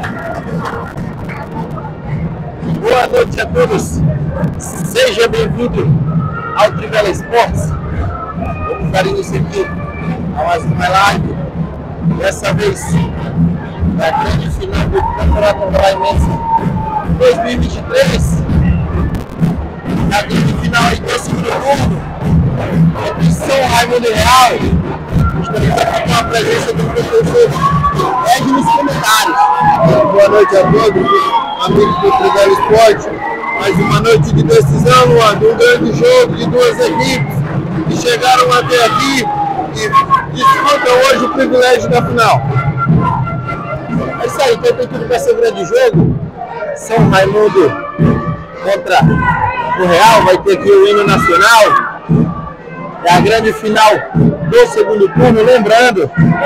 Boa noite a todos. Seja bem-vindo ao Trivela Esportes. Vamos dar início aqui a mais uma live. Dessa vez, na grande final do Campeonato Roraimense 2023. Na grande final aí do segundo turno, entre São Raimundo e Real. Estamos aqui com a presença do professor Ed nos comentários. Boa noite a todos, amigos do Trivela Esporte. Mais uma noite de decisão, Luan, de um grande jogo de duas equipes que chegaram até aqui e disputam hoje o privilégio da final. É isso aí, então tem tudo para ser um grande jogo. São Raimundo contra o Real, vai ter aqui o hino nacional. É a grande final do segundo turno, lembrando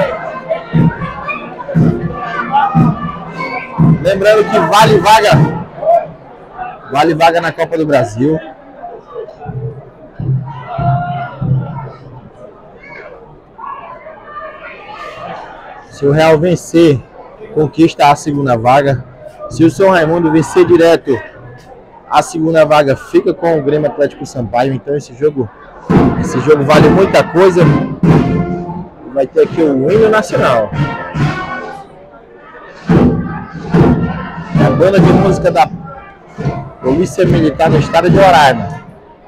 que vale vaga na Copa do Brasil. Se o Real vencer, conquista a segunda vaga. Se o São Raimundo vencer direto, a segunda vaga fica com o Grêmio Atlético Sampaio. Então esse jogo vale muita coisa. Vai ter aqui o hino nacional. É a banda de música da Polícia Militar do Estado de Roraima.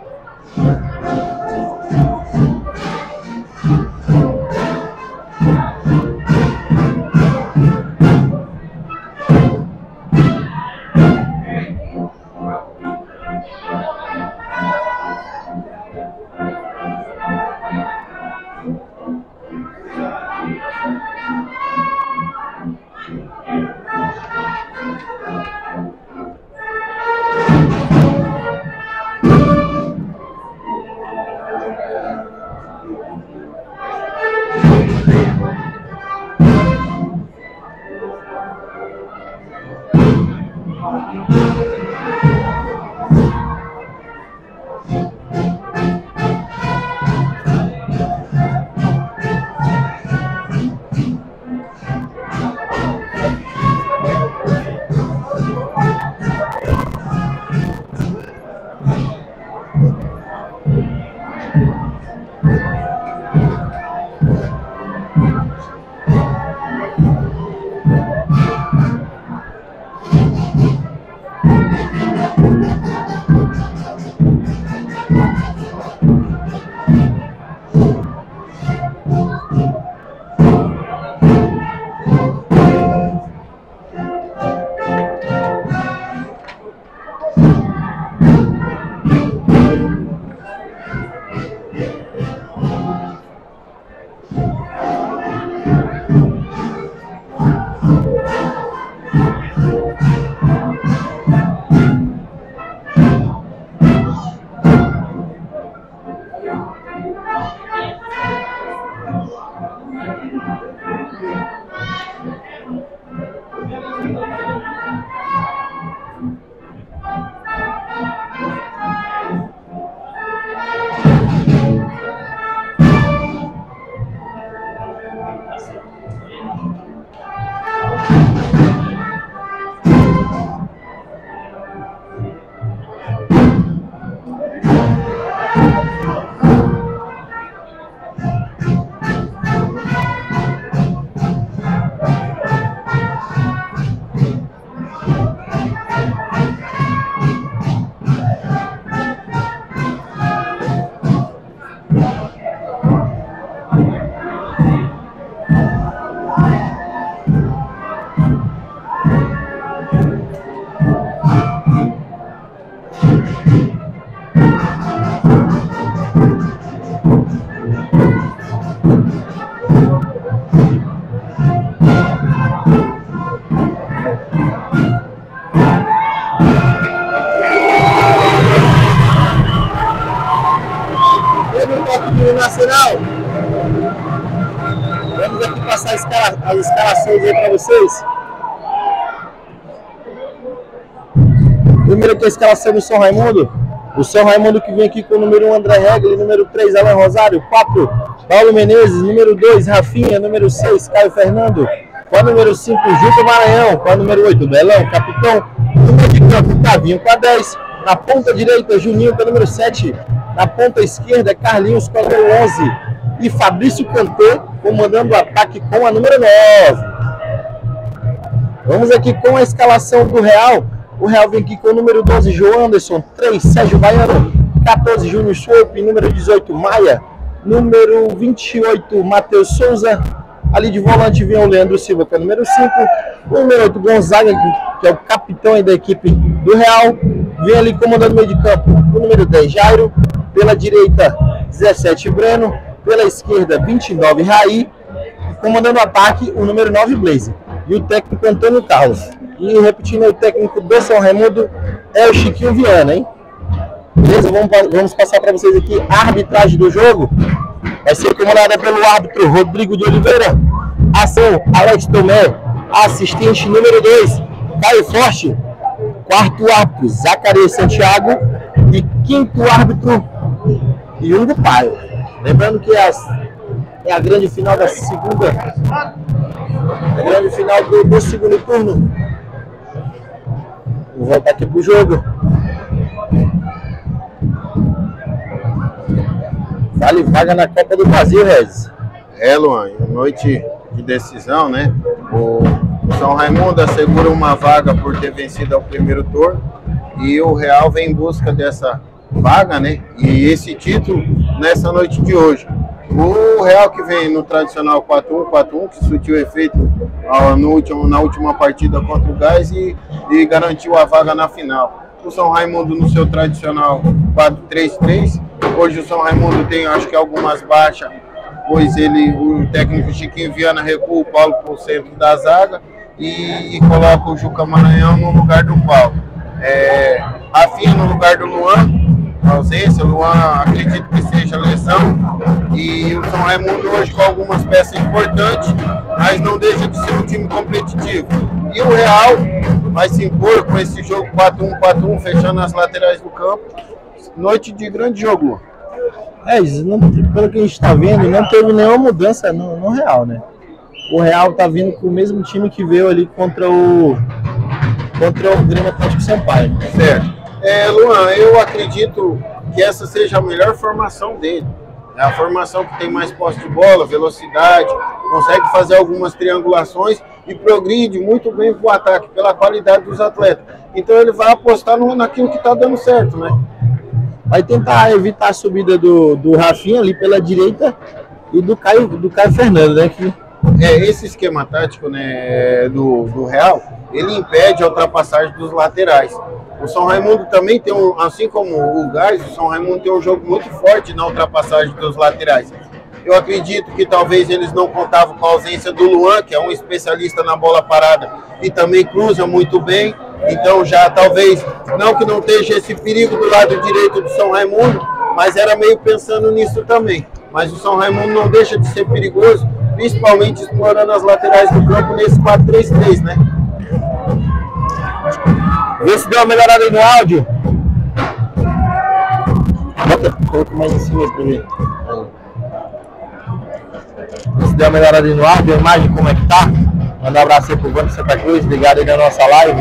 Nacional. Vamos aqui passar as escalações aí para vocês. Primeiro aqui a escalação do São Raimundo. O São Raimundo que vem aqui com o número 1 André Regli, número 3 Alan Rosário, 4 Paulo Menezes, número 2 Rafinha, número 6 Caio Fernando, com a número 5, Juca Maranhão, com a número 8, Belão, capitão, número de campo, Tavinho, com a 10, na ponta direita, Juninho, com a número 7, na ponta esquerda, Carlinhos, com a número 11, e Fabrício Cantê, comandando o ataque com a número 9. Vamos aqui com a escalação do Real. O Real vem aqui com o número 12, João Anderson, 3, Sérgio Baiano, 14, Júnior Swope, número 18, Maia, número 28, Matheus Souza. Ali de volante vem o Leandro Silva, que é o número 5, o número 8, Gonzaga, que é o capitão aí da equipe do Real. Vem ali comandando o meio de campo o número 10, Jairo, pela direita 17, Breno, pela esquerda 29, Raí, comandando o ataque o número 9, Blaze. E o técnico Antônio Carlos. E repetindo, o técnico do São Raimundo é o Chiquinho Viana, hein? Beleza? Vamos passar para vocês aqui a arbitragem do jogo. Vai ser comandada pelo árbitro Rodrigo de Oliveira. Ação, Alex Tomé. Assistente número 2, Caio Forte. Quarto árbitro, Zacarias Santiago. E quinto árbitro, Yungo Paio. Lembrando que é a grande final da segunda. A grande final do segundo turno. Vou voltar aqui pro jogo. Vale vaga na Copa do Brasil, Regis. Luan, noite de decisão, né? O São Raimundo assegura uma vaga por ter vencido ao primeiro turno e o Real vem em busca dessa vaga, né? E esse título nessa noite de hoje. O Real que vem no tradicional 4-1, que surtiu efeito na última partida contra o Gás e garantiu a vaga na final. O São Raimundo no seu tradicional 4-3-3. Hoje o São Raimundo tem, acho que, algumas baixas, pois o técnico Chiquinho Viana recua o Paulo para o centro da zaga e coloca o Juca Maranhão no lugar do Paulo. Rafinha no lugar do Luan, ausência. O Luan acredito que seja lesão. E o São Raimundo hoje com algumas peças importantes, mas não deixa de ser um time competitivo. E o Real vai se impor com esse jogo 4-1, fechando as laterais do campo. Noite de grande jogo. Pelo que a gente está vendo, não teve nenhuma mudança no Real, né? O Real tá vindo com o mesmo time que veio ali contra o Grêmio Atlético Sampaio. Certo. Luan, eu acredito que essa seja a melhor formação dele. É a formação que tem mais posse de bola, velocidade, consegue fazer algumas triangulações e progride muito bem para o ataque, pela qualidade dos atletas. Então ele vai apostar naquilo que está dando certo, né? Vai tentar evitar a subida do Rafinha ali pela direita e do Caio Fernando, né? Esse esquema tático, né, do Real, ele impede a ultrapassagem dos laterais. O São Raimundo também tem, assim como o Gás, o São Raimundo tem um jogo muito forte na ultrapassagem dos laterais. Eu acredito que talvez eles não contavam com a ausência do Luan, que é um especialista na bola parada e também cruza muito bem. Então já talvez, não que não esteja esse perigo do lado direito do São Raimundo, mas era meio pensando nisso também. Mas o São Raimundo não deixa de ser perigoso, principalmente explorando as laterais do campo nesse 4-3-3, né? Vê se deu uma melhorada aí no áudio. Coloca mais em cima pra ver. Vê se deu uma melhorada aí no áudio, a imagem como é que tá. Mandar um abraço aí pro Vando Santa Cruz, ligado aí na nossa live.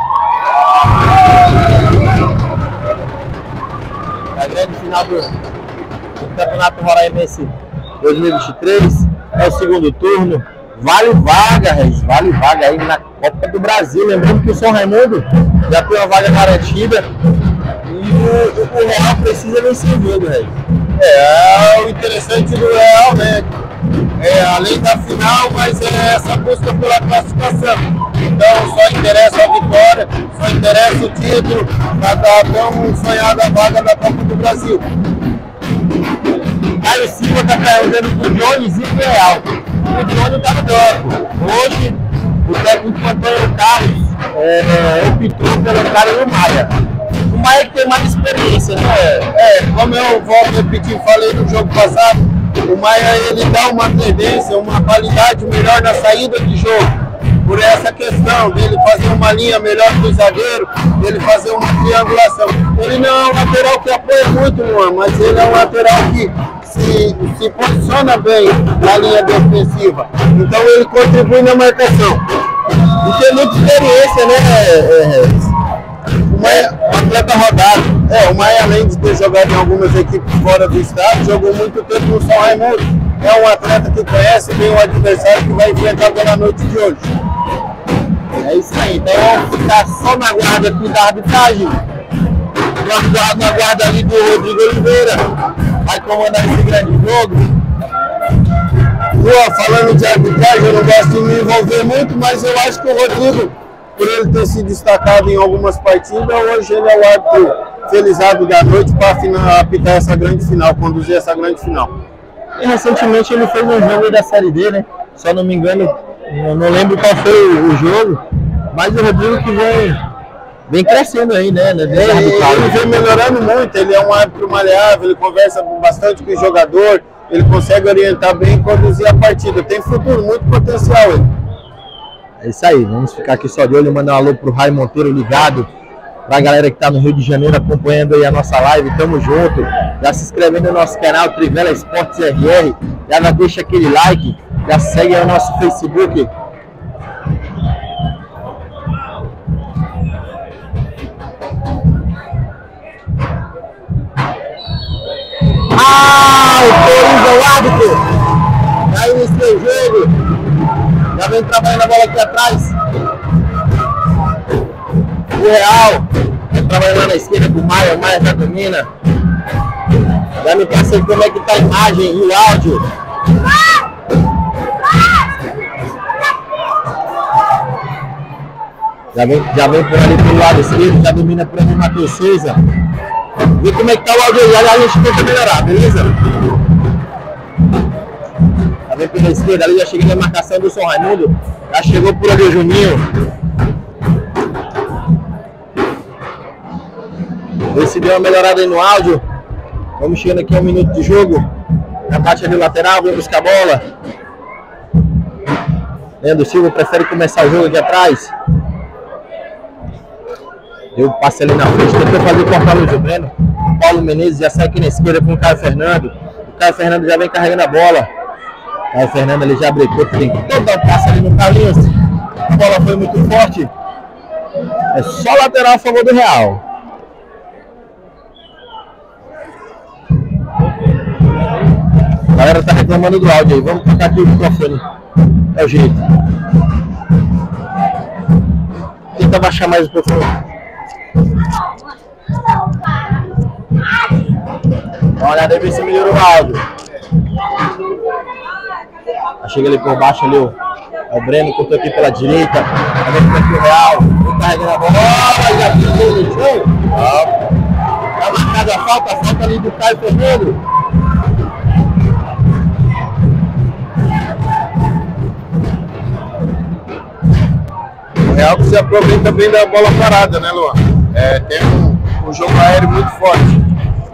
A grande final do Campeonato Roraimense 2023. É o segundo turno. Vale vaga, Regis. Vale vaga aí na Copa do Brasil. Lembrando que o São Raimundo já tem uma vaga garantida. E o Real precisa vencer o jogo, Regis. O interessante do Real, né? Além da final, mas é essa busca pela classificação. Então só interessa a vitória, só interessa o título, para tão sonhada vaga da Copa do Brasil. Caio Silva está perguntando pro Jones e pro Real. O Jones está no banco. Hoje, o técnico Antônio Carlos optou pelo cara do Maia. O Maia que tem mais experiência, né? Como eu volto a repetir, falei no jogo passado, o Maia ele dá uma tendência, uma qualidade melhor na saída de jogo. Por essa questão dele fazer uma linha melhor que o zagueiro, dele fazer uma triangulação. Ele não é um lateral que apoia muito, Luan, mas ele é um lateral que se posiciona bem na linha defensiva. Então ele contribui na marcação. E tem muita experiência, né? O Maia, um atleta rodado. O Maia, além de ter jogado em algumas equipes fora do estado, jogou muito tempo no São Raimundo. É um atleta que conhece bem o adversário que vai enfrentar pela noite de hoje. É isso aí. Então vamos ficar só na guarda aqui da arbitragem. Na guarda ali do Rodrigo Oliveira. Vai comandar esse grande jogo. Falando de arbitragem, eu não gosto de me envolver muito, mas eu acho que o Rodrigo, por ele ter se destacado em algumas partidas, hoje ele é o árbitro felizado da noite para apitar essa grande final, conduzir essa grande final. E recentemente ele fez um jogo da Série D, né? Só não me engano, não lembro qual foi o jogo, mas o Rodrigo que vem crescendo aí, né? Ele vem melhorando muito, ele é um árbitro maleável, ele conversa bastante com o jogador, ele consegue orientar bem e conduzir a partida. Tem futuro, muito potencial ele. É isso aí, vamos ficar aqui só de olho, mandar um alô pro Raio Monteiro ligado, pra galera que tá no Rio de Janeiro acompanhando aí a nossa live, tamo junto, já se inscrevendo no nosso canal Trivela Esportes RR, já deixa aquele like, já segue aí o nosso Facebook. O Corinthians é o árbitro, já iniciou o jogo, já vem trabalhando a bola aqui atrás. O Real vai trabalhando lá na esquerda com o Maia já domina. Já me passei como é que tá a imagem e o áudio. Já vem por ali pelo lado esquerdo, já domina por ali o Matheus Souza. Vê como é que tá o áudio aí, a gente tenta melhorar, beleza? Já vem pela esquerda ali, já cheguei na marcação do São Raimundo. Já chegou por ali o Juninho. Vê se deu uma melhorada aí no áudio. Vamos chegando aqui a 1 minuto de jogo. Já bate ali o lateral, vem buscar a bola. Leandro Silva prefere começar o jogo aqui atrás. Deu um passe ali na frente, tentou fazer com a Luiz Breno. O Paulo Menezes já sai aqui na esquerda com o Caio Fernando. O Caio Fernando já vem carregando a bola. O Caio Fernando ali já brecou, tem que dar um passe ali no Carlinhos. A bola foi muito forte. É só lateral a favor do Real. A galera tá reclamando do áudio aí, vamos tocar aqui o microfone. É o jeito. Tenta baixar mais um pouquinho. Dá uma olhada aí, ver se melhorou o áudio. Chega ali por baixo ali, o Breno cortou aqui pela direita. Tá vendo aqui o Real, vem carregando a bola, já pisou no chão. Tá marcada a falta ali do Caio Fernando. O Real que se aproveita bem da bola parada, né, Luan? Tem um jogo aéreo muito forte.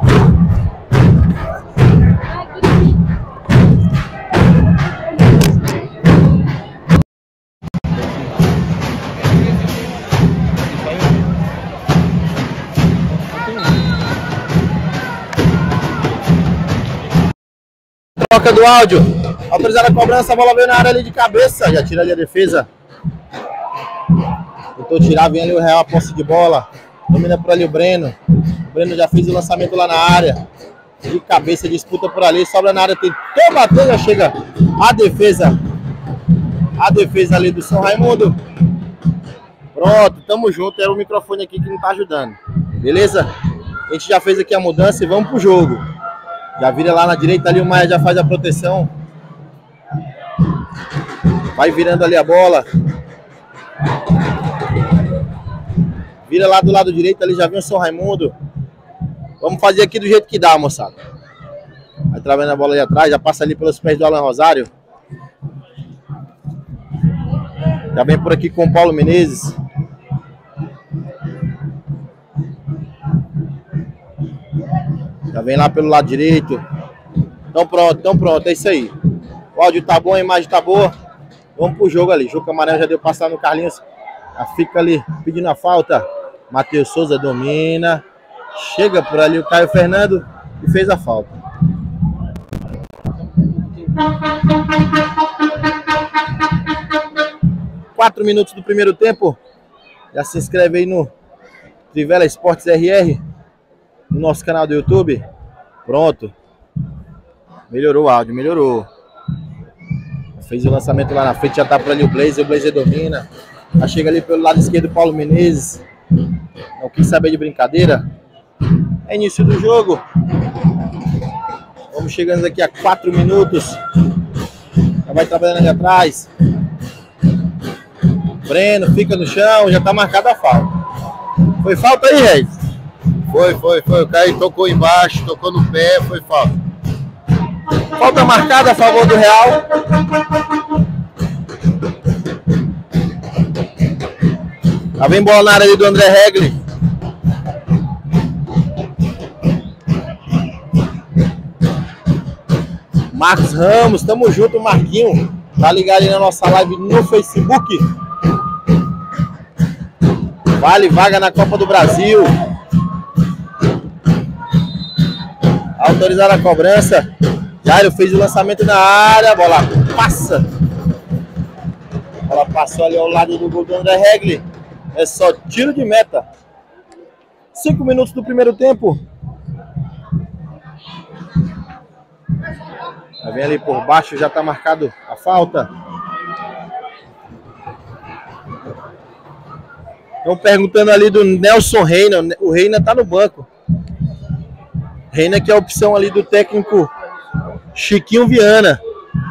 Troca do áudio. Autorizada a cobrança, a bola veio na área ali de cabeça. Já tira ali a defesa. Tentou tirar, vem ali o Real, a posse de bola. Domina por ali o Breno. O Breno já fez o lançamento lá na área. De cabeça, disputa por ali. Sobra na área, tentou bater, já chega a defesa. A defesa ali do São Raimundo. Pronto, tamo junto. Era o microfone aqui que não tá ajudando. Beleza? A gente já fez aqui a mudança e vamos pro jogo. Já vira lá na direita ali, o Maia já faz a proteção. Vai virando ali a bola. Vira lá do lado direito, ali já vem o São Raimundo. Vamos fazer aqui do jeito que dá, moçada. Vai trabalhando a bola ali atrás, já passa ali pelos pés do Alan Rosário. Já vem por aqui com o Paulo Menezes. Já vem lá pelo lado direito. Então pronto, é isso aí. O áudio tá bom, a imagem tá boa. Vamos pro jogo ali. Jogo Camarão já deu passar no Carlinhos. Já fica ali pedindo a falta. Matheus Souza domina. Chega por ali o Caio Fernando e fez a falta. 4 minutos do primeiro tempo. Já se inscreve aí no Trivela Esportes RR, no nosso canal do YouTube. Pronto. Melhorou o áudio, melhorou. Fez o lançamento lá na frente, já tá por ali o Blazer domina. Já chega ali pelo lado esquerdo o Paulo Menezes. Não quis saber de brincadeira. É início do jogo. Vamos chegando aqui a 4 minutos. Já vai trabalhando ali atrás. Breno fica no chão, já tá marcada a falta. Foi falta aí, Regis? Foi. O Caio tocou embaixo, tocou no pé, foi falta. Falta marcada a favor do Real. Já vem bola na área ali do André Regli. Marcos Ramos, tamo junto, Marquinho. Tá ligado aí na nossa live no Facebook. Vale vaga na Copa do Brasil. Autorizada a cobrança. Jairo fez o lançamento na área. A bola passa. A bola passou ali ao lado do gol do André Regli. É só tiro de meta. 5 minutos do primeiro tempo. Vem ali por baixo, já tá marcado a falta. Estão perguntando ali do Nelson Reina. O Reina tá no banco. Reina que é a opção ali do técnico Chiquinho Viana.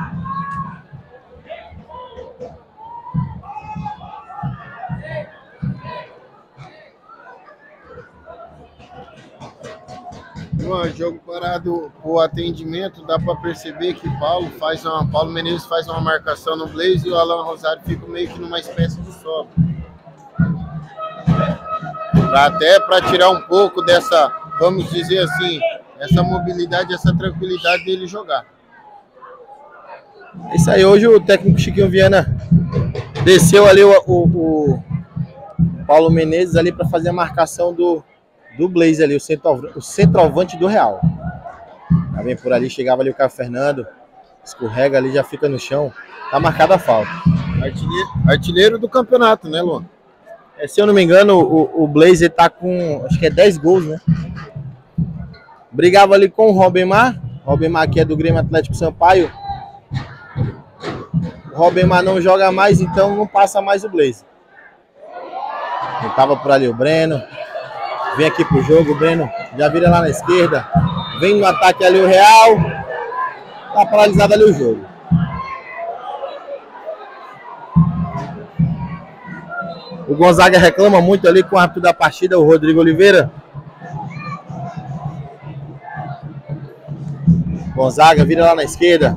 Jogo parado, o atendimento, dá para perceber que Paulo Menezes faz uma marcação no Blaze e o Alan Rosário fica meio que numa espécie de sobra. Até para tirar um pouco dessa, vamos dizer assim, essa mobilidade, essa tranquilidade dele jogar. Isso aí, hoje o técnico Chiquinho Viana desceu ali o Paulo Menezes ali para fazer a marcação do Blaze ali, o centroavante do Real. Já vem por ali, chegava ali o Caio Fernando, escorrega ali, já fica no chão. Tá marcada a falta. Artilheiro do campeonato, né, Luan? Se eu não me engano, o Blaze tá com, acho que é 10 gols, né? Brigava ali com o Robemar que é do Grêmio Atlético Sampaio. O Robemar não joga mais, então não passa mais o Blaze. Ele tava por ali o Breno. Vem aqui pro jogo, o Breno já vira lá na esquerda. Vem no ataque ali o Real. Tá paralisado ali o jogo. O Gonzaga reclama muito ali com o árbitro da partida, o Rodrigo Oliveira. Gonzaga vira lá na esquerda.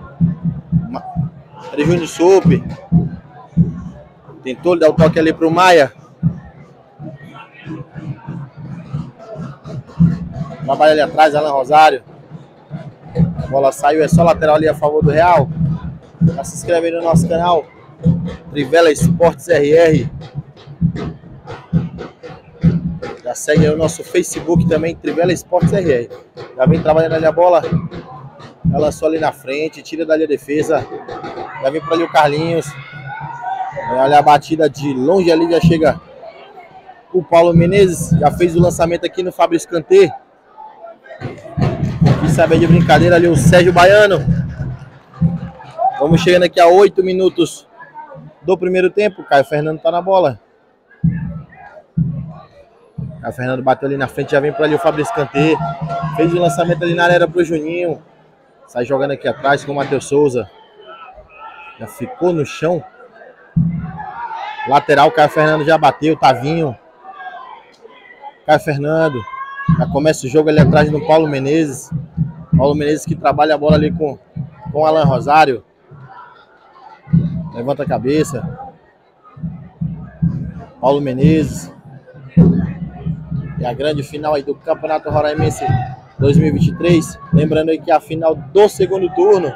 Júnior Soupe. Tentou dar o toque ali pro Maia. Trabalha ali atrás, Alan Rosário. A bola saiu, é só lateral ali a favor do Real. Já se inscreve aí no nosso canal Trivela Esportes RR. Já segue aí o nosso Facebook também, Trivela Esportes RR. Já vem trabalhando ali a bola. Ela só ali na frente, tira dali a defesa. Já vem por ali o Carlinhos. Olha a batida de longe ali, já chega o Paulo Menezes. Já fez o lançamento aqui no Fabrício Kanté. Quem sabe de brincadeira ali o Sérgio Baiano. Vamos chegando aqui a 8 minutos do primeiro tempo. Caio Fernando tá na bola. Caio Fernando bateu ali na frente, já vem por ali o Fabrício Kanté. Fez o lançamento ali na área pro Juninho. Sai jogando aqui atrás com o Matheus Souza. Já ficou no chão. Lateral, Caio Fernando já bateu, Tavinho. Caio Fernando. Já começa o jogo ali atrás do Paulo Menezes. Paulo Menezes que trabalha a bola ali com o Alan Rosário. Levanta a cabeça. Paulo Menezes. E a grande final aí do Campeonato Roraimense 2023. Lembrando aí que é a final do segundo turno.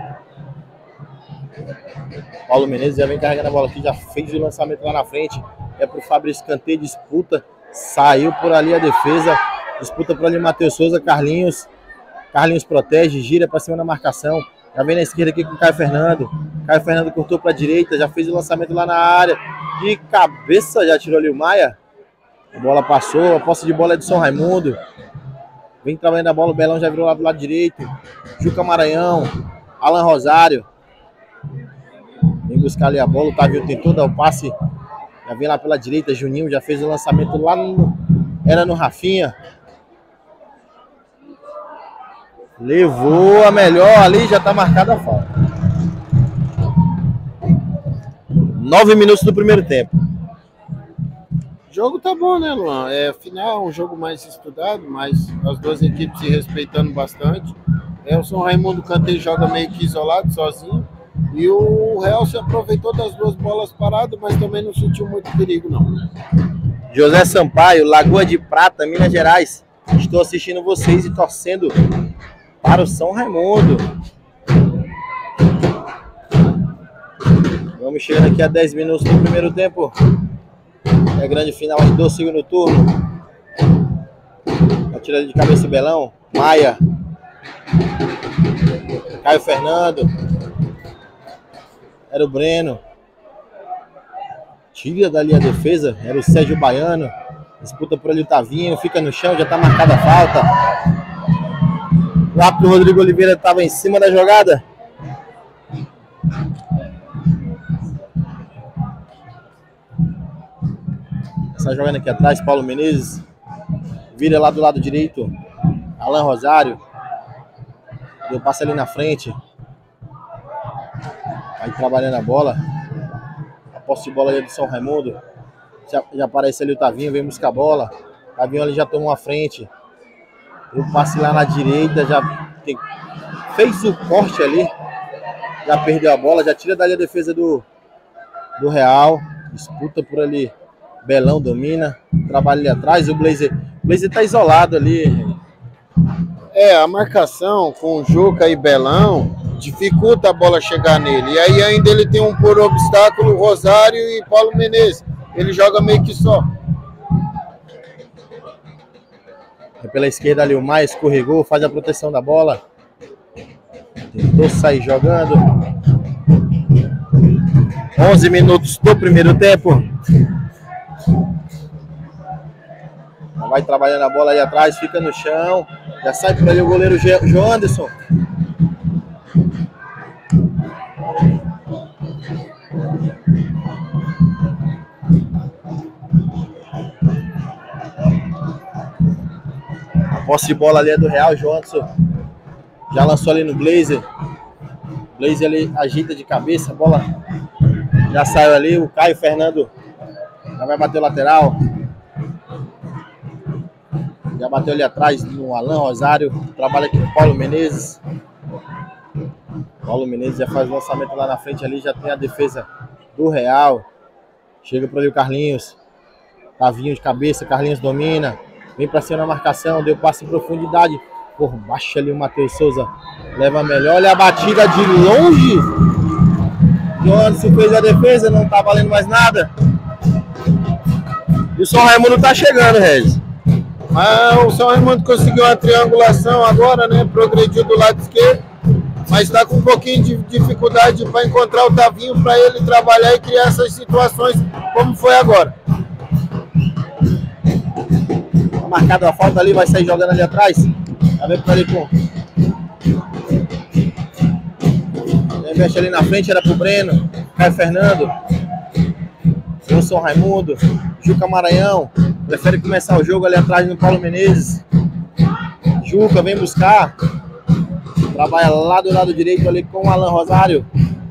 Paulo Menezes já vem carregando a bola aqui. Já fez o lançamento lá na frente. É pro Fabrício Kanté, disputa. Saiu por ali a defesa. Disputa por ali Matheus Souza, Carlinhos. Carlinhos protege, gira para cima da marcação. Já vem na esquerda aqui com o Caio Fernando. Caio Fernando cortou para a direita, já fez o lançamento lá na área. De cabeça já tirou ali o Maia. A bola passou, a posse de bola é do São Raimundo. Vem trabalhando a bola, o Belão já virou lá do lado direito. Juca Maranhão, Alan Rosário. Vem buscar ali a bola, o Tavinho tentou dar o passe. Já vem lá pela direita, Juninho já fez o lançamento lá no... Era no Rafinha. Levou a melhor ali, já tá marcada a falta. 9 minutos do primeiro tempo. O jogo tá bom, né, Luan? Afinal, um jogo mais estudado, mas as duas equipes se respeitando bastante. O São Raimundo Canteiro joga meio que isolado, sozinho. E o Real se aproveitou das duas bolas paradas, mas também não sentiu muito perigo, não. José Sampaio, Lagoa de Prata, Minas Gerais. Estou assistindo vocês e torcendo para o São Raimundo. Vamos chegando aqui a 10 minutos do primeiro tempo. É a grande final do segundo turno. A tirada de cabeça Belão. Maia. Caio Fernando. Era o Breno. Tira dali a defesa. Era o Sérgio Baiano. Disputa por ali o Tavinho. Fica no chão. Já está marcada a falta. O árbitro Rodrigo Oliveira estava em cima da jogada. Está jogando aqui atrás, Paulo Menezes. Vira lá do lado direito. Alan Rosário. Deu passe ali na frente. Vai trabalhando a bola. A posse de bola ali do São Raimundo. Já aparece ali o Tavinho, vem buscar a bola. O Tavinho ali já tomou a frente. Deu passe lá na direita. Fez o corte ali. Já perdeu a bola. Já tira dali a defesa do Real. Disputa por ali. Belão domina. Trabalha ali atrás. O Blazer tá isolado ali. A marcação com Juca e Belão dificulta a bola chegar nele. E aí ainda ele tem por obstáculo Rosário e Paulo Menezes. Ele joga meio que só. Pela esquerda ali o Maia escorregou, faz a proteção da bola. Tentou sair jogando. 11 minutos do primeiro tempo. Vai trabalhando a bola aí atrás, fica no chão. Já sai por ali o goleiro João Anderson. A posse de bola ali é do Real, João Anderson. Já lançou ali no Blazer. Blazer ali ajeita de cabeça, a bola já saiu ali. O Caio Fernando já vai bater o lateral. Já bateu ali atrás no Alan Rosário. Trabalha aqui com o Paulo Menezes. Paulo Menezes já faz o lançamento lá na frente ali. Já tem a defesa do Real. Chega para ali o Carlinhos. Tavinho de cabeça. Carlinhos domina. Vem para cima na marcação. Deu passe em profundidade. Por baixo ali o Matheus Souza. Leva melhor. Olha a batida de longe. João Anderson fez a defesa. Não tá valendo mais nada. E o São Raimundo tá chegando, Regis. O São Raimundo conseguiu uma triangulação agora, né? Progrediu do lado esquerdo, mas está com um pouquinho de dificuldade para encontrar o Tavinho para ele trabalhar e criar essas situações como foi agora. Marcado a falta ali, vai sair jogando ali atrás. Já vem por ali com. Mexe ali na frente, era pro Breno. Caio Fernando. O São Raimundo. Juca Maranhão. Prefere começar o jogo ali atrás no Paulo Menezes. Juca vem buscar. Trabalha lá do lado direito ali com o Alan Rosário.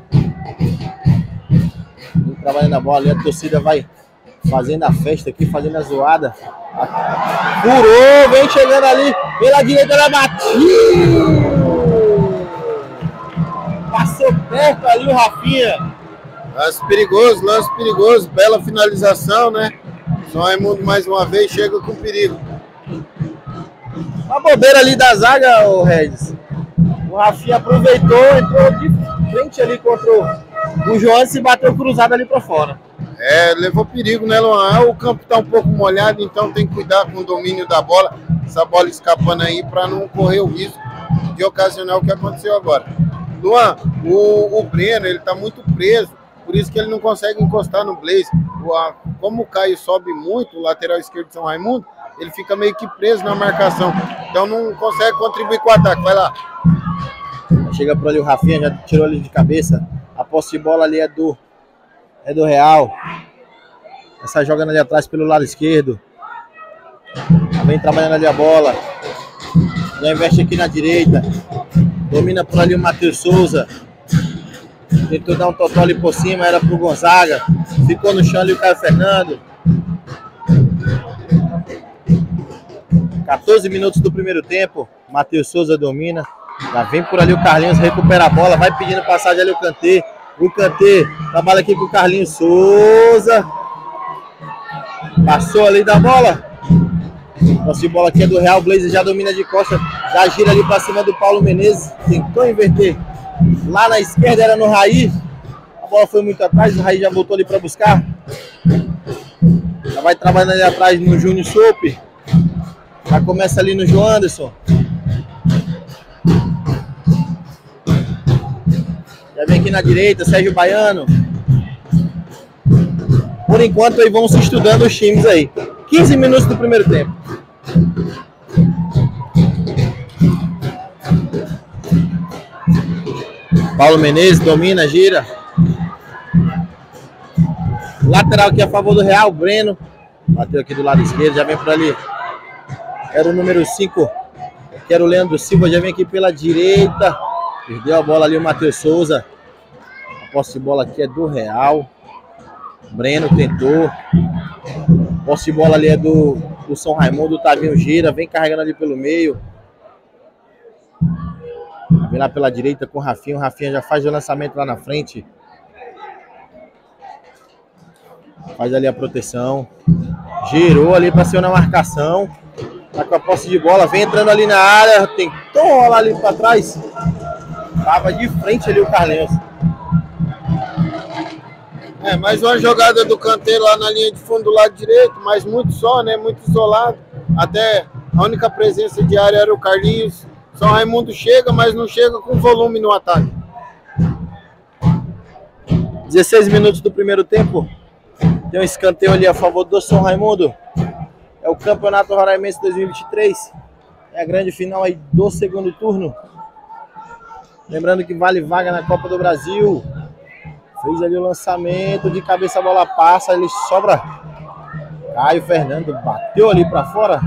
Vem trabalhando a bola ali. A torcida vai fazendo a festa aqui, fazendo a zoada. Furou, vem chegando ali. Pela direita, ela bateu. Passou perto ali o Rafinha. Lance perigoso. Bela finalização, né? São Raimundo mais uma vez chega com perigo. Uma bobeira ali da zaga, o Regis. O Rafinha aproveitou, entrou de frente ali contra o João e bateu cruzado ali para fora. Levou perigo, né, Luan? O campo tá um pouco molhado, então tem que cuidar com o domínio da bola. Essa bola escapando aí para não correr o risco de ocasionar o que aconteceu agora. Luan, o Breno, ele tá muito preso, por isso que ele não consegue encostar no Blaze. Como o Caio sobe muito, o lateral esquerdo de São Raimundo, ele fica meio que preso na marcação. Então não consegue contribuir com o ataque. Vai lá. Chega por ali o Rafinha, já tirou ali de cabeça. A posse de bola ali é do Real. Essa jogando ali atrás pelo lado esquerdo. Vem trabalhando ali a bola. Já investe aqui na direita. Domina por ali o Matheus Souza. Tentou dar um totó ali por cima, era pro Gonzaga. Ficou no chão ali o Caio Fernando. 14 minutos do primeiro tempo. Matheus Souza domina. Já vem por ali o Carlinhos, recupera a bola. Vai pedindo passagem ali o Kanté. O Kanté trabalha aqui com o Carlinhos Souza. Passou ali da bola. Nossa bola aqui é do Real. Blaze já domina de costa. Já gira ali pra cima do Paulo Menezes. Tentou inverter. Lá na esquerda era no Raí. A bola foi muito atrás. O Raí já voltou ali pra buscar. Já vai trabalhando ali atrás no Júnior Sope. Já começa ali no João Anderson. Já vem aqui na direita, Sérgio Baiano. Por enquanto aí vão se estudando os times aí. 15 minutos do primeiro tempo. Paulo Menezes domina, gira. Lateral aqui a favor do Real, Breno. Bateu aqui do lado esquerdo, já vem por ali. Era o número 5, que era o Leandro Silva, já vem aqui pela direita. Perdeu a bola ali o Matheus Souza. A posse de bola aqui é do Real. Breno tentou. A posse de bola ali é do São Raimundo, o Tavinho gira, vem carregando ali pelo meio. Vem lá pela direita com o Rafinha. O Rafinha já faz o lançamento lá na frente. Faz ali a proteção. Girou ali para ser na marcação. Tá com a posse de bola, vem entrando ali na área. Tentou rolar ali para trás. Tava de frente ali o Carlinhos. Mais uma jogada do Kanté lá na linha de fundo do lado direito, mas muito só, né? Muito isolado. Até a única presença de área era o Carlinhos. São Raimundo chega, mas não chega com volume no ataque. 16 minutos do primeiro tempo. Tem um escanteio ali a favor do São Raimundo. É o Campeonato Roraimense 2023. É a grande final aí do segundo turno. Lembrando que vale vaga na Copa do Brasil. Fez ali o lançamento, de cabeça a bola passa, ele sobra. Caio Fernando bateu ali para fora.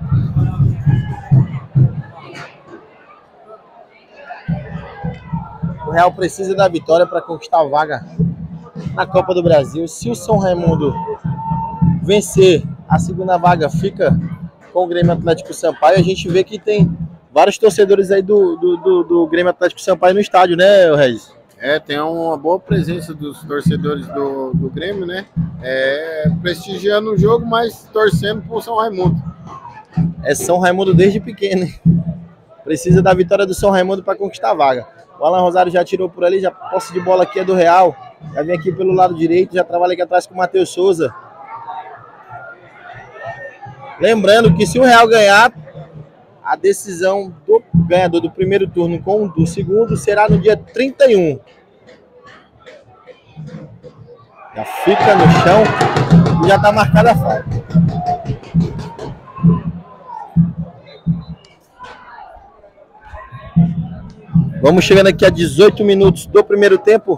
O Real precisa da vitória para conquistar a vaga na Copa do Brasil. Se o São Raimundo vencer, a segunda vaga fica com o Grêmio Atlético Sampaio. A gente vê que tem vários torcedores aí do Grêmio Atlético Sampaio no estádio, né, Regis? Tem uma boa presença dos torcedores do Grêmio, né? Prestigiando o jogo, mas torcendo pro São Raimundo. É São Raimundo desde pequeno, hein? Precisa da vitória do São Raimundo para conquistar a vaga. O Alan Rosário já tirou por ali, já posse de bola aqui é do Real. Já vem aqui pelo lado direito, já trabalha aqui atrás com o Matheus Souza. Lembrando que se o Real ganhar, a decisão do ganhador do primeiro turno com o do segundo será no dia 31. Já fica no chão e já está marcada a falta. Vamos chegando aqui a 18 minutos do primeiro tempo.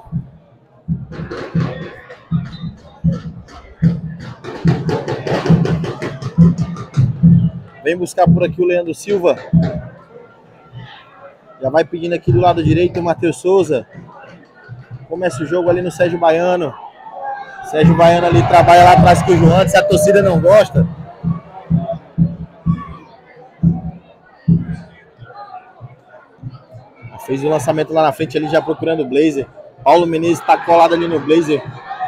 Vem buscar por aqui o Leandro Silva. Já vai pedindo aqui do lado direito o Matheus Souza. Começa o jogo ali no Sérgio Baiano. Sérgio Baiano ali trabalha lá atrás com o João. Se a torcida não gosta. Fez o lançamento lá na frente ali já procurando o Blazer. Paulo Menezes está colado ali no Blazer.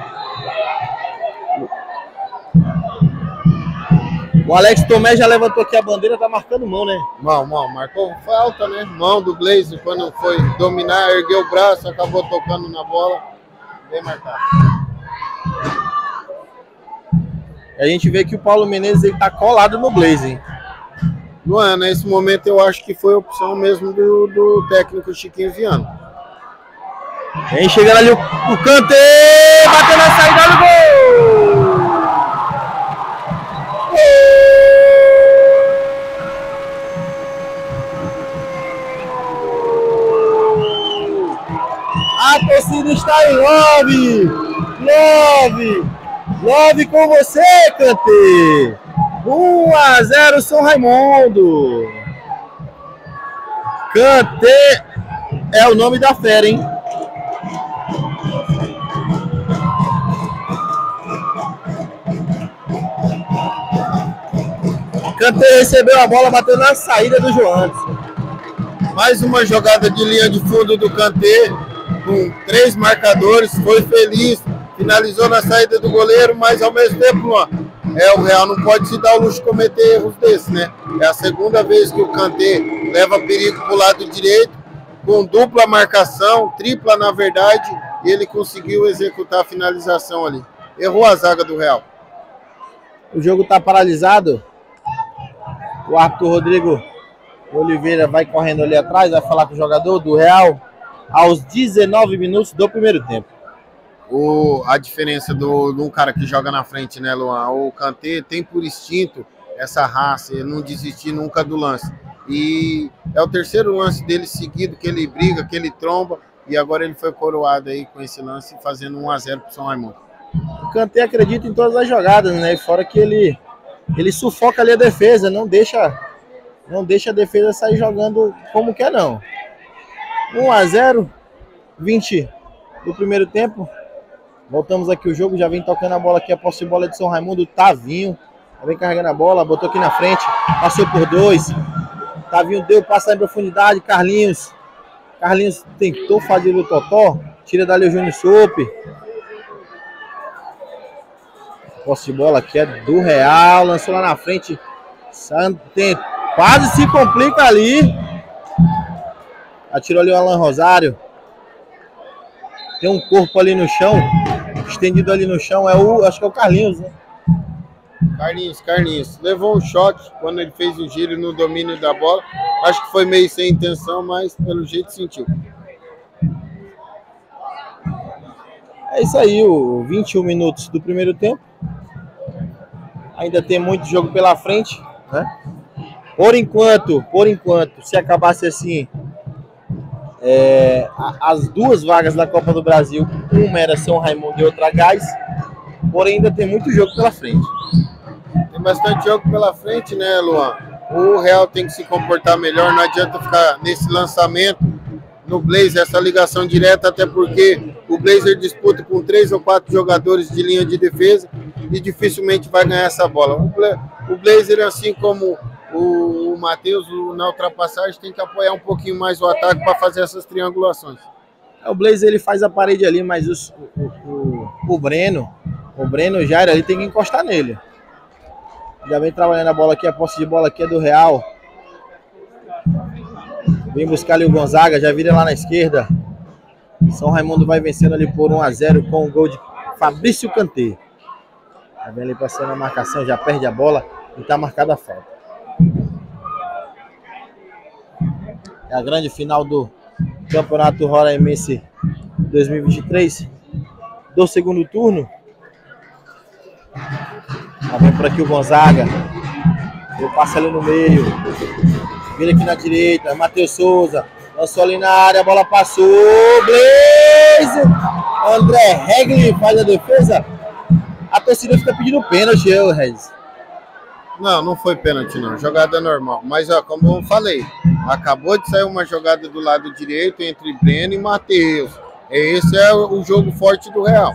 O Alex Tomé já levantou aqui a bandeira, tá marcando mão, né? Mão, marcou falta, né? Mão do Blazer, quando foi dominar, ergueu o braço, acabou tocando na bola. Bem marcado. A gente vê que o Paulo Menezes ele tá colado no Blazer, hein? Não é, nesse momento eu acho que foi a opção mesmo do técnico Chiquinho Viana. Vem chegando ali o Kanté, bateu na saída do gol! A torcida está em love! Love com você, Kanté! 1-0 São Raimundo! Kanté é o nome da fera, hein? Kanté recebeu a bola, bateu na saída do Joanderson. Mais uma jogada de linha de fundo do Kanté, com 3 marcadores, foi feliz, finalizou na saída do goleiro, mas ao mesmo tempo, o Real não pode se dar o luxo de cometer erros desses, né? É a segunda vez que o Kanté leva perigo para o lado direito, com dupla marcação, tripla na verdade, e ele conseguiu executar a finalização ali. Errou a zaga do Real. O jogo está paralisado. O árbitro Rodrigo Oliveira vai correndo ali atrás, vai falar com o jogador do Real aos 19 minutos do primeiro tempo. A diferença de um cara que joga na frente, né, Luan? O Kanté tem por instinto essa raça, ele não desistir nunca do lance. E é o terceiro lance dele seguido, que ele briga, que ele tromba, e agora ele foi coroado aí com esse lance, fazendo 1-0 pro São Raimundo. O Kanté acredita em todas as jogadas, né? Fora que ele sufoca ali a defesa, não deixa a defesa sair jogando como quer, não. 1-0, 20 do primeiro tempo. Voltamos aqui o jogo, já vem tocando a bola aqui, a posse de bola de São Raimundo, Tavinho. Já vem carregando a bola, botou aqui na frente, passou por 2. Tavinho deu, passa em profundidade, Carlinhos tentou fazer o totó, tira dali o Júnior Sope. Posse de bola aqui é do Real, lançou lá na frente, quase se complica ali. Atirou ali o Alan Rosário. Tem um corpo ali no chão, estendido ali no chão, acho que é o Carlinhos, né? Carlinhos. Levou um choque quando ele fez o giro no domínio da bola. Acho que foi meio sem intenção, mas pelo jeito sentiu. É isso aí, 21 minutos do primeiro tempo. Ainda tem muito jogo pela frente, né? Por enquanto, se acabasse assim, as 2 vagas da Copa do Brasil, uma era São Raimundo e outra Gás, porém ainda tem muito jogo pela frente. Tem bastante jogo pela frente, né, Luan? O Real tem que se comportar melhor, não adianta ficar nesse lançamento no Blazer, essa ligação direta, até porque o Blazer disputa com 3 ou 4 jogadores de linha de defesa e dificilmente vai ganhar essa bola. O Blazer, assim como o Matheus, na ultrapassagem, tem que apoiar um pouquinho mais o ataque para fazer essas triangulações. O Blazer ele faz a parede ali, mas o Breno Jair ali tem que encostar nele. Já vem trabalhando a bola aqui, a posse de bola aqui é do Real. Vem buscar ali o Gonzaga, já vira lá na esquerda. São Raimundo vai vencendo ali por 1-0 com o gol de Fabrício Kanté. Já vem ali passando a marcação, já perde a bola e tá marcada a falta. É a grande final do Campeonato Roraimense 2023 do segundo turno. Já vem por aqui o Gonzaga. Eu passo ali no meio. Vira aqui na direita. Matheus Souza. Lançou ali na área. A bola passou. Blazer. André Regli faz a defesa. A torcida fica pedindo pênalti, Regis. Não foi pênalti não. Jogada normal. Mas, como eu falei, acabou de sair uma jogada do lado direito entre Breno e Matheus. Esse é o jogo forte do Real.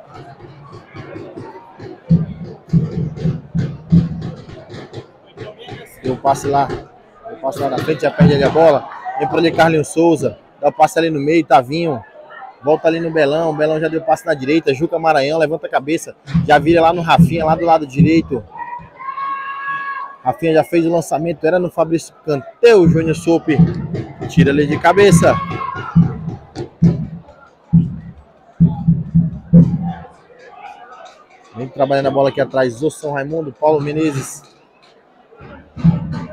Eu passo lá na frente, já perde ali a bola. Vem por ali Carlinhos Souza. Dá o passe ali no meio, Tavinho. Volta ali no Belão. O Belão já deu passe na direita. Juca Maranhão, levanta a cabeça. Já vira lá no Rafinha, lá do lado direito. Rafinha já fez o lançamento. Era no Fabrício Kanté. O Júnior Sope tira ali de cabeça. Vem trabalhando a bola aqui atrás. O São Raimundo, Paulo Menezes.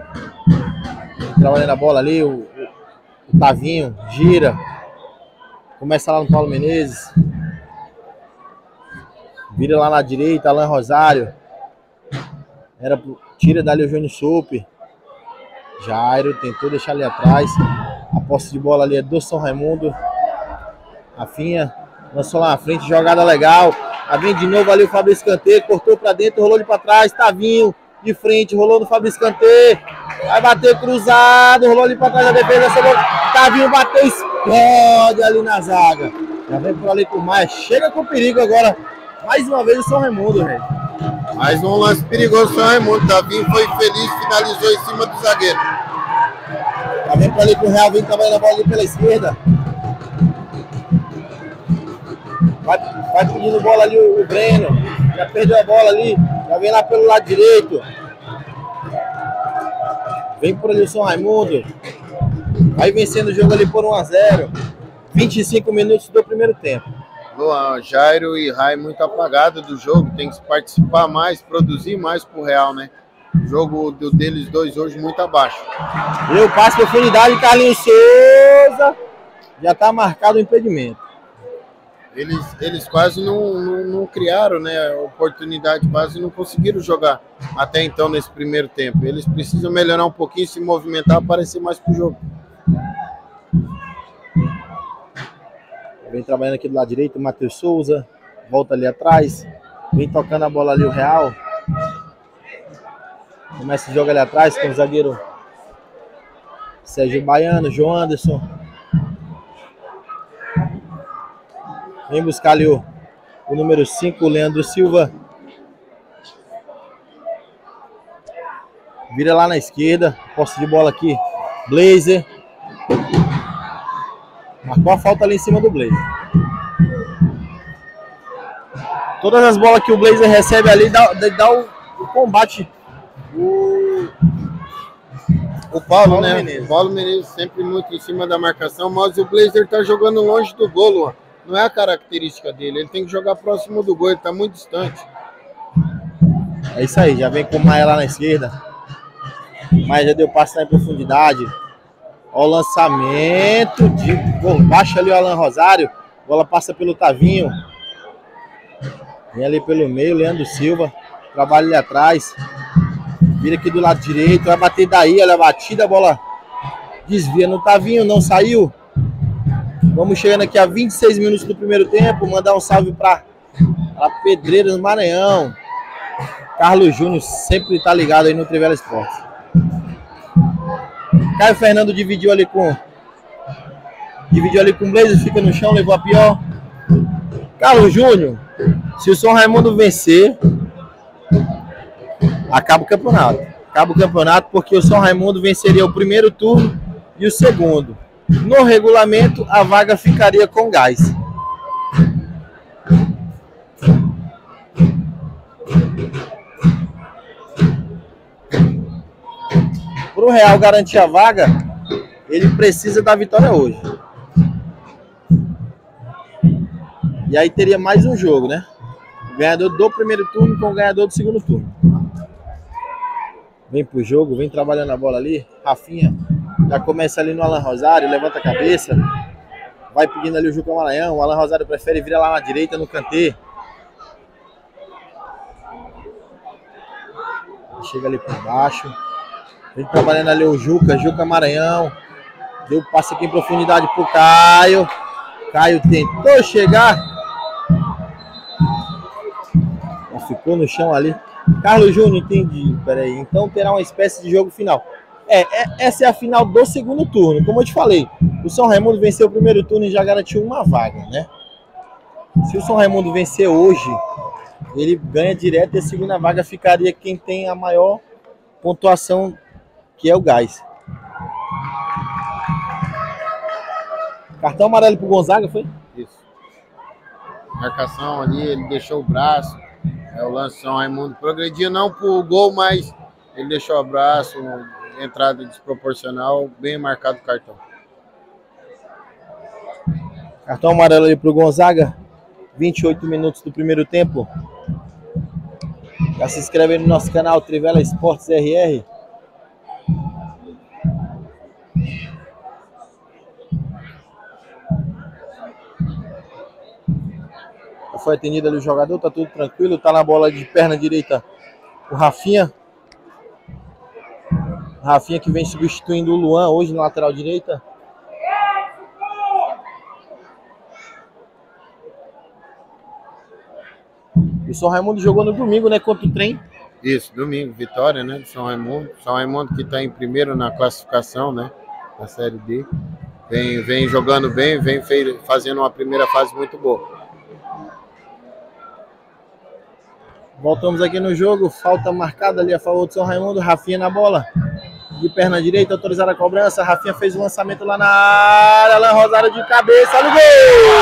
Trabalhando a bola ali, o Tavinho gira. Começa lá no Paulo Menezes. Vira lá na direita, Alan Rosário. Tira dali o Júnior Soupe. Jairo tentou deixar ali atrás. A posse de bola ali é do São Raimundo. Rafinha lançou lá na frente, jogada legal. Vem de novo ali o Fabrício Kanté, cortou pra dentro, rolou ali pra trás. Tavinho de frente, rolou no Fabrício Kanté. Vai bater cruzado, rolou ali pra trás da defesa. Tavinho bateu, explode ali na zaga. Já vem por ali com o Maia. Chega com perigo agora. Mais uma vez o São Raimundo, velho. Mais um lance perigoso do São Raimundo. Tavinho foi feliz, finalizou em cima do zagueiro. Já vem por ali com o Real, vem trabalhando a bola ali pela esquerda. Vai pedindo bola ali o Breno. Já perdeu a bola ali. Já vem lá pelo lado direito. Vem por ali o São Raimundo. Vai vencendo o jogo ali por 1-0. 25 minutos do primeiro tempo. Luan, Jairo e Rai muito apagado do jogo. Tem que participar mais, produzir mais pro Real, né? O jogo deles dois hoje muito abaixo. E o passe de profundidade, Carlinhos Souza. Já tá marcado o impedimento. Eles quase não criaram, né, oportunidade, quase não conseguiram jogar até então nesse primeiro tempo. Eles precisam melhorar um pouquinho, se movimentar, aparecer mais pro jogo. Vem trabalhando aqui do lado direito, o Matheus Souza. Volta ali atrás. Vem tocando a bola ali o Real. Começa o jogo ali atrás com o zagueiro Sérgio Baiano, João Anderson. Vem buscar ali o número 5, o Leandro Silva. Vira lá na esquerda. Posse de bola aqui. Blazer. Marcou a falta ali em cima do Blazer. Todas as bolas que o Blazer recebe ali dá o combate. O Paulo, né? Menezes. O Paulo Menezes sempre muito em cima da marcação, mas o Blazer tá jogando longe do gol, Luan. Não é a característica dele, ele tem que jogar próximo do gol, ele tá muito distante. É isso aí, já vem com o Maia lá na esquerda. O Maia já deu passe na profundidade. Ó o lançamento por baixo ali o Alan Rosário. A bola passa pelo Tavinho. Vem ali pelo meio, Leandro Silva. Trabalha ali atrás. Vira aqui do lado direito, vai bater daí, olha a batida, a bola desvia no Tavinho, não saiu. Vamos chegando aqui a 26 minutos do primeiro tempo. Mandar um salve para Pedreiras do Maranhão. Carlos Júnior sempre tá ligado aí no Trivela Esportes. Caio Fernando dividiu ali com o Blazer, fica no chão, levou a pior. Carlos Júnior, se o São Raimundo vencer, acaba o campeonato. Acaba o campeonato porque o São Raimundo venceria o primeiro turno e o segundo. No regulamento, a vaga ficaria com Gás. Para o Real garantir a vaga, ele precisa da vitória hoje. E aí teria mais um jogo, né? O ganhador do primeiro turno com o ganhador do segundo turno. Vem pro jogo, vem trabalhando a bola ali. Rafinha já começa ali no Alan Rosário, levanta a cabeça. Vai pedindo ali o Juca Maranhão. O Alan Rosário prefere virar lá na direita, no Kanté. Chega ali por baixo. Vem trabalhando ali o Juca Maranhão. Deu passe aqui em profundidade pro Caio. Caio tentou chegar. Já ficou no chão ali. Carlos Júnior, entendi. Peraí. Então terá uma espécie de jogo final. Essa é a final do segundo turno. Como eu te falei, o São Raimundo venceu o primeiro turno e já garantiu uma vaga, né? Se o São Raimundo vencer hoje, ele ganha direto e a segunda vaga ficaria quem tem a maior pontuação, que é o Gás. Cartão amarelo pro Gonzaga, foi? Isso. Marcação ali, ele deixou o braço. O lance São Raimundo progredia não pro gol, mas ele deixou o braço, entrada desproporcional, bem marcado o cartão. Cartão amarelo ali pro Gonzaga. 28 minutos do primeiro tempo. Já se inscreve aí no nosso canal Trivela Esportes RR. foi atendido ali o jogador, tá tudo tranquilo. Tá na bola de perna direita o Rafinha. Rafinha que vem substituindo o Luan hoje na lateral direita. E o São Raimundo jogou no domingo, né? Contra o Trem. Isso, domingo, vitória, né? Do São Raimundo. São Raimundo que está em primeiro na classificação, né? Da Série D. Vem jogando bem, vem fazendo uma primeira fase muito boa. Voltamos aqui no jogo. Falta marcada ali a favor do São Raimundo. Rafinha na bola. De perna direita, autorizada a cobrança. Rafinha fez o lançamento lá na área. Alan Rosário de cabeça. Olha o gol!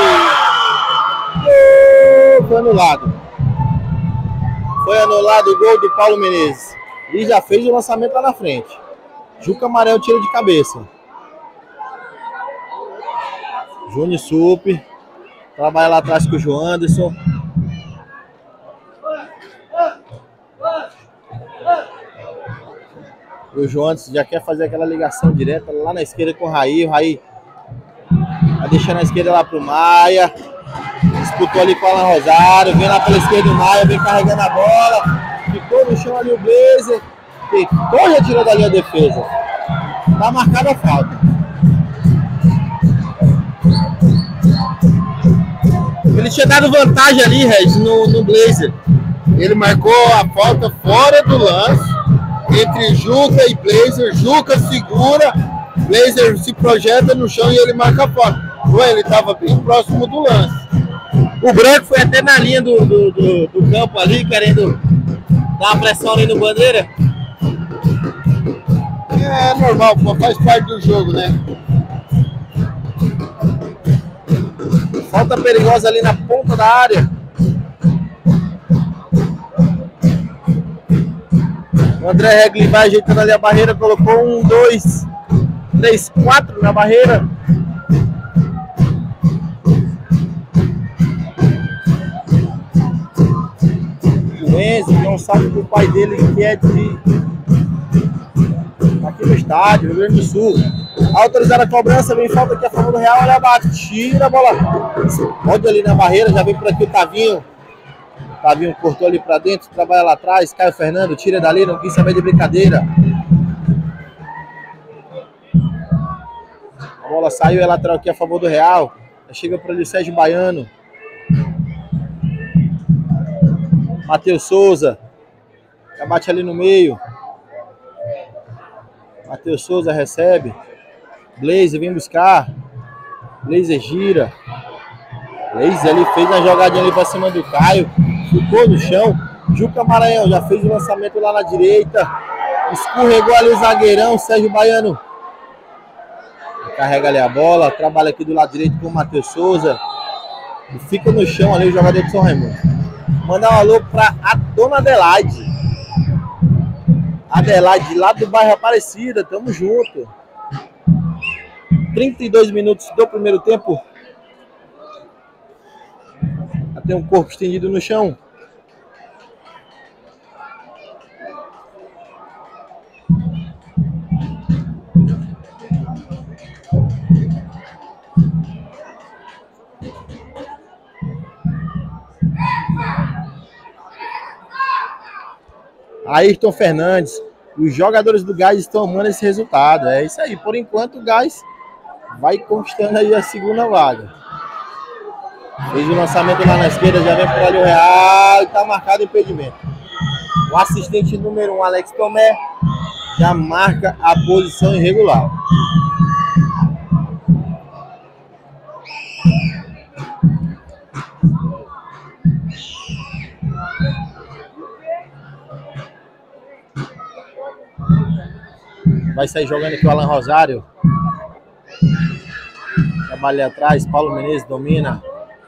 Gol! Foi anulado. Foi anulado o gol do Paulo Menezes. E já fez o lançamento lá na frente. Juca Amarelo tira de cabeça. Júnior Sup. Trabalha lá atrás com o João Anderson. O João Anderson já quer fazer aquela ligação direta lá na esquerda com o Raí. O Raí vai deixando a esquerda lá pro Maia. Disputou ali com o Alan Rosário. Vem lá pela esquerda o Maia. Vem carregando a bola. Ficou no chão ali o Blazer. Tentou já tirou dali a defesa. Tá marcada a falta. Ele tinha dado vantagem ali, Regis, no Blazer. Ele marcou a falta fora do lance. Entre Juca e Blazer. Juca segura. Blazer se projeta no chão e ele marca a falta. Ele estava bem próximo do lance. O Branco foi até na linha do campo ali, querendo dar uma pressão ali no Bandeira. É normal, faz parte do jogo, né? Falta perigosa ali na ponta da área. O André Regli vai ajeitando ali a barreira, colocou 1, 2, 3, 4 na barreira. O Enzo não sabe que o pai dele que é aqui no estádio, Rio Grande do Sul. Autorizada a cobrança, vem falta aqui a favor do Real, olha bate, tira a bola. Pode ali na barreira, já vem por aqui o Tavinho. Tavinho cortou ali pra dentro, trabalha lá atrás. Caio Fernando tira dali, não quis saber de brincadeira. A bola saiu, é lateral aqui a favor do Real. Chega por ali o Sérgio Baiano. Matheus Souza. Já bate ali no meio. Matheus Souza recebe. Blazer vem buscar. Blazer gira. Blazer ali fez a jogadinha ali pra cima do Caio. Ficou no chão. Juca Maranhão já fez o lançamento lá na direita. Escorregou ali o zagueirão. Sérgio Baiano carrega ali a bola. Trabalha aqui do lado direito com o Matheus Souza. E fica no chão ali o jogador do São Raimundo. Mandar um alô pra a dona Adelaide. Adelaide, lá do bairro Aparecida. Tamo junto. 32 minutos do primeiro tempo. Tem um corpo estendido no chão. Ayrton Fernandes. Os jogadores do Gás estão amando esse resultado. É isso aí. Por enquanto o Gás vai conquistando aí a segunda vaga. Fez o lançamento lá na esquerda, já vem por ali o Real e tá marcado o impedimento. O assistente número 1, Alex Tomé, já marca a posição irregular. Vai sair jogando aqui o Alan Rosário. Trabalha atrás, Paulo Menezes domina.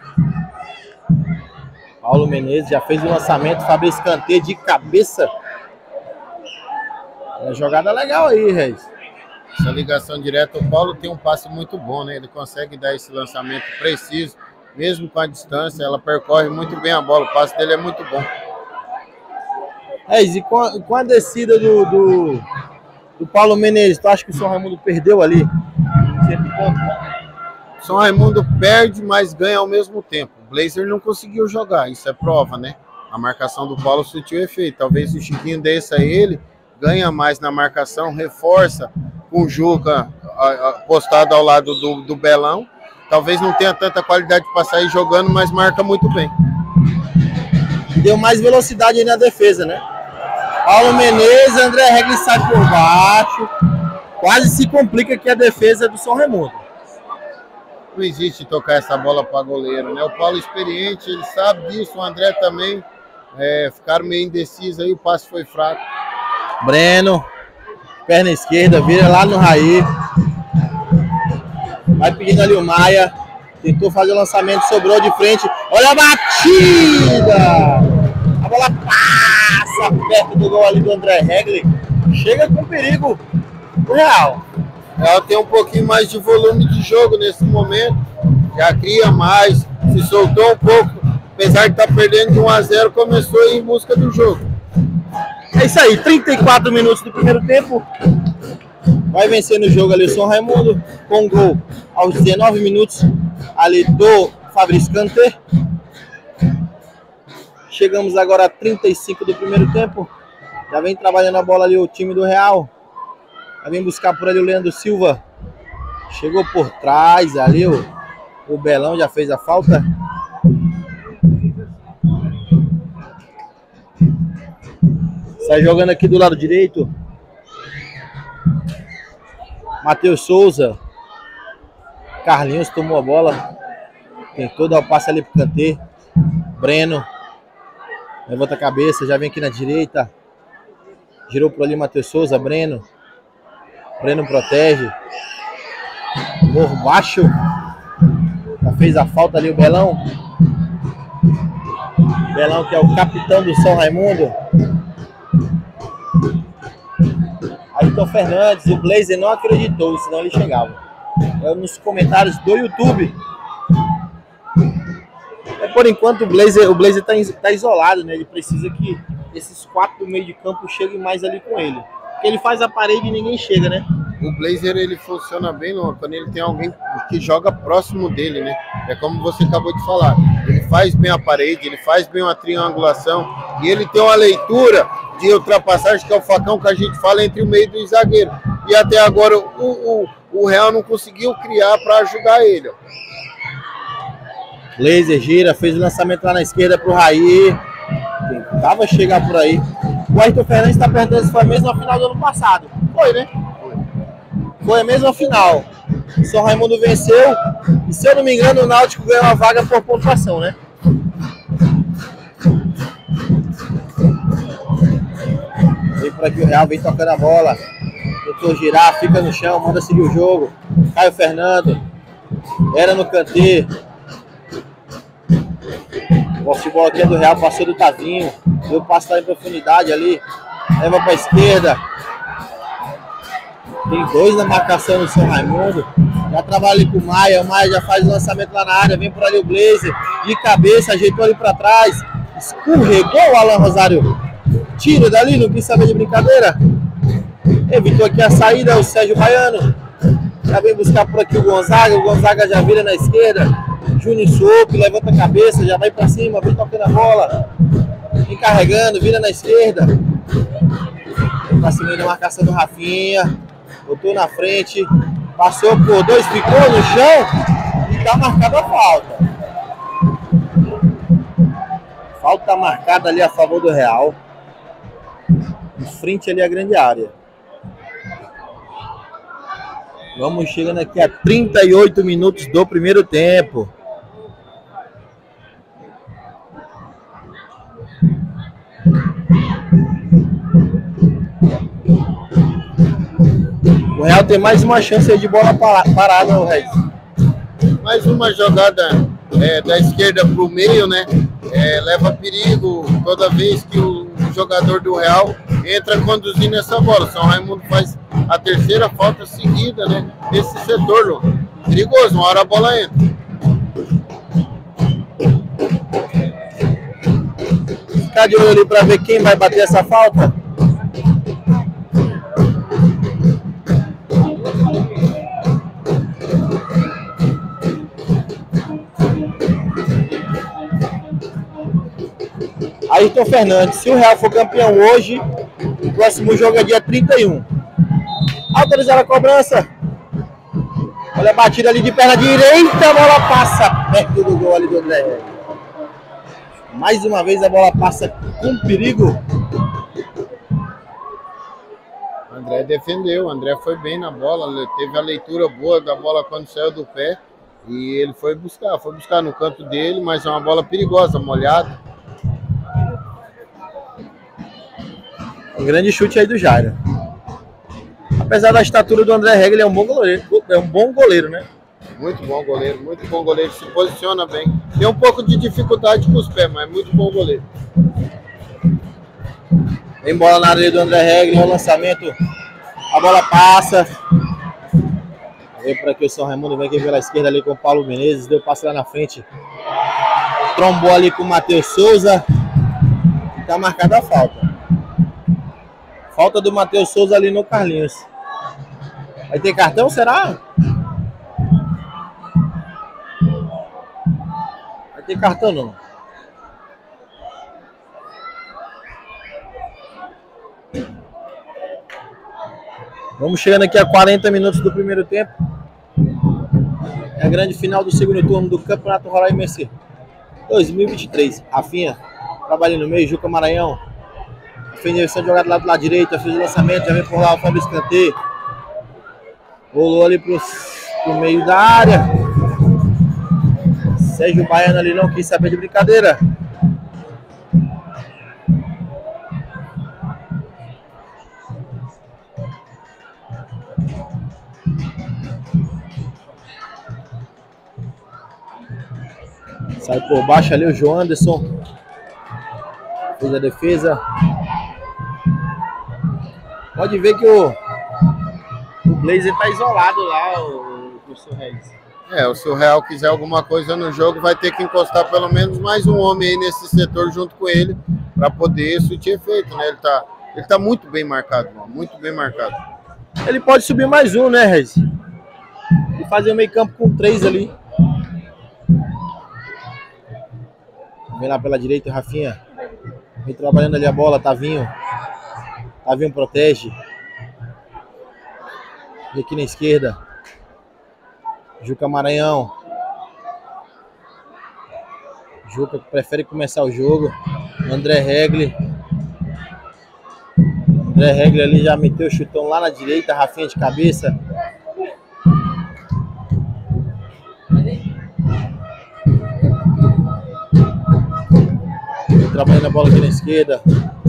Paulo Menezes já fez o lançamento, Fabrício Kanté de cabeça. É uma jogada legal aí, Reis. Essa ligação direta, o Paulo tem um passe muito bom, né? Ele consegue dar esse lançamento preciso, mesmo com a distância, ela percorre muito bem a bola, o passe dele é muito bom. Reis, e com a descida do Paulo Menezes, tu acha que o São Raimundo perdeu ali? São Raimundo perde, mas ganha ao mesmo tempo. Blazer não conseguiu jogar, isso é prova, né? A marcação do Paulo surtiu efeito. Talvez o Chiquinho desça ele, ganha mais na marcação, reforça com o Juca postado ao lado do Belão. Talvez não tenha tanta qualidade para sair jogando, mas marca muito bem. Deu mais velocidade aí na defesa, né? Paulo Menezes, André Regli sai por baixo. Quase se complica aqui a defesa do São Raimundo. Não existe tocar essa bola para goleiro, né? O Paulo experiente, ele sabe disso, o André também. Ficaram meio indecisos aí, o passe foi fraco. Breno, perna esquerda, vira lá no Raí. Vai pedindo ali o Maia. Tentou fazer o lançamento, sobrou de frente. Olha a batida! A bola passa perto do gol ali do André Regli. Chega com perigo o Real. Ela tem um pouquinho mais de volume de jogo nesse momento. Já cria mais, se soltou um pouco. Apesar de estar perdendo de 1-0, começou a ir em busca do jogo. É isso aí, 34 minutos do primeiro tempo. Vai vencendo o jogo ali o São Raimundo, com gol aos 19 minutos ali do Fabrício Kanté. Chegamos agora a 35 do primeiro tempo. Já vem trabalhando a bola ali o time do Real. Já vem buscar por ali o Leandro Silva. Chegou por trás ali o Belão, já fez a falta. Sai jogando aqui do lado direito. Matheus Souza. Carlinhos tomou a bola. Tentou dar o passe ali pro Kanté. Breno. Levanta a cabeça, já vem aqui na direita. Girou por ali Matheus Souza, Breno. Breno protege. Morro baixo. Já fez a falta ali o Belão. Belão que é o capitão do São Raimundo. Ayrton Fernandes, o Blazer não acreditou, senão ele chegava. Nos comentários do YouTube. Por enquanto o Blazer tá isolado, né? Ele precisa que esses 4 do meio de campo cheguem mais ali com ele. Porque ele faz a parede e ninguém chega, né? O Blazer, ele funciona bem quando ele tem alguém que joga próximo dele, né? É como você acabou de falar. Ele faz bem a parede, ele faz bem uma triangulação e ele tem uma leitura de ultrapassagem, que é o facão que a gente fala entre o meio do zagueiro. E até agora o Real não conseguiu criar para ajudar ele. Blazer gira, fez o lançamento lá na esquerda pro Raí. Tentava chegar por aí. O Ayrton Fernandes está perguntando se foi a mesma final do ano passado. Foi, né? Foi a mesma final. O São Raimundo venceu. E se eu não me engano, o Náutico ganhou uma vaga por pontuação, né? Vem por aqui o Real, vem tocando a bola. Tentou girar, fica no chão, manda seguir o jogo. Caio Fernando. Era no Kanté. O posse de bola aqui é do Real, passou do Tavinho. Deu passe lá em profundidade ali. Leva para a esquerda. Tem 2 na marcação do São Raimundo. Já trabalha ali com o Maia. O Maia já faz o lançamento lá na área. Vem por ali o Blazer. De cabeça, ajeitou ali para trás. Escorregou o Alan Rosário. Tira dali, não quis saber de brincadeira. Evitou aqui a saída, o Sérgio Baiano. Já vem buscar por aqui o Gonzaga. O Gonzaga já vira na esquerda. Júnior Soco, levanta a cabeça, já vai para cima, vem tocando a bola. Vem carregando, vira na esquerda. Vem pra cima da marcação do Rafinha. Botou na frente. Passou por 2, ficou no chão. E tá marcada a falta. Falta marcada ali a favor do Real. Em frente ali à grande área. Vamos chegando aqui a 38 minutos do primeiro tempo. O Real tem mais uma chance de bola parada, o Regis. Mais uma jogada da esquerda para o meio, né? Leva perigo toda vez que o jogador do Real entra conduzindo essa bola. São Raimundo faz a terceira falta seguida, né? Nesse setor, Lu. Perigoso, uma hora a bola entra. Ficar de olho ali para ver quem vai bater essa falta. Elton Fernandes. Se o Real for campeão hoje, o próximo jogo é dia 31. Autorizada a cobrança. Olha a batida ali de perna direita, a bola passa perto do gol ali do André. Mais uma vez a bola passa com perigo. O André defendeu, o André foi bem na bola, teve a leitura boa da bola quando saiu do pé. E ele foi buscar no canto dele, mas é uma bola perigosa, molhada. Um grande chute aí do Jairo. Apesar da estatura do André Regli, ele é um bom goleiro, né? Muito bom goleiro, se posiciona bem. Tem um pouco de dificuldade com os pés, mas é muito bom goleiro. Vem bola na área do André Regli, o lançamento, a bola passa. Vem por aqui o São Raimundo, vem aqui pela esquerda ali com o Paulo Menezes, deu passe lá na frente. Trombou ali com o Matheus Souza. E tá marcada a falta. Falta do Matheus Souza ali no Carlinhos. Vai ter cartão, será? Vai ter cartão não. Vamos chegando aqui a 40 minutos do primeiro tempo. É a grande final do segundo turno do Campeonato Roraimense 2023. Rafinha, trabalhando no meio, Juca Maranhão. Fez a versão de jogada lá do lado direito, fez o lançamento, já vem por lá o Fábio Escanteio. Rolou ali pro meio da área. Sérgio Baiano ali não quis saber de brincadeira. Sai por baixo ali o João Anderson. Fez a defesa. Pode ver que o Blazer tá isolado lá, o seu Reis. O se o Real quiser alguma coisa no jogo, vai ter que encostar pelo menos mais um homem aí nesse setor junto com ele, para poder surtir efeito, né? Ele tá muito bem marcado, mano, muito bem marcado. Ele pode subir mais um, né, Reis? E fazer o meio campo com 3 ali. Vem lá pela direita o Rafinha. Vem trabalhando ali a bola, Tavinho. Tavinho protege. E aqui na esquerda. Juca Maranhão. Juca prefere começar o jogo. André Regli. André Regli ali já meteu o chutão lá na direita. Rafinha de cabeça. Trabalhando a bola aqui na esquerda.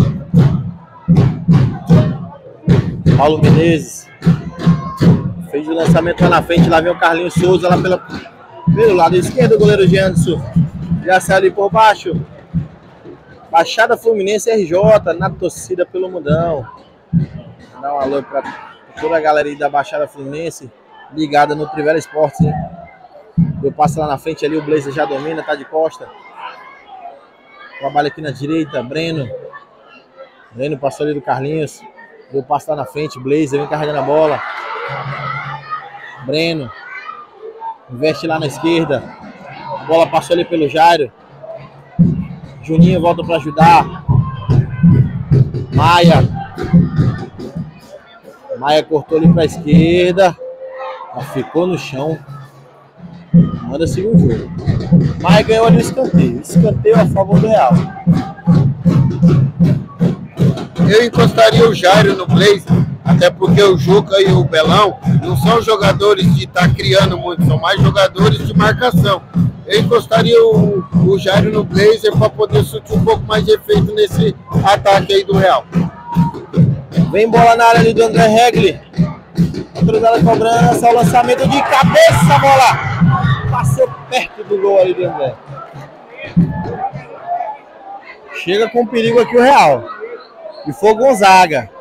Paulo Menezes. Fez o lançamento lá na frente. Lá vem o Carlinhos Souza lá pelo lado esquerdo. O goleiro Janderson já saiu ali por baixo. Baixada Fluminense RJ. Na torcida pelo Mundão. Dá um alô pra toda a galera aí da Baixada Fluminense. Ligada no Trivela Esportes, hein? Eu passo lá na frente ali. O Blazer já domina. Tá de costa. Trabalha aqui na direita, Breno. Breno passou ali do Carlinhos. Deu passo lá na frente, Blazer vem carregando a bola. Breno. Investe lá na esquerda. A bola passou ali pelo Jairo. Juninho volta para ajudar. Maia. Maia cortou ali para a esquerda. Já ficou no chão. Manda seguir o jogo. Maia ganhou ali o escanteio. Escanteio a favor do Real. Eu encostaria o Jairo no Blazer, até porque o Juca e o Belão não são jogadores de estar criando muito, são mais jogadores de marcação. Eu encostaria o Jairo no Blazer para poder surtir um pouco mais de efeito nesse ataque aí do Real. Vem bola na área ali do André Regli. Autorizada a cobrança, o lançamento de cabeça, bola passou perto do gol ali do André. Chega com perigo aqui o Real. E foi Gonzaga.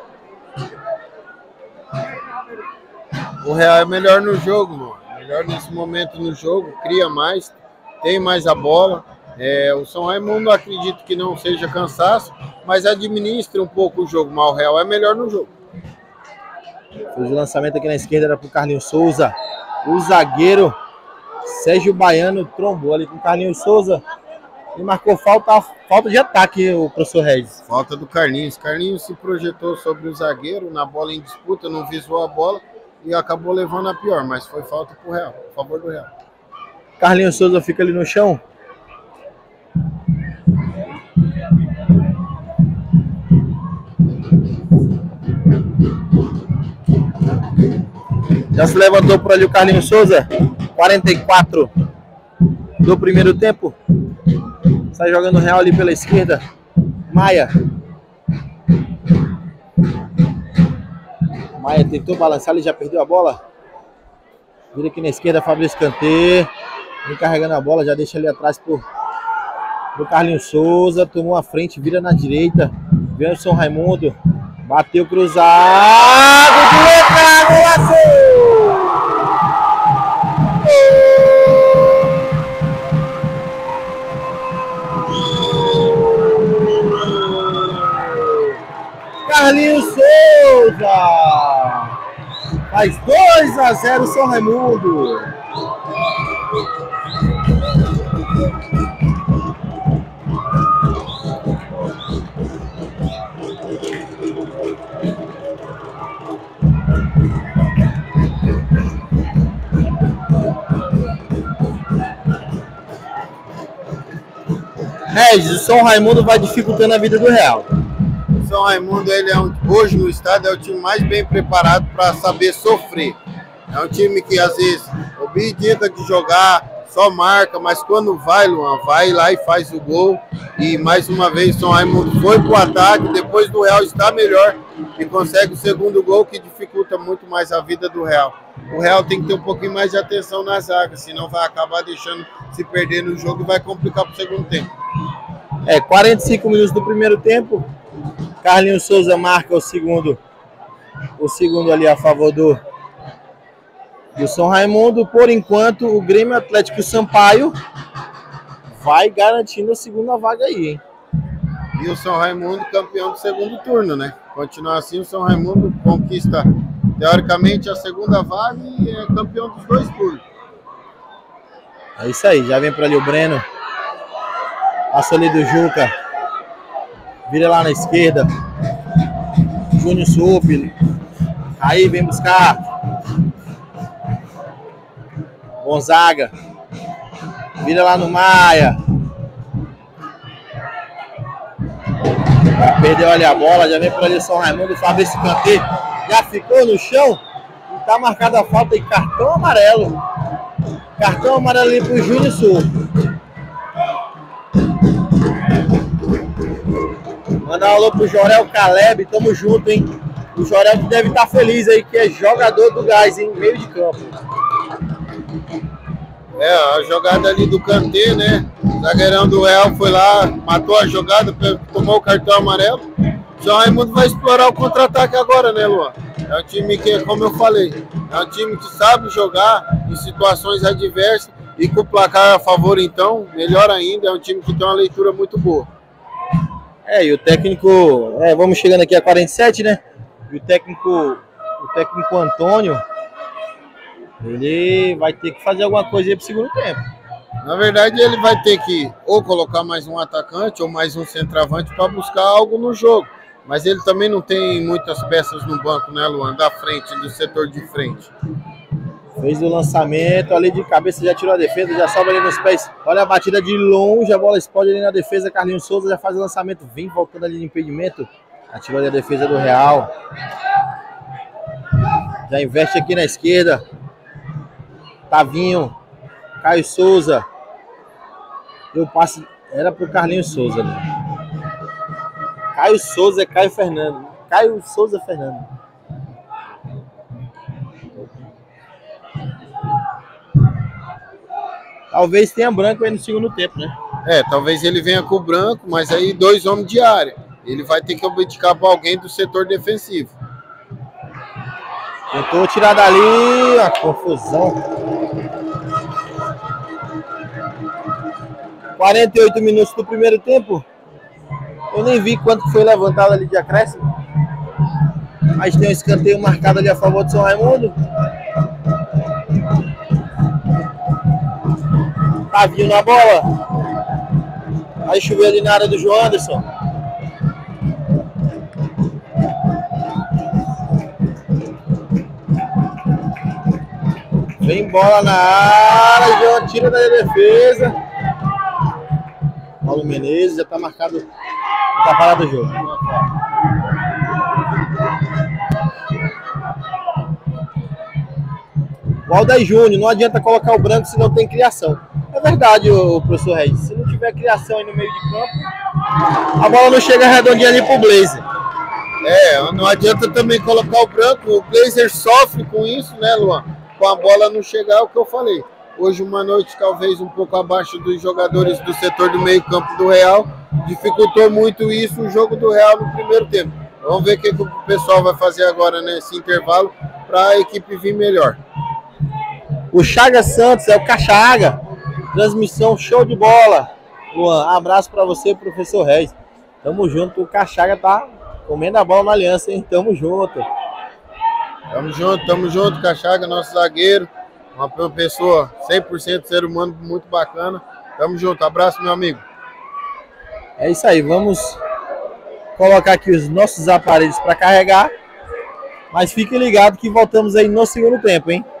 O Real é melhor no jogo, mano. Melhor nesse momento no jogo, cria mais, tem mais a bola. O São Raimundo acredito que não seja cansaço, mas administra um pouco o jogo, mas o Real é melhor no jogo. Fez o lançamento aqui na esquerda, era pro Carlinhos Souza. O zagueiro Sérgio Baiano trombou ali com o Carlinhos Souza. E marcou falta de ataque, o professor Regis. Falta do Carlinhos. Carlinhos se projetou sobre o zagueiro na bola em disputa, não visou a bola e acabou levando a pior, mas foi falta pro Real, a favor do Real. Carlinhos Souza fica ali no chão. Já se levantou por ali o Carlinhos Souza. 44 do primeiro tempo. Sai jogando o Real ali pela esquerda. Maia. Maia tentou balançar, ele já perdeu a bola. Vira aqui na esquerda, Fabrício Kanté. Vem carregando a bola, já deixa ali atrás pro Carlinhos Souza. Tomou a frente, vira na direita. Vem o São Raimundo. Bateu cruzado. Do golaço! Carlinhos Souza faz 2-0 São Raimundo. Regis, o São Raimundo vai dificultando a vida do Real. São Raimundo, ele hoje no estado é o time mais bem preparado para saber sofrer. É um time que às vezes obedienta de jogar, só marca, mas quando vai, Luan, vai lá e faz o gol. E mais uma vez São Raimundo foi pro ataque, depois do Real está melhor e consegue o segundo gol, que dificulta muito mais a vida do Real. O Real tem que ter um pouquinho mais de atenção na zaga, senão vai acabar deixando se perder no jogo e vai complicar pro segundo tempo. 45 minutos do primeiro tempo. Carlinhos Souza marca o segundo ali a favor do São Raimundo. Por enquanto, o Grêmio Atlético Sampaio vai garantindo a segunda vaga aí, hein? E o São Raimundo campeão do segundo turno, né? Continuar assim, o São Raimundo conquista, teoricamente, a segunda vaga e é campeão dos 2 turnos. É isso aí, já vem por ali o Breno. Passa ali do Juca. Vira lá na esquerda. Júnior Sup. Aí vem buscar. Gonzaga. Vira lá no Maia. Perdeu ali a bola. Já vem por ali o São Raimundo. Fabrício Kanté já ficou no chão. E tá marcada a falta e cartão amarelo. Cartão amarelo ali pro Júnior Sup. Mandar um alô pro Jorel Caleb, tamo junto, hein? O Jorel que deve estar feliz aí, que é jogador do Gás, hein? Meio de campo. A jogada ali do Kanté, né? O zagueirão do Real foi lá, matou a jogada, tomou o cartão amarelo. O São Raimundo vai explorar o contra-ataque agora, né, Luan? É um time que, como eu falei, é um time que sabe jogar em situações adversas e com o placar a favor, então, melhor ainda, é um time que tem uma leitura muito boa. E o técnico, vamos chegando aqui a 47, né? E o técnico Antônio, ele vai ter que fazer alguma coisa aí pro segundo tempo. Na verdade, ele vai ter que ou colocar mais um atacante ou mais um centroavante para buscar algo no jogo. Mas ele também não tem muitas peças no banco, né, Luan? Da frente, do setor de frente. Fez o lançamento, ali de cabeça já tirou a defesa, já sobe ali nos pés. Olha a batida de longe, a bola explode ali na defesa. Carlinhos Souza já faz o lançamento, vem voltando ali de impedimento. Atirou ali a defesa do Real. Já investe aqui na esquerda. Tavinho, Caio Souza. Deu passe, era pro Carlinhos Souza ali. Caio Souza é Caio Fernando. Caio Souza Fernando. Talvez tenha branco aí no segundo tempo, né? Talvez ele venha com o branco, mas aí 2 homens de área. Ele vai ter que abdicar para alguém do setor defensivo. Tentou tirar dali, a confusão. 48 minutos do primeiro tempo. Eu nem vi quanto foi levantado ali de acréscimo. Mas tem um escanteio marcado ali a favor do São Raimundo. Tavinho na bola. Aí choveu ali na área do João Anderson. Vem bola na área, João tira da defesa. Paulo Menezes já tá marcado. Tá parado o jogo. O Aldair Júnior, não adianta colocar o branco se não tem criação. É verdade, o professor Regis. Se não tiver criação aí no meio de campo, a bola não chega redondinha ali pro Blazer. Não adianta também colocar o branco. O Blazer sofre com isso, né, Luan? Com a bola não chegar, é o que eu falei. Hoje uma noite talvez um pouco abaixo dos jogadores do setor do meio campo do Real. Dificultou muito isso o jogo do Real no primeiro tempo. Vamos ver o que o pessoal vai fazer agora nesse intervalo para a equipe vir melhor. O Chaga Santos é o Cachaga. Transmissão show de bola. Luan, abraço pra você, professor Reis. Tamo junto, o Cachaga tá comendo a bola na aliança, hein? Tamo junto. Tamo junto, Cachaga, nosso zagueiro. Uma pessoa 100% ser humano, muito bacana. Tamo junto, abraço, meu amigo. É isso aí, vamos colocar aqui os nossos aparelhos para carregar. Mas fiquem ligados que voltamos aí no segundo tempo, hein?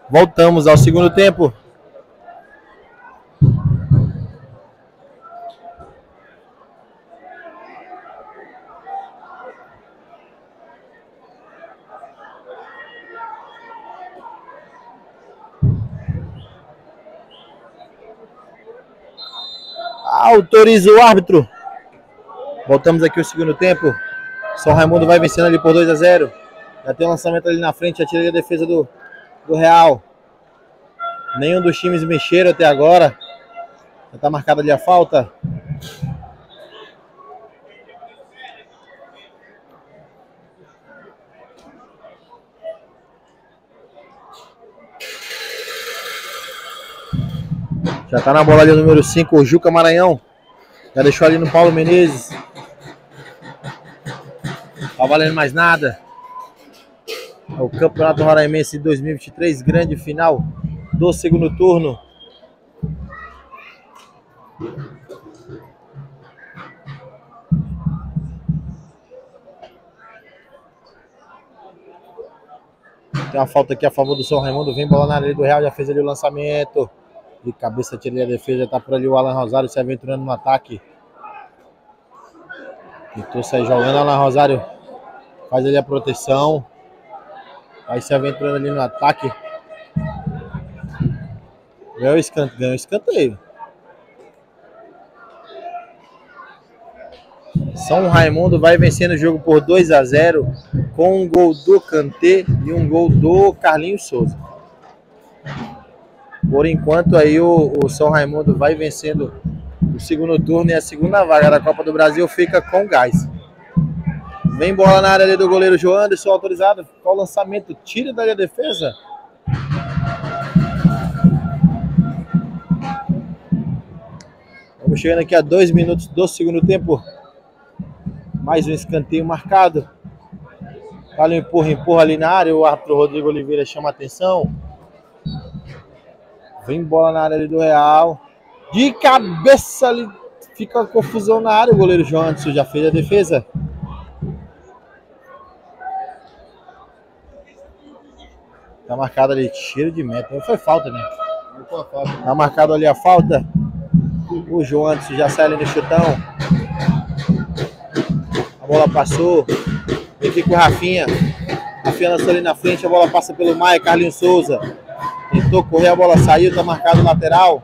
Voltamos ao segundo tempo. Autoriza o árbitro. Voltamos aqui ao segundo tempo. São Raimundo vai vencendo ali por 2-0. Já tem um lançamento ali na frente. Já tira a defesa do Real. Nenhum dos times mexeram até agora. Já está marcada ali a falta. Já tá na bola ali o número 5, o Juca Maranhão. Já deixou ali no Paulo Menezes. Tá valendo mais nada. É o Campeonato Roraimense 2023, grande final do segundo turno. Tem uma falta aqui a favor do São Raimundo. Vem bola na área do Real, já fez ali o lançamento. De cabeça, tira a defesa, já tá por ali o Alan Rosário se aventurando no ataque. Tentou sair jogando, Alan Rosário faz ali a proteção. Vai se aventurando ali no ataque. Ganhou o escanteio. São Raimundo vai vencendo o jogo por 2-0 com um gol do Kanté e um gol do Carlinhos Souza. Por enquanto aí o São Raimundo vai vencendo o segundo turno e a segunda vaga da Copa do Brasil fica com gás. Vem bola na área ali do goleiro João Anderson, autorizado. Qual o lançamento? Tira da defesa. Vamos chegando aqui a 2 minutos do segundo tempo. Mais um escanteio marcado. Fala empurra ali na área. O árbitro Rodrigo Oliveira chama a atenção. Vem bola na área ali do Real. De cabeça ali. Fica uma confusão na área. O goleiro João Anderson já fez a defesa. Tá marcado ali, tiro de meta. Não foi falta, né? Não foi falta. Tá marcado ali a falta. O João Anderson já sai ali no chutão. A bola passou. Vem aqui com o Rafinha. Rafinha lançou ali na frente. A bola passa pelo Maia. Carlinhos Souza. Tentou correr, a bola saiu, tá marcado o lateral.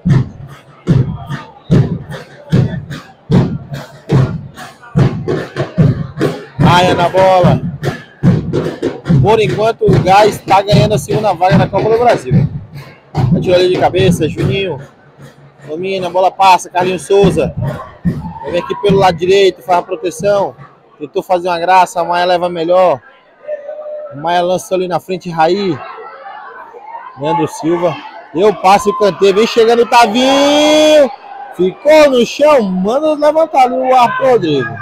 Maia na bola. Por enquanto o Gás está ganhando a segunda vaga na Copa do Brasil. Atirou ali de cabeça, Juninho. Domina, a bola passa, Carlinhos Souza. Vem aqui pelo lado direito, faz a proteção. Tentou fazer uma graça, a Maia leva melhor. A Maia lançou ali na frente, Raí. Leandro Silva. Deu passe, o Kanté. Vem chegando o Tavinho. Ficou no chão. Manda levantar ali o ar, Rodrigo.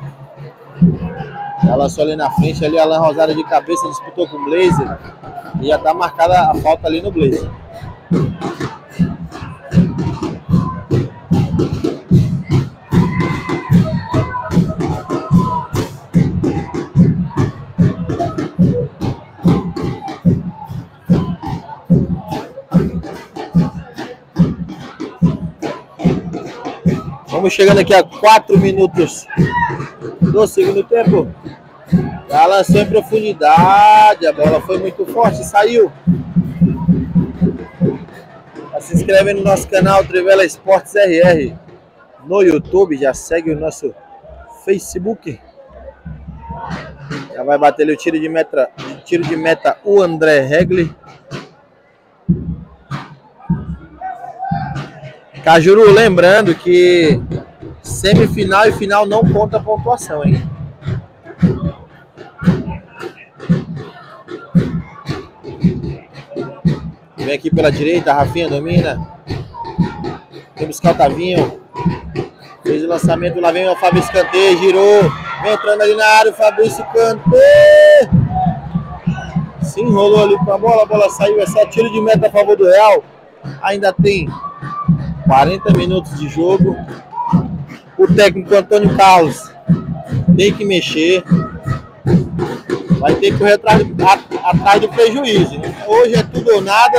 Ela lançou ali na frente. Ali Alan Rosário de cabeça. Disputou com o Blazer. E já tá marcada a falta ali no Blazer. Vamos chegando aqui a 4 minutos do segundo tempo. Já lançou em profundidade. A bola foi muito forte, saiu. Já se inscreve no nosso canal Trivela Esportes RR no YouTube. Já segue o nosso Facebook. Já vai bater ali o tiro de meta o André Regli. Cajuru, lembrando que semifinal e final não conta pontuação, hein? Vem aqui pela direita, a Rafinha domina. Vem buscar o Tavinho. Fez o lançamento, lá vem o Fabrício Kanté, girou. Vem entrando ali na área o Fabrício Kanté. Se enrolou ali com a bola saiu. É só tiro de meta a favor do Real. Ainda tem 40 minutos de jogo. O técnico Antônio Carlos tem que mexer. vai ter que correr atrás do prejuízo, né? Hoje é tudo ou nada.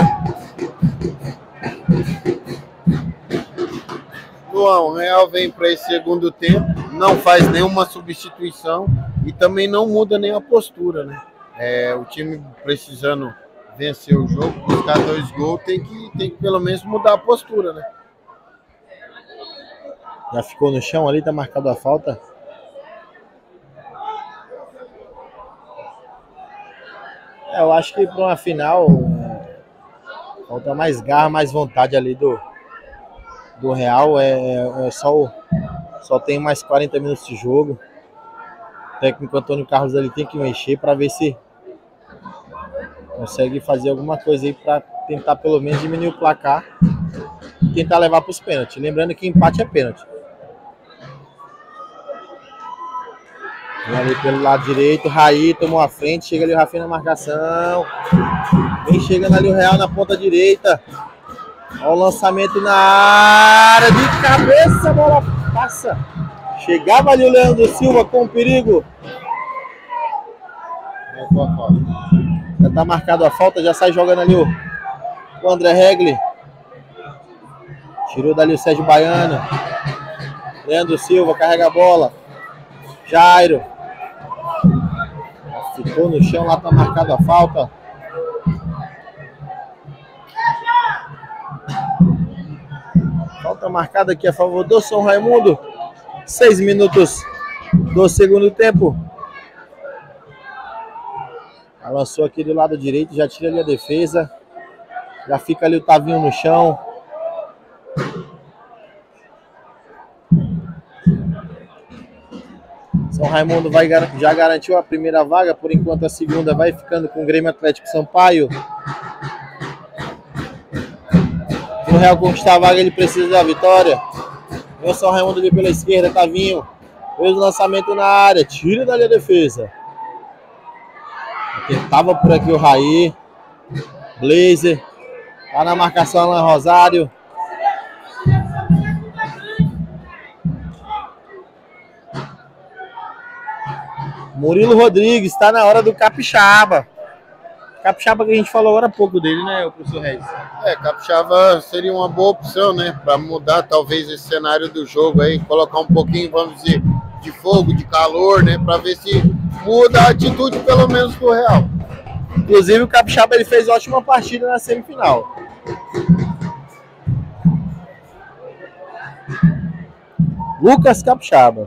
Luan, o Real vem para esse segundo tempo, não faz nenhuma substituição e também não muda nem a postura, né? O time precisando vencer o jogo, buscar 2 gols, tem que pelo menos mudar a postura, né? Já ficou no chão ali, tá marcado a falta. Eu acho que para uma final falta mais garra, mais vontade ali do Real. Só tem mais 40 minutos de jogo. O técnico Antônio Carlos ali tem que mexer para ver se consegue fazer alguma coisa aí para tentar pelo menos diminuir o placar e tentar levar para os pênaltis. Lembrando que empate é pênalti. Vem ali pelo lado direito, Raí tomou a frente, chega ali o Rafinha na marcação. Vem chegando ali o Real na ponta direita. Olha o lançamento na área, de cabeça, a bola passa. Chegava ali o Leandro Silva com perigo. Já tá marcado a falta, já sai jogando ali o André Regli. Tirou dali o Sérgio Baiano. Leandro Silva carrega a bola. Jairo. Ficou no chão, lá tá marcado a falta. Falta marcada aqui a favor do São Raimundo. 6 minutos do segundo tempo. Avançou aqui do lado direito, já tira ali a defesa. Já fica ali o Tavinho no chão. São Raimundo já garantiu a primeira vaga, por enquanto a segunda vai ficando com o Grêmio Atlético Sampaio. Para o Real conquistar a vaga, ele precisa da vitória. Vem o São Raimundo ali pela esquerda, Tavinho. Fez o lançamento na área, tira dali a defesa. Tentava por aqui o Raí. Blazer. Tá na marcação Alan Rosário. Murilo Rodrigues, está na hora do Capixaba. Capixaba que a gente falou agora há pouco dele, né, o professor Regis? Capixaba seria uma boa opção, né? Para mudar talvez esse cenário do jogo aí, colocar um pouquinho, vamos dizer, de fogo, de calor, né? Para ver se muda a atitude pelo menos do Real. Inclusive o Capixaba ele fez ótima partida na semifinal. Lucas Capixaba.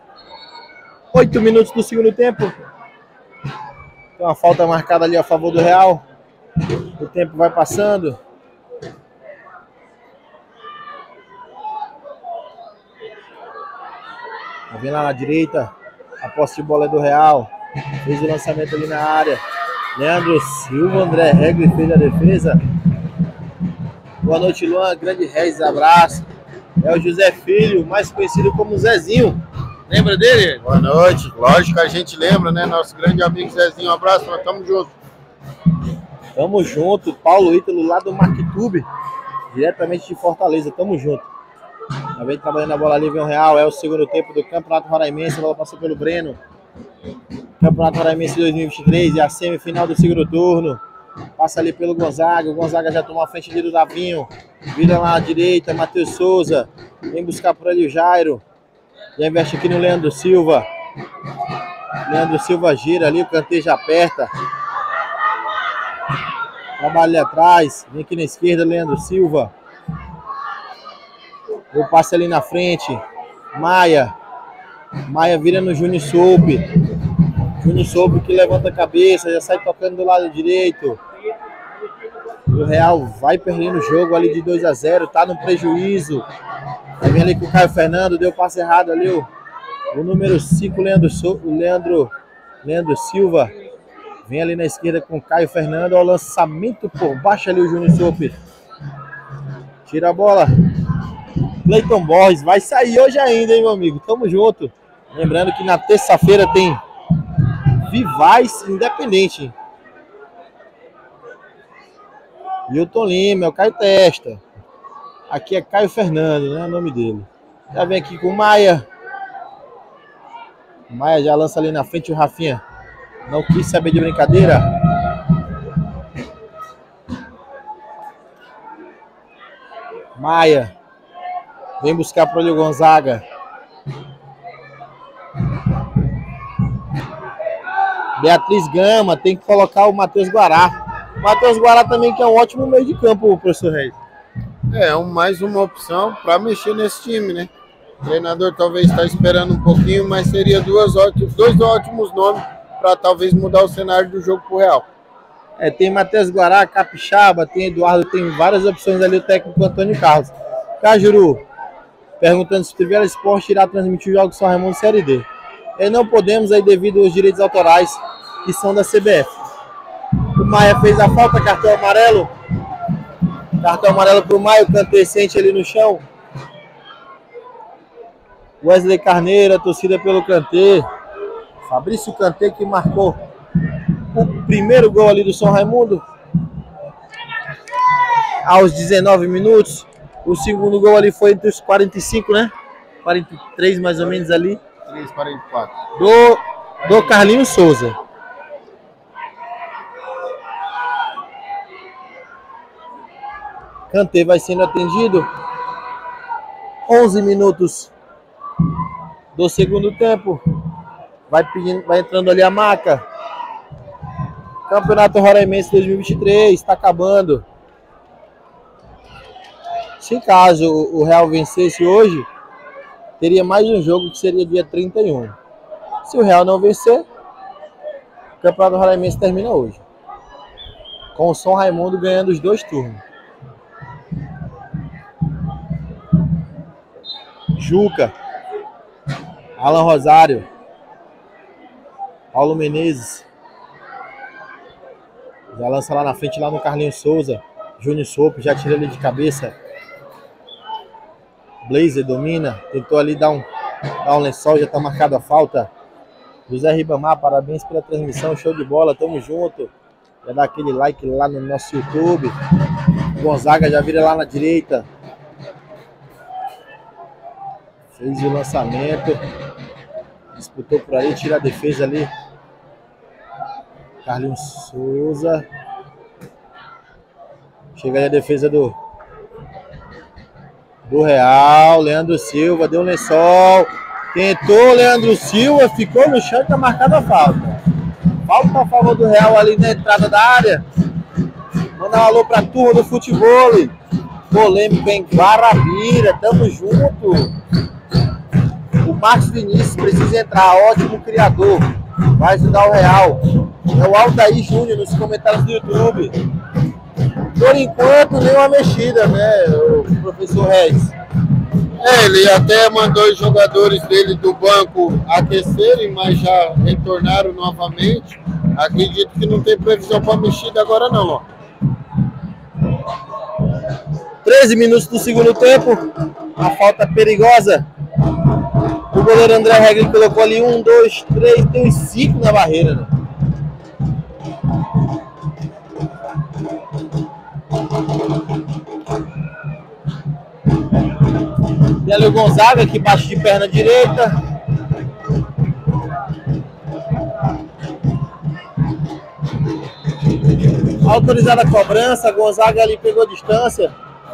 8 minutos do segundo tempo. Tem uma falta marcada ali a favor do Real. O tempo vai passando. Vem lá na direita. A posse de bola é do Real. Fez o lançamento ali na área. Leandro Silva, André Regli fez a defesa. Boa noite, Luan. Grande Regis, abraço. É o José Filho, mais conhecido como Zezinho. Lembra dele? Boa noite. Lógico que a gente lembra, né? Nosso grande amigo Zezinho. Um abraço, nós estamos juntos. Tamo junto. Paulo Ítalo lá do Marquitube, diretamente de Fortaleza. Tamo junto. Já vem trabalhando a bola ali, vem o Real. É o segundo tempo do Campeonato Roraimense. A bola passou pelo Breno. Campeonato Roraimense 2023 e a semifinal do segundo turno. Passa ali pelo Gonzaga. O Gonzaga já tomou a frente ali do Davinho. Vira lá à direita, Matheus Souza. Vem buscar por ali o Jairo. Já investe aqui no Leandro Silva. Leandro Silva gira ali, o canteio já aperta. Trabalha ali atrás. Vem aqui na esquerda, Leandro Silva. O passe ali na frente. Maia. Maia vira no Júnior Soupe. Júnior Soupe que levanta a cabeça, já sai tocando do lado direito. O Real vai perdendo o jogo ali de 2-0, tá no prejuízo. Aí vem ali com o Caio Fernando, deu passe errado ali o número 5, Leandro Silva. Vem ali na esquerda com o Caio Fernando, ó, o lançamento por baixo ali o Júnior Soupe. Tira a bola. Cleiton Borges, vai sair hoje ainda, hein, meu amigo? Tamo junto. Lembrando que na terça-feira tem Vivaz Independente. Hilton Lima, é o Caio Testa. Aqui é Caio Fernando, né? O nome dele. Já vem aqui com o Maia. O Maia já lança ali na frente o Rafinha. Não quis saber de brincadeira. Maia. Vem buscar para o Gonzaga. Beatriz Gama. Tem que colocar o Matheus Guará. O Matheus Guará também que é um ótimo meio de campo, professor Reis. É, mais uma opção para mexer nesse time, né? O treinador talvez está esperando um pouquinho, mas seria dois ótimos nomes para talvez mudar o cenário do jogo pro Real. É, tem Matheus Guará, Capixaba, tem Eduardo, tem várias opções ali, o técnico Antônio Carlos. Cajuru, perguntando se o Trivela Esporte irá transmitir os jogos São Raimundo Série D. E não podemos aí devido aos direitos autorais que são da CBF. O Maia fez a falta, cartão amarelo. Cartão amarelo pro Maia, o Kanté sente ali no chão. Wesley Carneiro, torcida pelo Kanté. Fabrício Kanté que marcou o primeiro gol ali do São Raimundo. Aos 19 minutos. O segundo gol ali foi entre os 45, né? 43 mais ou menos ali. 3,44. Do Carlinhos Souza. Kanté vai sendo atendido. 11 minutos do segundo tempo. Vai entrando ali a maca. Campeonato Roraimense 2023 está acabando. Se caso o Real vencesse hoje, teria mais um jogo que seria dia 31. Se o Real não vencer, o Campeonato Roraimense termina hoje. Com o São Raimundo ganhando os 2 turnos. Juca. Alan Rosário. Paulo Menezes. Já lança lá na frente, lá no Carlinhos Souza. Júnior Sopo, já tira ele de cabeça. Blazer domina. Tentou ali dar um lençol, já tá marcada a falta. José Ribamar, parabéns pela transmissão. Show de bola, tamo junto. Já dá aquele like lá no nosso YouTube. Gonzaga já vira lá na direita. Fez o lançamento. Disputou por ali, tira a defesa ali. Carlinhos Souza. Chega aí a defesa do Real. Leandro Silva, deu um lençol. Tentou, Leandro Silva, ficou no chão e tá marcada a falta. Falta a favor do Real ali na entrada da área. Manda um alô pra turma do futebol. Polêmico em Guarabira, tamo junto. O Marcos Vinícius precisa entrar, ótimo criador. Vai ajudar o Real. É o Aldair Júnior nos comentários do YouTube. Por enquanto, nenhuma mexida, né, o professor Reis? Ele até mandou os jogadores dele do banco aquecerem, mas já retornaram novamente. Acredito que não tem previsão para mexida agora não, ó. 13 minutos do segundo tempo. A falta perigosa. O goleiro André Regli colocou ali 1, 2, 3, tem uns 5 na barreira, né? E ali o Gonzaga que bate de perna direita. Autorizada a cobrança, Gonzaga ali pegou distância.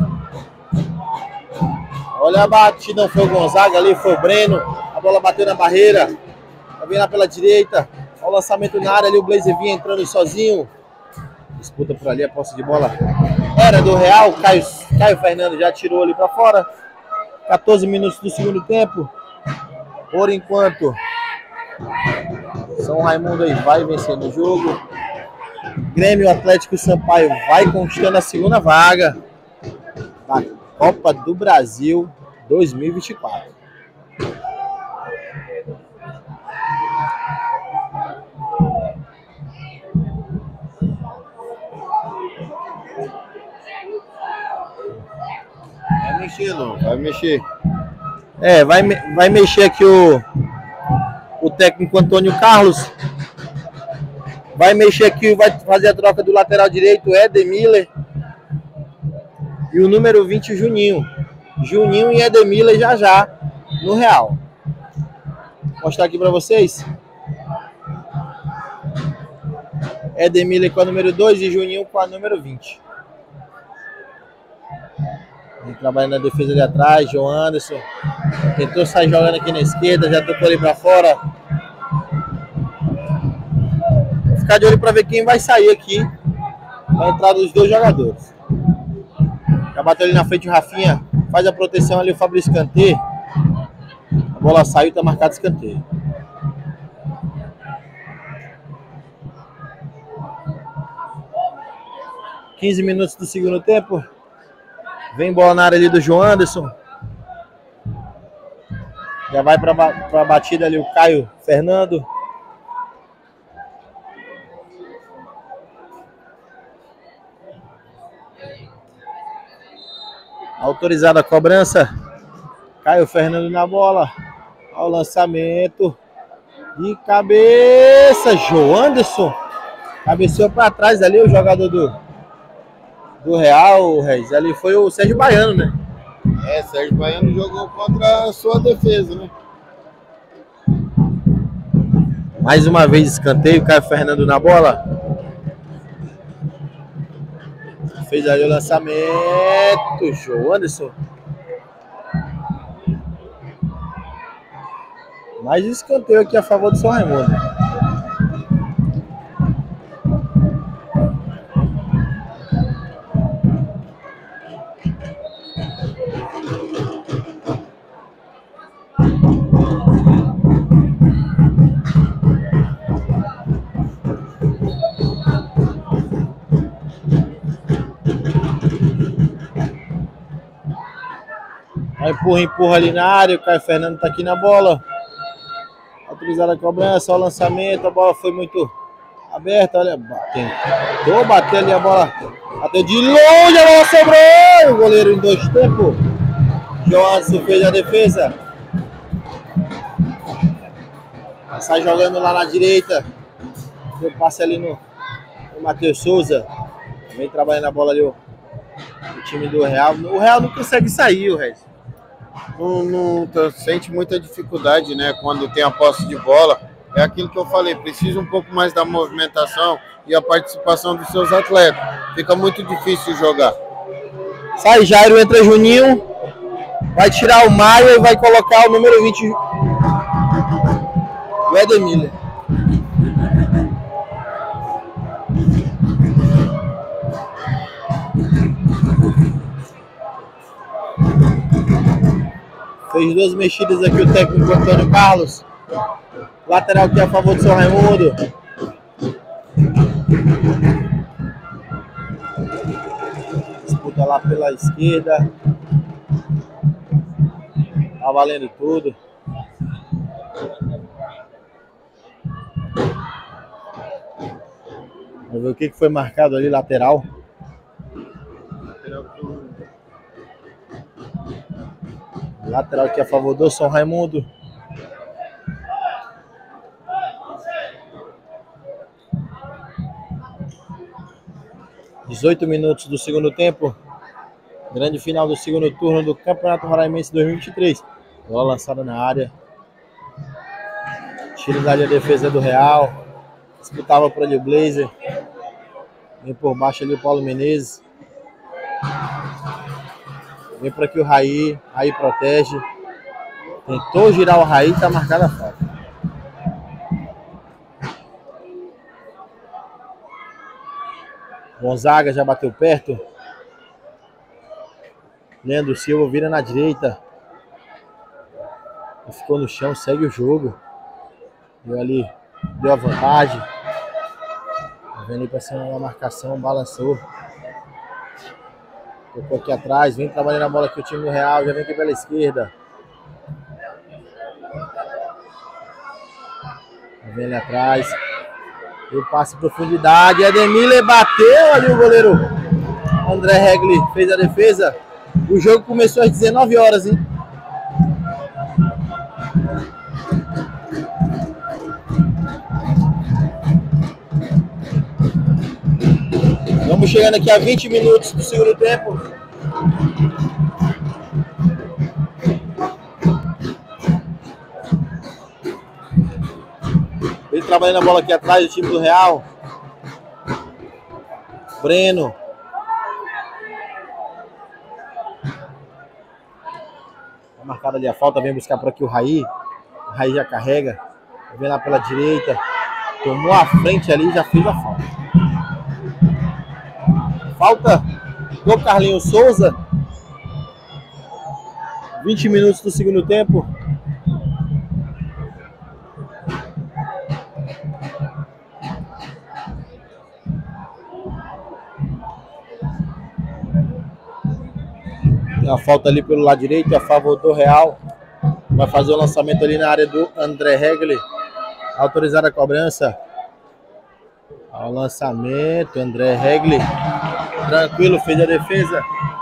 Olha a batida, não foi o Gonzaga ali, foi o Breno. A bola bateu na barreira. Tá vindo lá pela direita. Olha o lançamento na área ali, o Blazer vinha entrando sozinho. Disputa por ali, a posse de bola era do Real. Caio Fernando já tirou ali pra fora. 14 minutos do segundo tempo. Por enquanto, São Raimundo aí vai vencendo o jogo. Grêmio Atlético Sampaio vai conquistando a segunda vaga da Copa do Brasil 2024. Vai mexer, não? Vai mexer. É, vai mexer aqui o técnico Antônio Carlos. Vai mexer aqui, vai fazer a troca do lateral direito, Éder Miller. E o número 20, Juninho. Juninho e Éder Miller já no Real. Vou mostrar aqui para vocês. Edemília com a número 2 e Juninho com a número 20. Vem trabalhando na defesa ali atrás, João Anderson. Tentou sair jogando aqui na esquerda, já tocou ali pra fora. Vou ficar de olho pra ver quem vai sair aqui na entrada dos dois jogadores. Já bateu ali na frente o Rafinha, faz a proteção ali o Fabrício Kanté. A bola saiu, tá marcado escanteio. (15 minutos do segundo tempo. Vem bola na área ali do João Anderson. Já vai para a batida ali o Caio Fernando. Autorizada a cobrança. Caio Fernando na bola. Ao lançamento. De cabeça. João Anderson. Cabeceou para trás ali o jogador do Real, Reis. Ali foi o Sérgio Baiano, né? Sérgio Baiano jogou contra a sua defesa, né? Mais uma vez escanteio, Caio Fernando na bola. Fez ali o lançamento. João Anderson. Mais escanteio aqui a favor do São Raimundo. Empurra ali na área, o Caio Fernando tá aqui na bola. Autorizada a cobrança, o lançamento, a bola foi muito aberta, olha, tentou bater ali a bola, bateu de longe, a bola sobrou, o goleiro em 2 tempos. João Anderson fez a defesa. Sai jogando lá na direita, deu passe ali no Matheus Souza, vem trabalhando a bola ali o time do Real. O Real não consegue sair, o Regis. Não sente muita dificuldade, né? Quando tem a posse de bola, é aquilo que eu falei, precisa um pouco mais da movimentação e a participação dos seus atletas. Fica muito difícil jogar. Sai Jairo, entra Juninho, vai tirar o Maia e vai colocar o número 20, o Edemília. Fez 2 mexidas aqui o técnico Antônio Carlos. Lateral aqui a favor do São Raimundo. Disputa lá pela esquerda. Tá valendo tudo. Vamos ver o que foi marcado ali, lateral. Lateral aqui a favor do São Raimundo. (18 minutos do segundo tempo. Grande final do segundo turno do Campeonato Roraimense 2023. Bola lançada na área. Tira da área a defesa do Real. Disputava por ali o Blazer. Vem por baixo ali o Paulo Menezes. Vem por aqui o Raí. Raí protege. Tentou girar o Raí, tá marcada a falta. Gonzaga já bateu perto. Leandro Silva vira na direita. Ficou no chão, segue o jogo. Deu ali, deu a vantagem. Vem ali pra cima da marcação, balançou. Tocou aqui atrás, vem trabalhando a bola aqui o time do Real, já vem aqui pela esquerda. Vem ali atrás. Deu passe em profundidade. Edemília bateu ali o goleiro. André Regli fez a defesa. O jogo começou às 19 horas, hein? Vamos chegando aqui a 20 minutos do segundo tempo. Ele trabalhando a bola aqui atrás do time do Real. Breno. Tá marcada ali a falta, vem buscar por aqui o Raí. O Raí já carrega. Vem lá pela direita. Tomou a frente ali e já fez a falta. Falta do Carlinhos Souza. 20 minutos do segundo tempo. A falta ali pelo lado direito, a favor do Real. Vai fazer o lançamento ali na área do André Regli. Autorizada a cobrança. Ao lançamento, André Regli. Tranquilo, fez a defesa.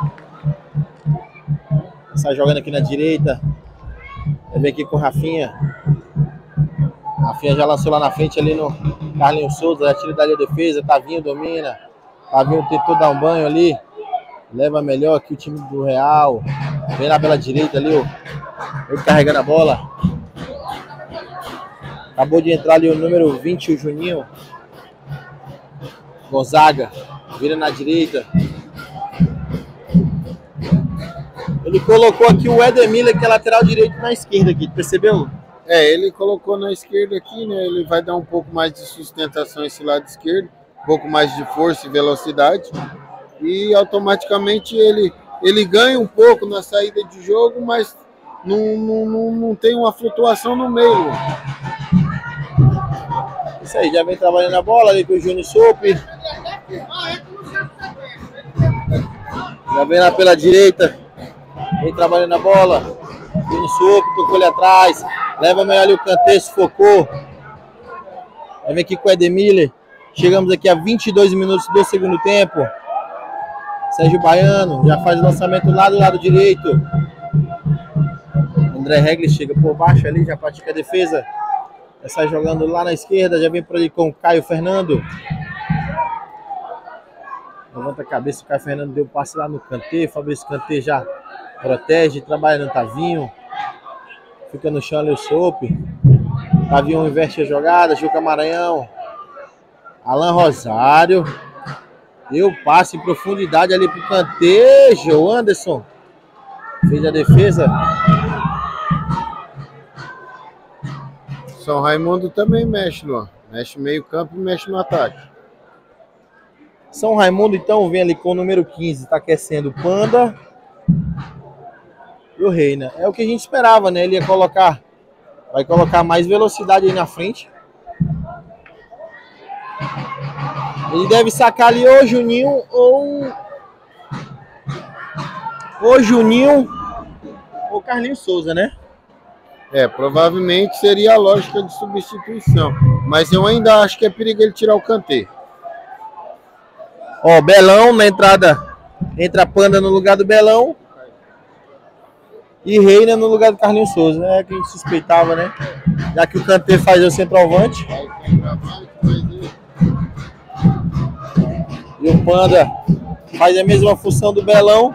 Sai jogando aqui na direita. Vai vir aqui com o Rafinha. Rafinha já lançou lá na frente ali no Carlinhos Souza. Já tira dali a defesa. Tavinho domina. Tavinho tentou dar um banho ali. Leva melhor aqui o time do Real. Vem lá pela direita ali, ó. Ele carregando a bola. Acabou de entrar ali o número 20, o Juninho. Gonzaga. Vira na direita. Ele colocou aqui o Edemir, que é lateral direito, na esquerda aqui. Percebeu? É, ele colocou na esquerda aqui, né? Ele vai dar um pouco mais de sustentação esse lado esquerdo. Um pouco mais de força e velocidade. E automaticamente ele ganha um pouco na saída de jogo, mas não tem uma flutuação no meio. Isso aí, já vem trabalhando a bola ali com o Júnior Sope. Já vem lá pela direita. Vem trabalhando a bola. Júnior Sope, tocou ali atrás. Leva melhor ali o Kanté, sufocou. Vai vir aqui com o Edemir. Chegamos aqui a 22 minutos do segundo tempo. Sérgio Baiano já faz o lançamento lá do lado direito. André Regli chega por baixo ali, já pratica a defesa. Já sai jogando lá na esquerda, já vem por ali com o Caio Fernando. Levanta a cabeça, o Caio Fernando deu passe lá no Kanté. Fabrício Kanté já protege, trabalha no Tavinho. Fica no chão ali o Sope. Tavinho inverte a jogada, Juca Maranhão. Alan Rosário. Deu passe em profundidade ali pro Kanté. João Anderson fez a defesa. São Raimundo também mexe, Luan. Mexe meio campo e mexe no ataque. São Raimundo então vem ali com o número 15. Tá aquecendo o Panda e o Reina. É o que a gente esperava, né? Ele ia colocar, vai colocar mais velocidade aí na frente. Ele deve sacar ali ou Juninho ou Juninho ou Carlinhos Souza, né? É, provavelmente seria a lógica de substituição. Mas eu ainda acho que é perigo ele tirar o Kanté. Ó, Belão na entrada. Entra Panda no lugar do Belão. E Reina no lugar do Carlinhos Souza, né? É que a gente suspeitava, né? Já que o Kanté faz o centroavante. E o Panda faz a mesma função do Belão.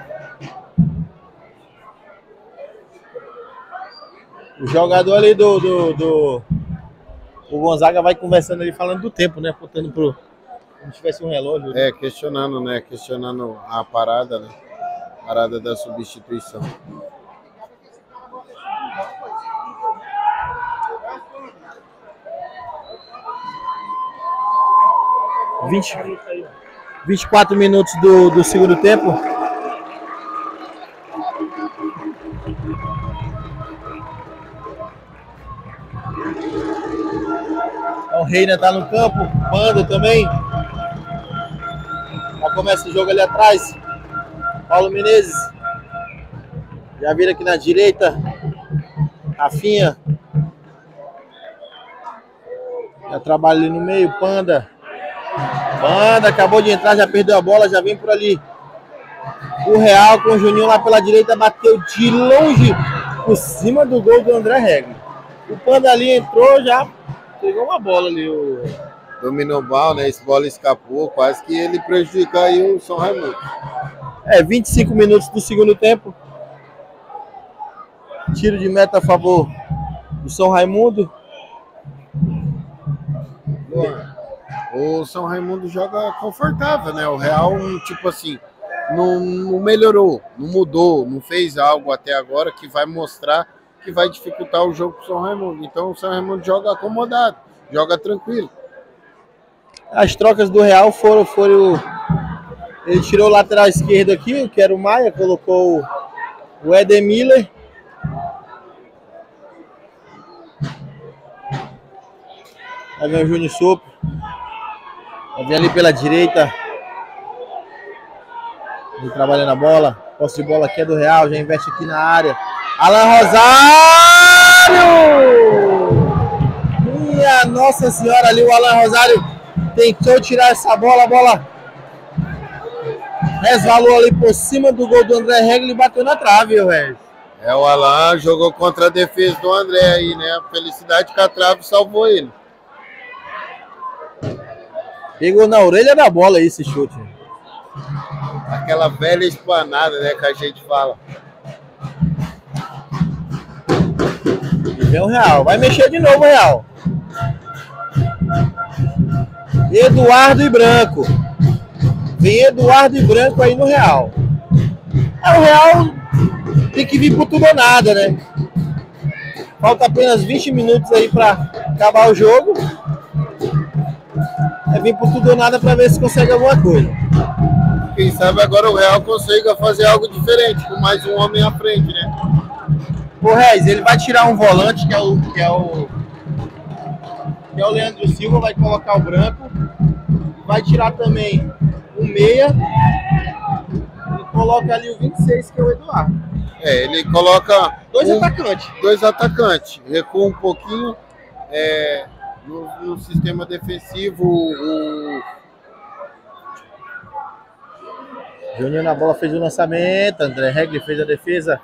O jogador ali o Gonzaga vai conversando ali, falando do tempo, né? Apontando pro... como se tivesse um relógio. Né? É, questionando, né? Questionando a parada, né? Parada da substituição. É. 24 minutos do segundo tempo. O Reina tá no campo, Panda também. Já começa o jogo ali atrás. Paulo Menezes. Já vira aqui na direita. Rafinha. Já trabalha ali no meio, Panda. Panda acabou de entrar, já perdeu a bola, já vem por ali. O Real com o Juninho lá pela direita, bateu de longe por cima do gol do André Regli. O Panda ali entrou, já pegou uma bola ali. Dominou mal, né? Essa bola escapou, quase que ele prejudica aí o São Raimundo. É, 25 minutos do segundo tempo. Tiro de meta a favor do São Raimundo. O São Raimundo joga confortável, né? O Real, tipo assim, não melhorou, não mudou, não fez algo até agora que vai mostrar que vai dificultar o jogo pro São Raimundo. Então o São Raimundo joga acomodado, joga tranquilo. As trocas do Real foram ele tirou o lateral esquerdo aqui, que era o Maia, colocou o Éder Miller. Aí vem o Júnior Sopro. Vai vir ali pela direita. Ele trabalha na bola. Posse de bola aqui é do Real, já investe aqui na área. Alan Rosário! Minha Nossa Senhora, ali o Alan Rosário tentou tirar essa bola, a bola resvalou ali por cima do gol do André Regli e bateu na trave, velho. O Alan jogou contra a defesa do André aí, né? A felicidade que a trave salvou ele. Pegou na orelha da bola aí esse chute. Aquela velha esplanada, né, que a gente fala. E vem o Real, vai mexer de novo o Real. Eduardo e Branco. Vem Eduardo e Branco aí no Real. O Real tem que vir por tudo ou nada, né? Falta apenas 20 minutos aí pra acabar o jogo. É vir por tudo ou nada pra ver se consegue alguma coisa. Quem sabe agora o Real consiga fazer algo diferente, com mais um homem à frente, né? O Reis, ele vai tirar um volante, que é o Leandro Silva, vai colocar o Branco. Vai tirar também o meia. E coloca ali o 26, que é o Eduardo. Ele coloca dois atacantes. Recua um pouquinho. No sistema defensivo, o Juninho na bola fez o lançamento, André Regli fez a defesa.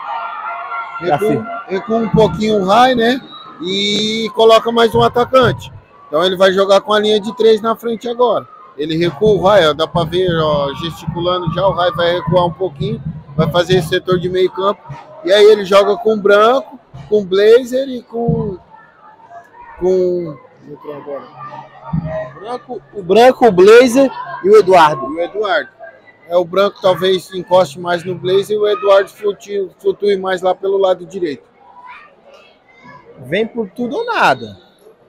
Recua um pouquinho o Rai, né? E coloca mais um atacante. Então ele vai jogar com a linha de 3 na frente agora. Ele recua o Rai, dá para ver, ó, gesticulando já. O Rai vai recuar um pouquinho, vai fazer esse setor de meio campo. E aí ele joga com o Branco, com o Blazer e com o Branco, o Blazer e o Eduardo. O Branco talvez encoste mais no Blazer e o Eduardo flutue mais lá pelo lado direito. Vem por tudo ou nada.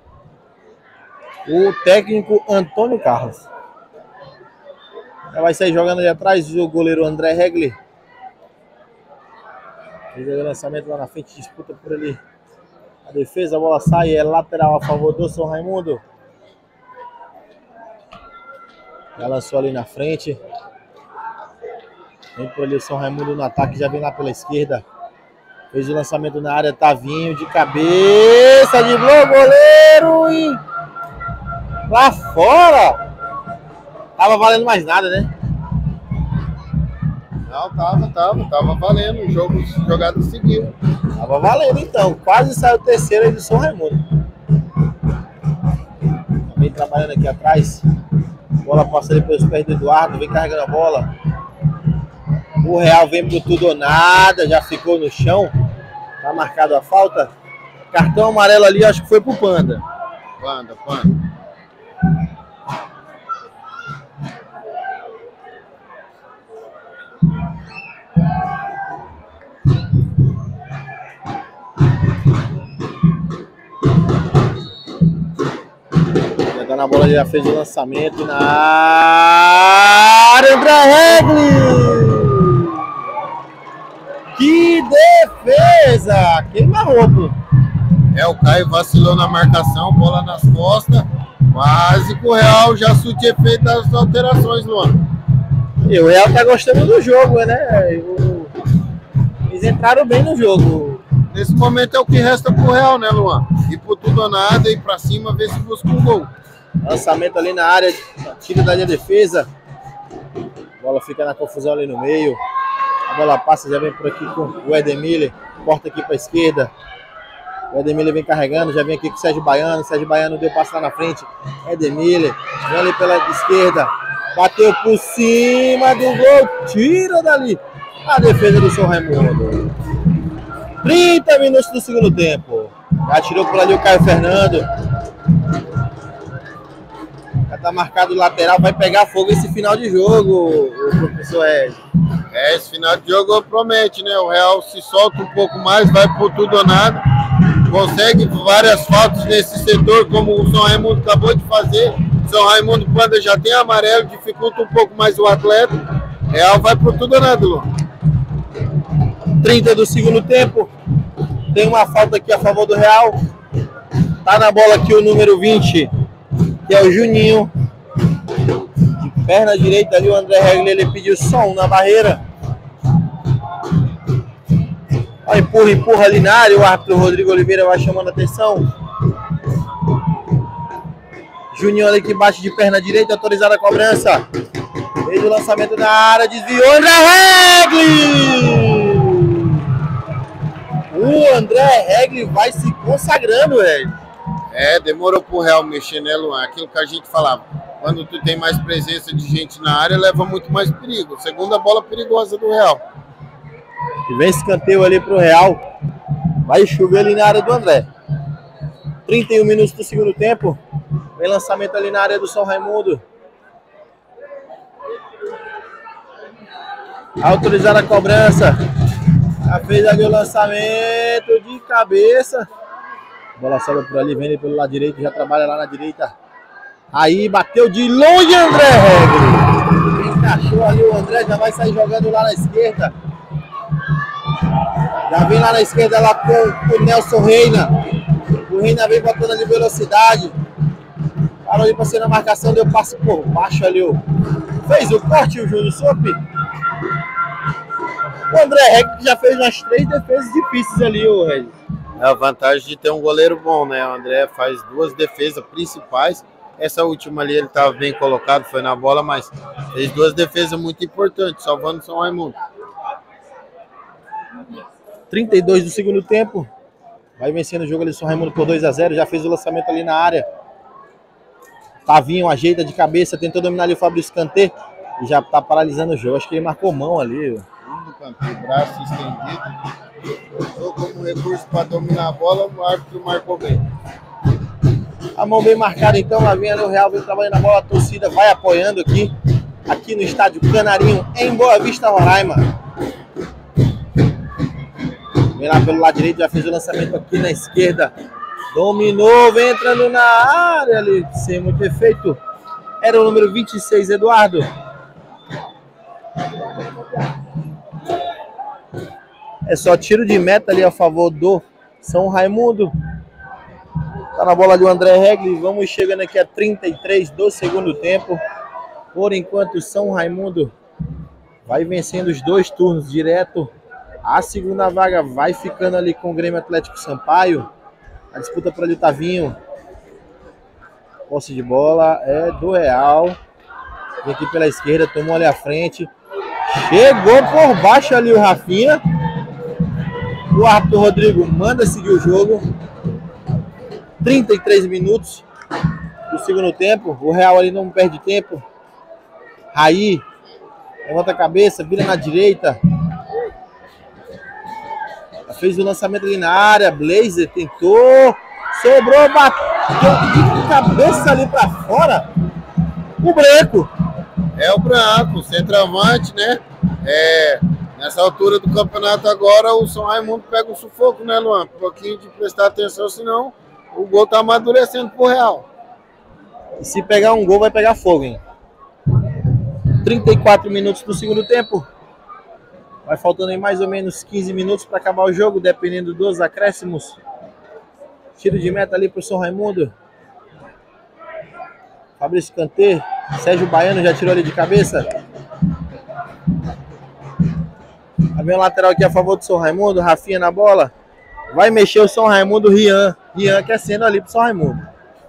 O técnico Antônio Carlos. Já vai sair jogando ali atrás o goleiro André Regli. Fez o lançamento lá na frente, disputa por ali. A defesa, a bola sai, é lateral a favor do São Raimundo. Já lançou ali na frente. Vem por ali o São Raimundo no ataque, já vem lá pela esquerda. Fez o lançamento na área, Tavinho de cabeça, driblou o goleiro e lá fora. Tava valendo mais nada, né? Não, tava valendo. O jogo, jogada seguiu. Tava valendo então, quase saiu o terceiro aí do São Raimundo. Vem trabalhando aqui atrás. Bola passa ali pelos pés do Eduardo, vem carregando a bola. O Real vem pro tudo ou nada, já ficou no chão. Tá marcado a falta. Cartão amarelo ali, acho que foi pro Panda. Panda. Já tá na bola, ele já fez o lançamento na área, André Regli! Que defesa! Queima roupa. O Caio vacilou na marcação, bola nas costas. Quase que o Real já surtiu efeito das alterações, Luan. E o Real tá gostando do jogo, né? Eles entraram bem no jogo. Nesse momento é o que resta pro Real, né, Luan? Ir por tudo ou nada, ir pra cima, ver se busca um gol. Lançamento ali na área, tira da linha de defesa. A bola fica na confusão ali no meio. A bola passa, já vem por aqui com o Éder Miller. Corta aqui pra esquerda. O Éder Miller vem carregando, já vem aqui com o Sérgio Baiano. Sérgio Baiano deu passo lá na frente. Éder Miller, vem ali pela esquerda. Bateu por cima do gol, tira dali a defesa do São Raimundo. 30 minutos do segundo tempo. Já tirou por ali o Caio Fernando. Já tá marcado lateral, vai pegar fogo esse final de jogo, o professor Ed. Esse final de jogo promete, né? O Real se solta um pouco mais, vai por tudo ou nada. Consegue várias faltas nesse setor, como o São Raimundo acabou de fazer. O São Raimundo, quando já tem amarelo, dificulta um pouco mais o atleta. O Real vai por tudo ou nada, Lu. 30 do segundo tempo. Tem uma falta aqui a favor do Real. Tá na bola aqui o número 20, que é o Juninho. De perna direita ali o André Regli, ele pediu som na barreira. Empurra ali na área, o árbitro Rodrigo Oliveira vai chamando a atenção. Juninho ali que bate de perna direita, autorizada a cobrança. Fez o lançamento na área, desviou André Regli! O André Regli vai se consagrando, velho. Demorou pro Real mexer, né, Luan? Aquilo que a gente falava. Quando tu tem mais presença de gente na área, leva muito mais perigo. Segunda bola perigosa do Real. E vem escanteio ali pro Real. Vai chover ali na área do André. 31 minutos do segundo tempo. Vem lançamento ali na área do São Raimundo. Autorizada a cobrança. Já fez ali o lançamento de cabeça. A bola sobe por ali, vem pelo lado direito, já trabalha lá na direita. Aí bateu de longe André Regli. Encaixou ali o André, já vai sair jogando lá na esquerda. Já vem lá na esquerda lá com o Nelson Reina. O Reina vem botando ali velocidade. Parou ali para ser na marcação, deu passe por baixo ali. Fez o corte o Júnior Sope. O André Regli já fez umas 3 defesas difíceis ali, o Regli. É a vantagem de ter um goleiro bom, né? O André faz 2 defesas principais. Essa última ali ele estava bem colocado, foi na bola, mas fez 2 defesas muito importantes, salvando o São Raimundo. 32 do segundo tempo. Vai vencendo o jogo ali, São Raimundo por 2-0. Já fez o lançamento ali na área. Tavinho ajeita de cabeça, tentou dominar ali o Fabrício Kanté. E já tá paralisando o jogo. Acho que ele marcou mão ali. Kanté, braço estendido. Usou como recurso para dominar a bola, o árbitro marcou bem. A mão bem marcada então, lá vem ali o Real, vem trabalhando a bola, a torcida vai apoiando aqui no estádio Canarinho, em Boa Vista, Roraima. Vem lá pelo lado direito, já fez o lançamento aqui na esquerda. Dominou, vem entrando na área ali, sem muito efeito. Era o número 26, Eduardo. É só tiro de meta ali a favor do São Raimundo. Tá na bola do André Regli. Vamos chegando aqui a 33 do segundo tempo. Por enquanto, o São Raimundo vai vencendo os 2 turnos direto. A segunda vaga vai ficando ali com o Grêmio Atlético Sampaio. A disputa por ali o Tavinho. Posse de bola é do Real. Vem aqui pela esquerda, tomou ali a frente. Chegou por baixo ali o Rafinha. O árbitro Rodrigo manda seguir o jogo. 33 minutos do segundo tempo. O Real ali não perde tempo. Raí levanta a cabeça, vira na direita. Fez o lançamento ali na área. Blazer tentou. Sobrou, bateu de cabeça ali pra fora. O Branco. É o Branco, centroavante, né? Nessa altura do campeonato agora, o São Raimundo pega um sufoco, né, Luan? Um pouquinho de prestar atenção, senão o gol tá amadurecendo pro Real. E se pegar um gol, vai pegar fogo, hein? 34 minutos do segundo tempo. Vai faltando aí mais ou menos 15 minutos para acabar o jogo, dependendo dos acréscimos. Tiro de meta ali pro São Raimundo. Fabrício Kanté. Sérgio Baiano já tirou ali de cabeça. Vem o lateral aqui a favor do São Raimundo. Rafinha na bola. Vai mexer o São Raimundo, Rian. Rian aquecendo ali pro São Raimundo.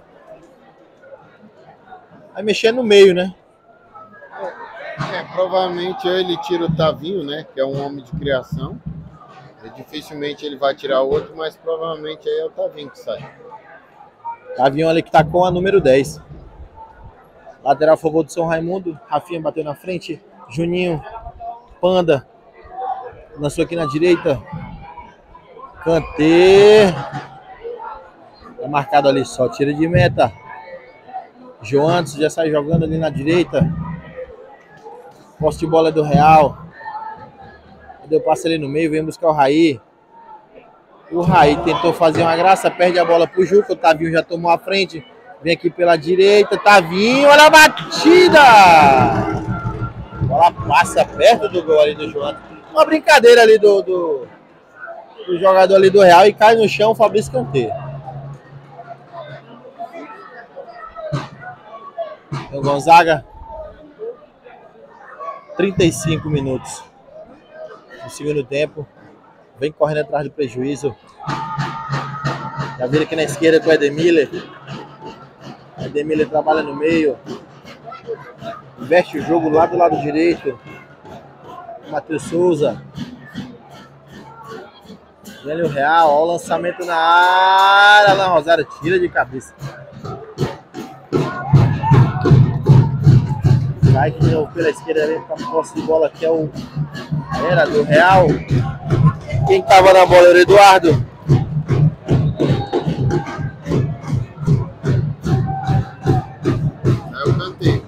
Vai mexer no meio, né? Provavelmente ele tira o Tavinho, né? Que é um homem de criação. Dificilmente ele vai tirar outro, mas provavelmente aí é o Tavinho que sai. Tavinho ali que tá com a número 10. Lateral a favor do São Raimundo. Rafinha bateu na frente. Juninho. Panda. Lançou aqui na direita. Kanté. Tá marcado ali só. Tira de meta. Joantes já sai jogando ali na direita. Posse de bola é do Real. Deu passe ali no meio, vem buscar o Raí. O Raí tentou fazer uma graça, perde a bola pro Juca. O Tavinho já tomou a frente. Vem aqui pela direita, Tavinho, olha a batida! A bola passa perto do gol ali do Joantes. Uma brincadeira ali do jogador ali do Real e cai no chão o Fabrício Kanté. O Gonzaga, 35 minutos no segundo tempo. Vem correndo atrás do prejuízo. Já vira aqui na esquerda com o Edemiller. Edemiller trabalha no meio. Investe o jogo lá do lado direito. Matheus Souza. Vem o Real. Olha o lançamento na área. Alan Rosário tira de cabeça. Vai de novo pela esquerda, vem para a posse de bola que é o era do Real. Quem tava na bola era o Eduardo. Aí eu cantei.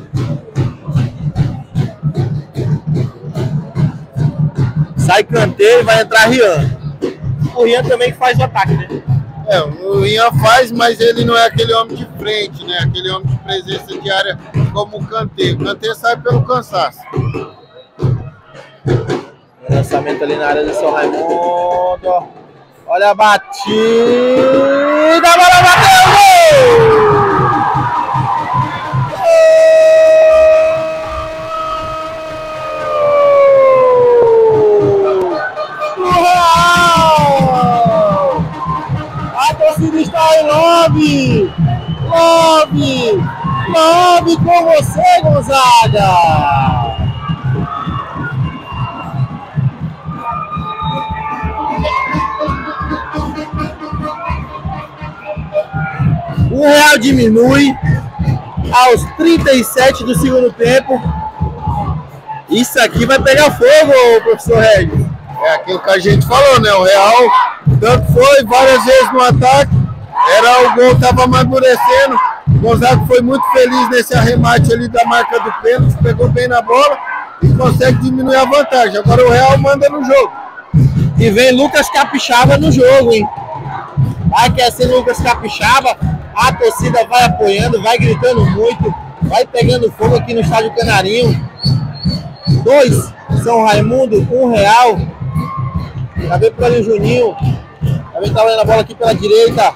Sai Kanté e vai entrar Rian. O Rian também faz o ataque, né? É, o Rian faz, mas ele não é aquele homem de frente, né? Aquele homem de presença de área como o Kanté. O Kanté sai pelo cansaço. Lançamento ali na área do São Raimundo. Olha a batida. A bola bateu! Gol! A torcida está em love! Love com você, Gonzaga! O Real diminui aos 37 do segundo tempo. Isso aqui vai pegar fogo, professor Regis. É aquilo que a gente falou, né? O Real tanto foi várias vezes no ataque. O gol estava amadurecendo. O Gonzaga foi muito feliz nesse arremate ali da marca do pênalti. Pegou bem na bola e consegue diminuir a vantagem. Agora o Real manda no jogo. E vem Lucas Capixaba no jogo, hein? Vai aquecendo Lucas Capixaba. A torcida vai apoiando, vai gritando muito. Vai pegando fogo aqui no estádio Canarinho. 2 São Raimundo, 1 Real. Já veio por ali o Juninho. Já vem trabalhando a bola aqui pela direita.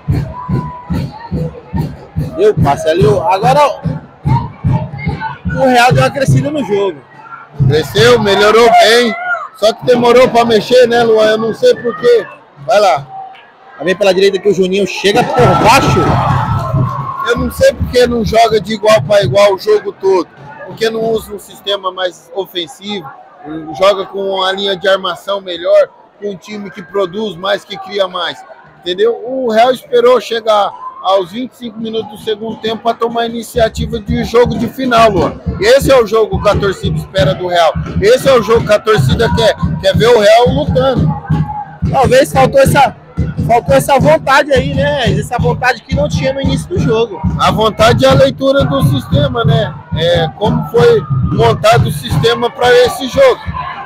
Deu passe ali. Agora o Real deu uma crescida no jogo. Cresceu, melhorou bem. Só que demorou para mexer, né, Luan? Eu não sei porquê. Vai lá. Já vem pela direita que o Juninho chega por baixo. Eu não sei porque não joga de igual para igual o jogo todo. Porque não usa um sistema mais ofensivo. Joga com a linha de armação melhor. Com um time que produz mais, que cria mais. Entendeu? O Real esperou chegar aos 25 minutos do segundo tempo para tomar a iniciativa de jogo de final, Luan. Esse é o jogo que a torcida espera do Real. Esse é o jogo que a torcida quer ver o Real lutando. Talvez faltou essa vontade aí, né? Essa vontade que não tinha no início do jogo. A vontade é a leitura do sistema, né? Como foi montado o sistema para esse jogo.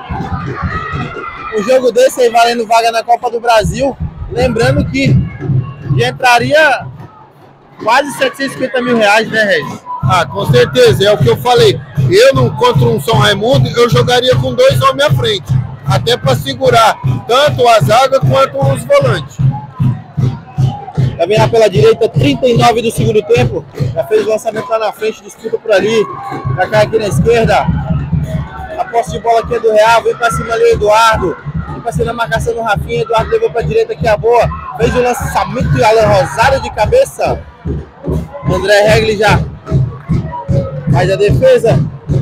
Um jogo desse aí valendo vaga na Copa do Brasil. Lembrando que já entraria quase 750 mil reais, né, Regis? Ah, com certeza, é o que eu falei. Eu, não, contra um São Raimundo, eu jogaria com 2 homens à frente. Até para segurar tanto a zaga quanto os volantes. Já vem lá pela direita, 39 do segundo tempo. Já fez o lançamento lá na frente, disputa por ali. Já cai aqui na esquerda. A posse de bola aqui é do Real. Vem pra cima ali o Eduardo. Vem pra cima da marcação do Rafinha. Eduardo levou pra direita aqui a boa. Fez o lançamento e Alan Rosário de cabeça. André Regli já faz a defesa.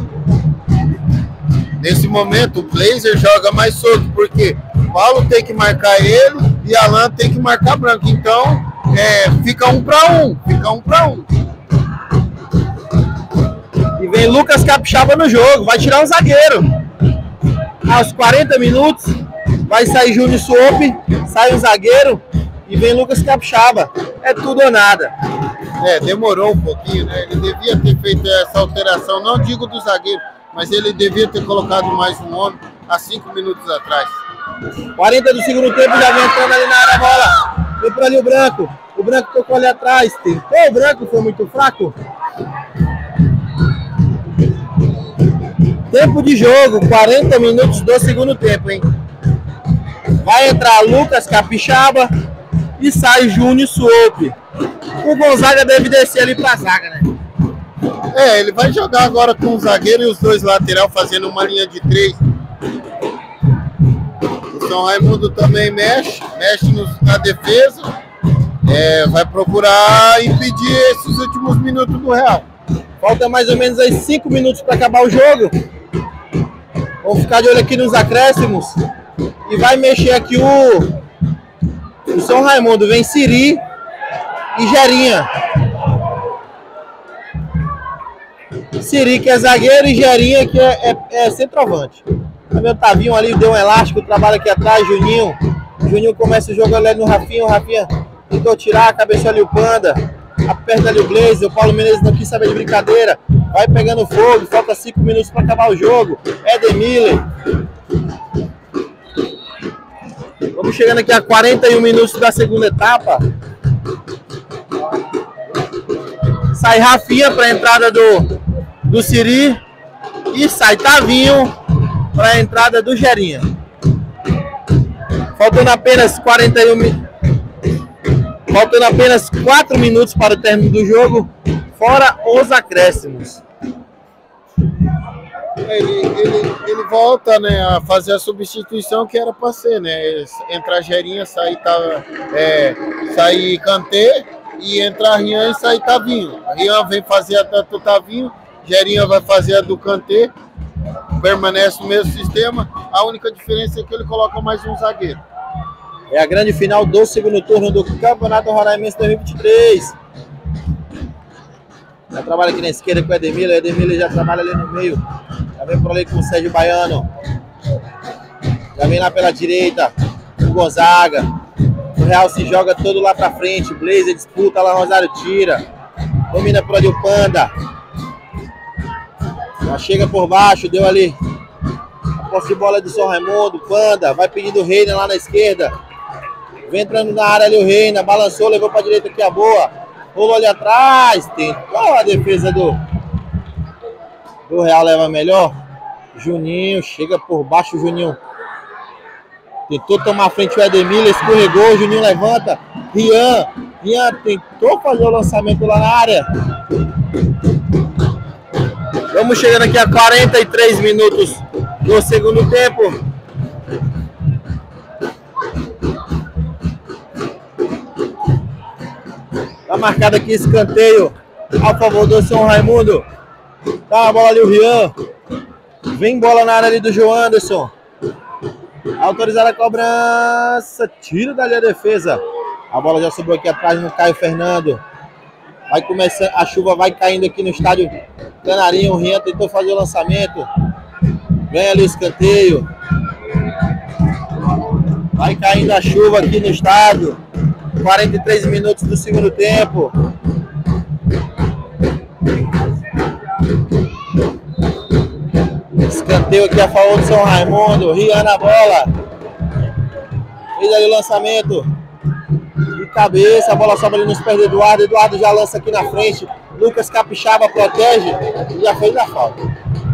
Nesse momento, o Blazer joga mais solto, porque o Paulo tem que marcar ele e Alan tem que marcar Branco. Então, fica 1 para 1. Fica 1 para 1. E vem Lucas Capixaba no jogo. Vai tirar um zagueiro. Aos 40 minutos, vai sair Júnior Sope. Sai um zagueiro e vem Lucas Capixaba. É tudo ou nada. Demorou um pouquinho, né? Ele devia ter feito essa alteração, não digo do zagueiro, mas ele devia ter colocado mais um homem há 5 minutos atrás. 40 do segundo tempo, já vem entrando ali na área a bola. Vem por ali o Branco. O Branco tocou ali atrás. Tentou o Branco, foi muito fraco. Tempo de jogo, 40 minutos do segundo tempo, hein? Vai entrar Lucas Capixaba e sai Júnior Suope. O Gonzaga deve descer ali pra zaga, né? Ele vai jogar agora com o zagueiro e os dois lateral fazendo uma linha de 3. O São Raimundo também mexe na defesa. Vai procurar impedir esses últimos minutos do Real. Falta mais ou menos aí 5 minutos para acabar o jogo. Vamos ficar de olho aqui nos acréscimos. E vai mexer aqui o São Raimundo. Vem Siri e Gerinha. Siri que é zagueiro e Gerinha que é centroavante. Aí meu Tavinho ali deu um elástico, trabalha aqui atrás, Juninho. Juninho começa o jogo ali no Rafinha. O Rafinha tentou tirar, cabeçou ali o Panda. Aperta ali o Blaze. O Paulo Menezes não quis saber de brincadeira. Vai pegando fogo. Falta 5 minutos para acabar o jogo. Edemiller. Vamos chegando aqui a 41 minutos da segunda etapa. Sai Rafinha para a entrada do Siri. E sai Tavinho para a entrada do Gerinha. Faltando apenas 4 minutos para o término do jogo, fora os acréscimos. Ele volta, né, a fazer a substituição que era para ser, né? Entrar Gerinha, sair Kanté e entrar Rian e sair Tavinho. Rian vem fazer a do Tavinho, Gerinha vai fazer a do Kanté. Permanece no mesmo sistema, a única diferença é que ele coloca mais um zagueiro. É a grande final do segundo turno do Campeonato Roraimense 2023. Já trabalha aqui na esquerda com o Edemiller. O Edemiller já trabalha ali no meio. Já vem por ali com o Sérgio Baiano. Já vem lá pela direita o Gonzaga. O Real se joga todo lá pra frente. Blazer disputa lá, Rosário tira. Domina por ali o Panda. Já chega por baixo, deu ali a posse de bola do São Raimundo. Panda, vai pedindo o Reina lá na esquerda. Vem entrando na área ali o Reina, balançou, levou para a direita aqui a boa. Rolou ali atrás, tentou a defesa do Real, leva melhor. Juninho, chega por baixo o Juninho. Tentou tomar a frente o Edemiller, escorregou, o Juninho levanta. Rian tentou fazer o lançamento lá na área. Vamos chegando aqui a 43 minutos do segundo tempo. Tá marcado aqui escanteio a favor do São Raimundo. Tá a bola ali o Rian. Vem bola na área ali do João Anderson. Autorizada a cobrança. Tiro dali a defesa. A bola já subiu aqui atrás no Caio Fernando. Vai começando, a chuva vai caindo aqui no estádio Canarinho. O Rian tentou fazer o lançamento. Vem ali o escanteio. Vai caindo a chuva aqui no estádio. 43 minutos do segundo tempo. Escanteio aqui a favor do São Raimundo. Rian na bola. Fez ali o lançamento. De cabeça, a bola sobe ali nos pés do Eduardo. Eduardo já lança aqui na frente. Lucas Capixaba protege e já fez a falta.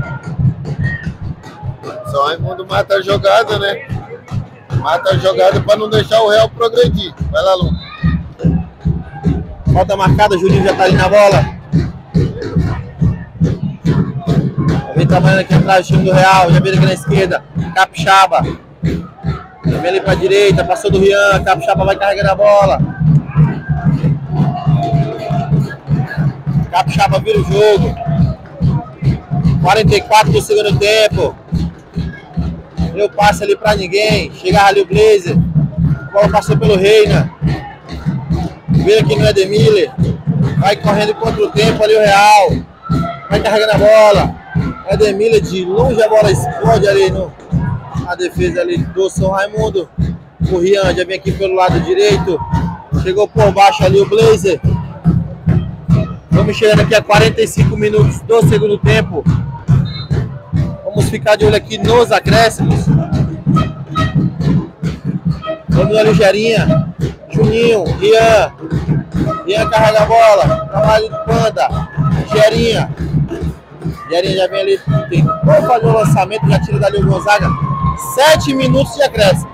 São Raimundo mata a jogada, né? Mata a jogada para não deixar o Real progredir. Vai lá, Lucas. Falta marcada, Juninho já tá ali na bola. Vem trabalhando aqui atrás o time do Real. Já vem aqui na esquerda. Capixaba. Já vem ali pra direita. Passou do Rian. Capixaba vai carregando a bola. Capixaba vira o jogo. 44 do segundo tempo. Deu passe ali pra ninguém. Chegava ali o Blazer. A bola passou pelo Reina. Vira aqui no Edemiller. Vai correndo contra o tempo ali o Real. Vai carregando a bola. Edemiller de longe, a bola explode ali na defesa ali do São Raimundo. O Rian já vem aqui pelo lado direito. Chegou por baixo ali o Blazer. Vamos chegando aqui a 45 minutos do segundo tempo. Vamos ficar de olho aqui nos acréscimos. Vamos olhar o Gerinha, Juninho, Rian. Rian carrega a bola, trabalho do Panda, Gerinha. Gerinha já vem ali, tentou fazer o lançamento, já tira dali o Gonzaga. 7 minutos de acréscimo.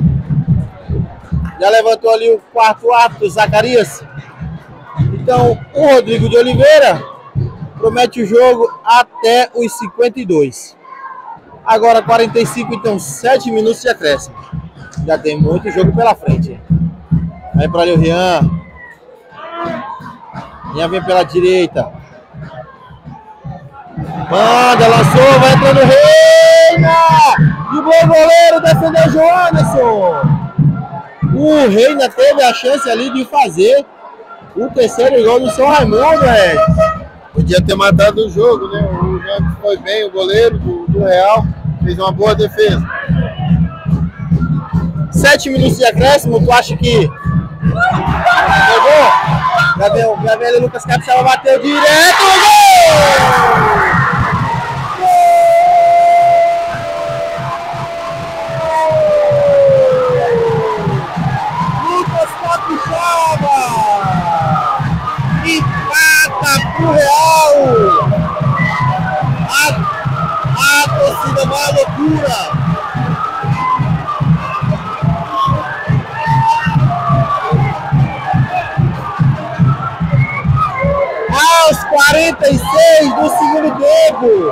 Já levantou ali o quarto ato, Zacarias. Então, o Rodrigo de Oliveira promete o jogo até os 52. Agora 45, então 7 minutos de acréscimo. Já tem muito jogo pela frente. Vem para ali o Rian. Rian vem pela direita. Manda, lançou, vai entrando o Reina! De bom goleiro, defendeu o Joanderson. O Reina teve a chance ali de fazer o terceiro gol do São Raimundo, Podia ter matado o jogo, né? O Joanderson foi bem, o goleiro do Real fez uma boa defesa. 7 minutos de acréscimo, tu acha que pegou? Já vem ali, Lucas Capixaba bateu direto, gol! Lucas Capixaba empata pro Real. A torcida vai à loucura. Aos 46 do segundo tempo.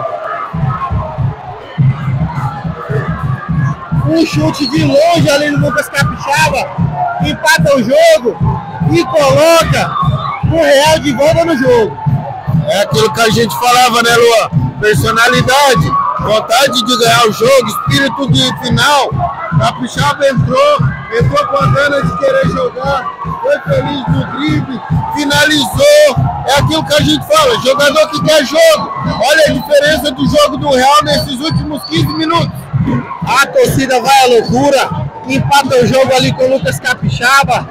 Um chute de longe ali no Lucas Capixaba. Empata o jogo e coloca o Real de volta no jogo. É aquilo que a gente falava, né, Luan? Personalidade, vontade de ganhar o jogo, espírito de final. Capixaba entrou com a gana de querer jogar, foi feliz no drible, finalizou. É aquilo que a gente fala, jogador que quer jogo. Olha a diferença do jogo do Real nesses últimos 15 minutos. A torcida vai à loucura, empata o jogo ali com o Lucas Capixaba.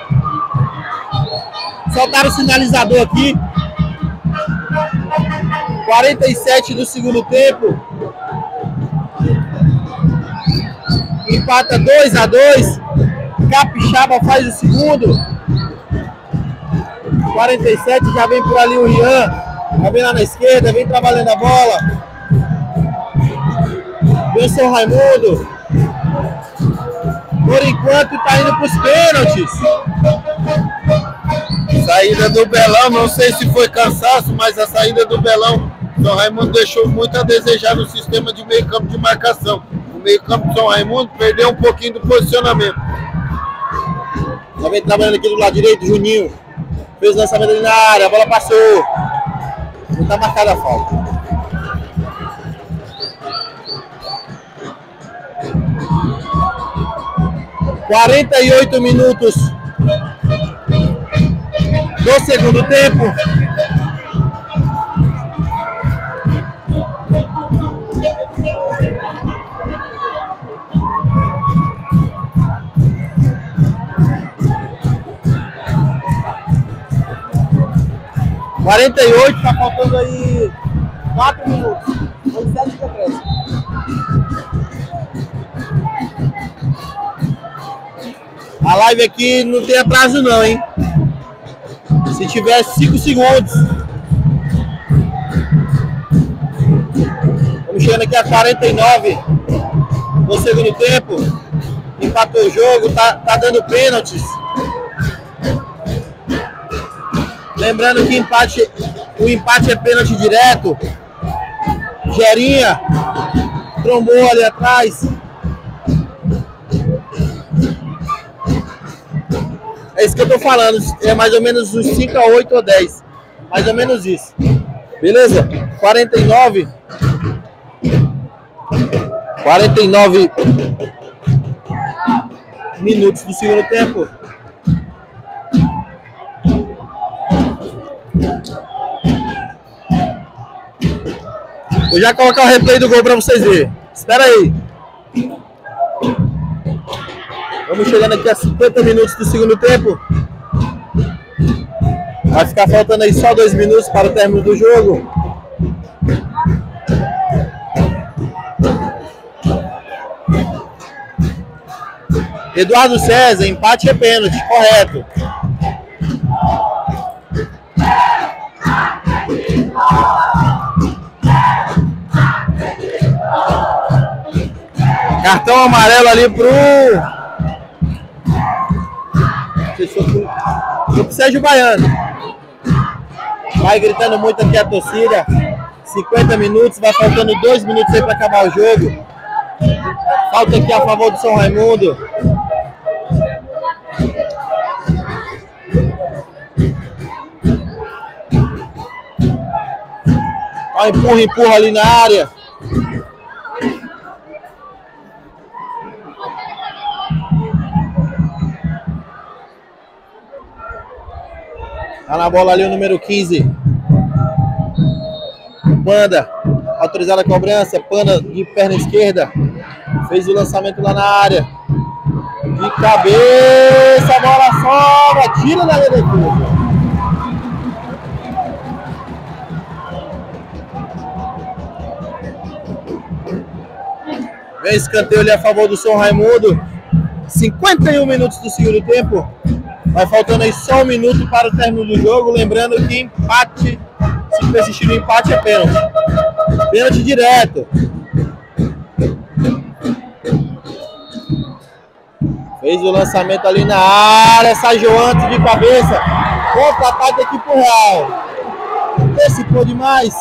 Soltaram o sinalizador aqui. 47 do segundo tempo. Empata 2-2. Capixaba faz o segundo. 47, já vem por ali o Rian. Já vem lá na esquerda, vem trabalhando a bola. Vem o São Raimundo. Por enquanto tá indo pros pênaltis. Saída do Belão, não sei se foi cansaço, mas a saída do Belão, São Raimundo deixou muito a desejar no sistema de meio campo de marcação. O meio campo do São Raimundo perdeu um pouquinho do posicionamento. Já vem trabalhando aqui do lado direito, Juninho. Fez o lançamento ali na área, a bola passou. Não tá marcada a falta. (48 minutos do segundo tempo. Tá faltando aí 4 minutos. 7 de acréscimo. A live aqui não tem atraso não, hein? Se tivesse 5 segundos. Estamos chegando aqui a 49 no segundo tempo. Empatou o jogo, tá dando pênaltis. Lembrando que o empate é pênalti direto. Gerinha trombou ali atrás. É isso que eu tô falando. É mais ou menos uns 5 a 8 ou 10. Mais ou menos isso. Beleza? 49 minutos do segundo tempo. Vou já colocar o replay do gol para vocês verem. Espera aí. Vamos chegando aqui a 50 minutos do segundo tempo. Vai ficar faltando aí só 2 minutos para o término do jogo. Eduardo César, empate é pênalti, correto. Cartão amarelo ali pro Sérgio Baiano. Vai gritando muito aqui a torcida. 50 minutos, vai faltando 2 minutos aí para acabar o jogo. Falta aqui a favor do São Raimundo. Ó, empurra ali na área. Tá na bola ali o número 15. Panda. Autorizada a cobrança. Panda de perna esquerda. Fez o lançamento lá na área. De cabeça. A bola sobra. Tira na defesa. Vem escanteio ali a favor do São Raimundo. 51 minutos do segundo tempo. Vai faltando aí só 1 minuto para o término do jogo. Lembrando que empate, se persistir no empate, é pênalti. Pênalti direto. Fez o lançamento ali na área. Saiu antes de cabeça. Contra-ataque aqui pro Real. Antecipou demais.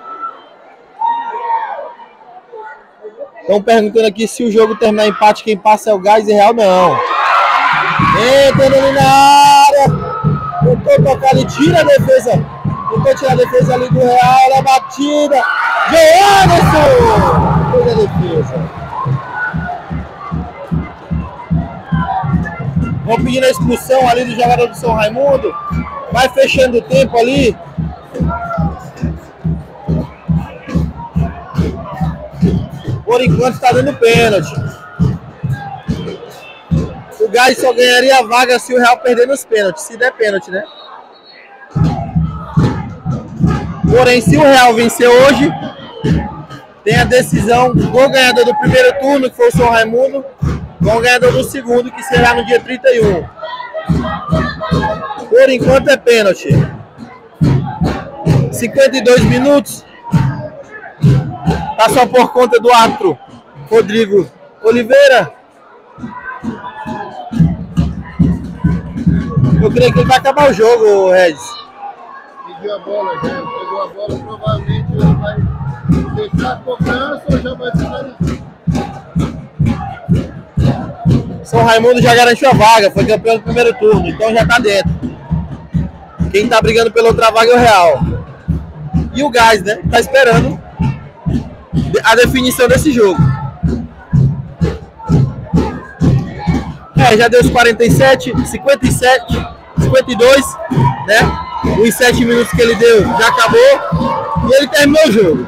Estão perguntando aqui se o jogo terminar empate, quem passa é o Gás e Real não. Entrando ali na área. Tentou tocar ali, tira a defesa. Tentou tirar a defesa ali do Real. Olha a batida. Joanderson! Fez a defesa. Vão pedindo a expulsão ali do jogador do São Raimundo. Vai fechando o tempo ali. Por enquanto está dando pênalti. O Gás só ganharia a vaga se o Real perder nos pênaltis. Se der pênalti, né? Porém, se o Real vencer hoje, tem a decisão do ganhador do primeiro turno, que foi o São Raimundo, com o ganhador do segundo, que será no dia 31. Por enquanto é pênalti. 52 minutos. Tá só por conta do árbitro Rodrigo Oliveira. Eu creio que ele vai acabar o jogo, Regis. Pediu a bola, já pegou a bola, provavelmente ele vai deixar a cobrança ou já vai finalizar. São Raimundo já garantiu a vaga, foi campeão do primeiro turno, então já tá dentro. Quem tá brigando pela outra vaga é o Real. E o Gás, né? Tá esperando a definição desse jogo. Já deu os 47, 57, 52, né? Os 7 minutos que ele deu já acabou e ele terminou o jogo.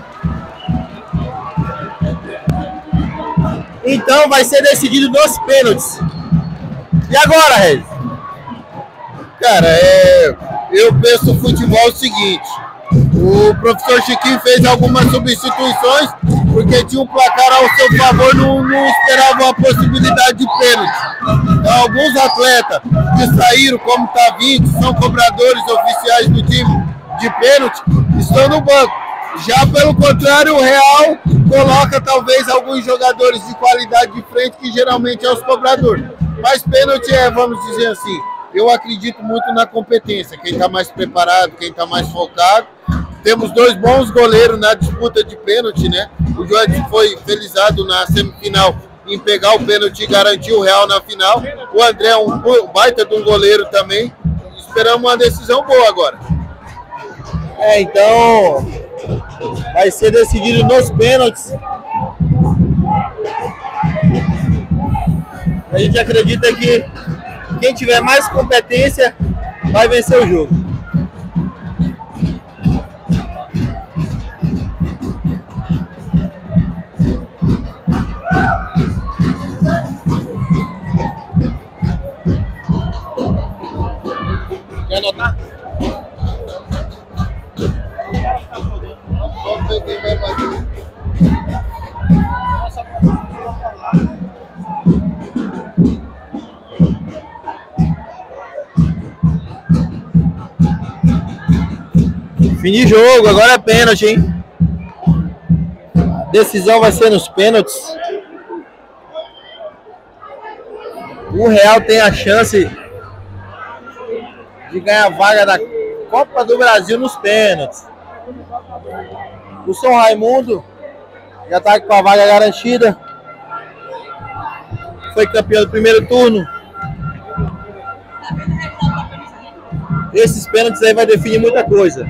Então vai ser decidido nos pênaltis. E agora, Regis? Cara, eu penso no futebol o seguinte. O professor Chiquinho fez algumas substituições porque tinha um placar ao seu favor, não esperava a possibilidade de pênalti. Então, alguns atletas que saíram, como Tavinho, que são cobradores oficiais do time de pênalti, estão no banco. Já pelo contrário, o Real coloca talvez alguns jogadores de qualidade de frente, que geralmente é os cobradores. Mas pênalti vamos dizer assim, eu acredito muito na competência, quem está mais preparado, quem está mais focado. Temos 2 bons goleiros na disputa de pênalti, né? O João foi felizado na semifinal em pegar o pênalti e garantir o Real na final. O André é um baita de um goleiro também. Esperamos uma decisão boa agora. Então vai ser decidido nos pênaltis. A gente acredita que quem tiver mais competência vai vencer o jogo. Quer anotar? Fim de jogo, agora é pênalti, hein? A decisão vai ser nos pênaltis. O Real tem a chance de ganhar a vaga da Copa do Brasil nos pênaltis. O São Raimundo já está com a vaga garantida. Foi campeão do primeiro turno. Esses pênaltis aí vai definir muita coisa.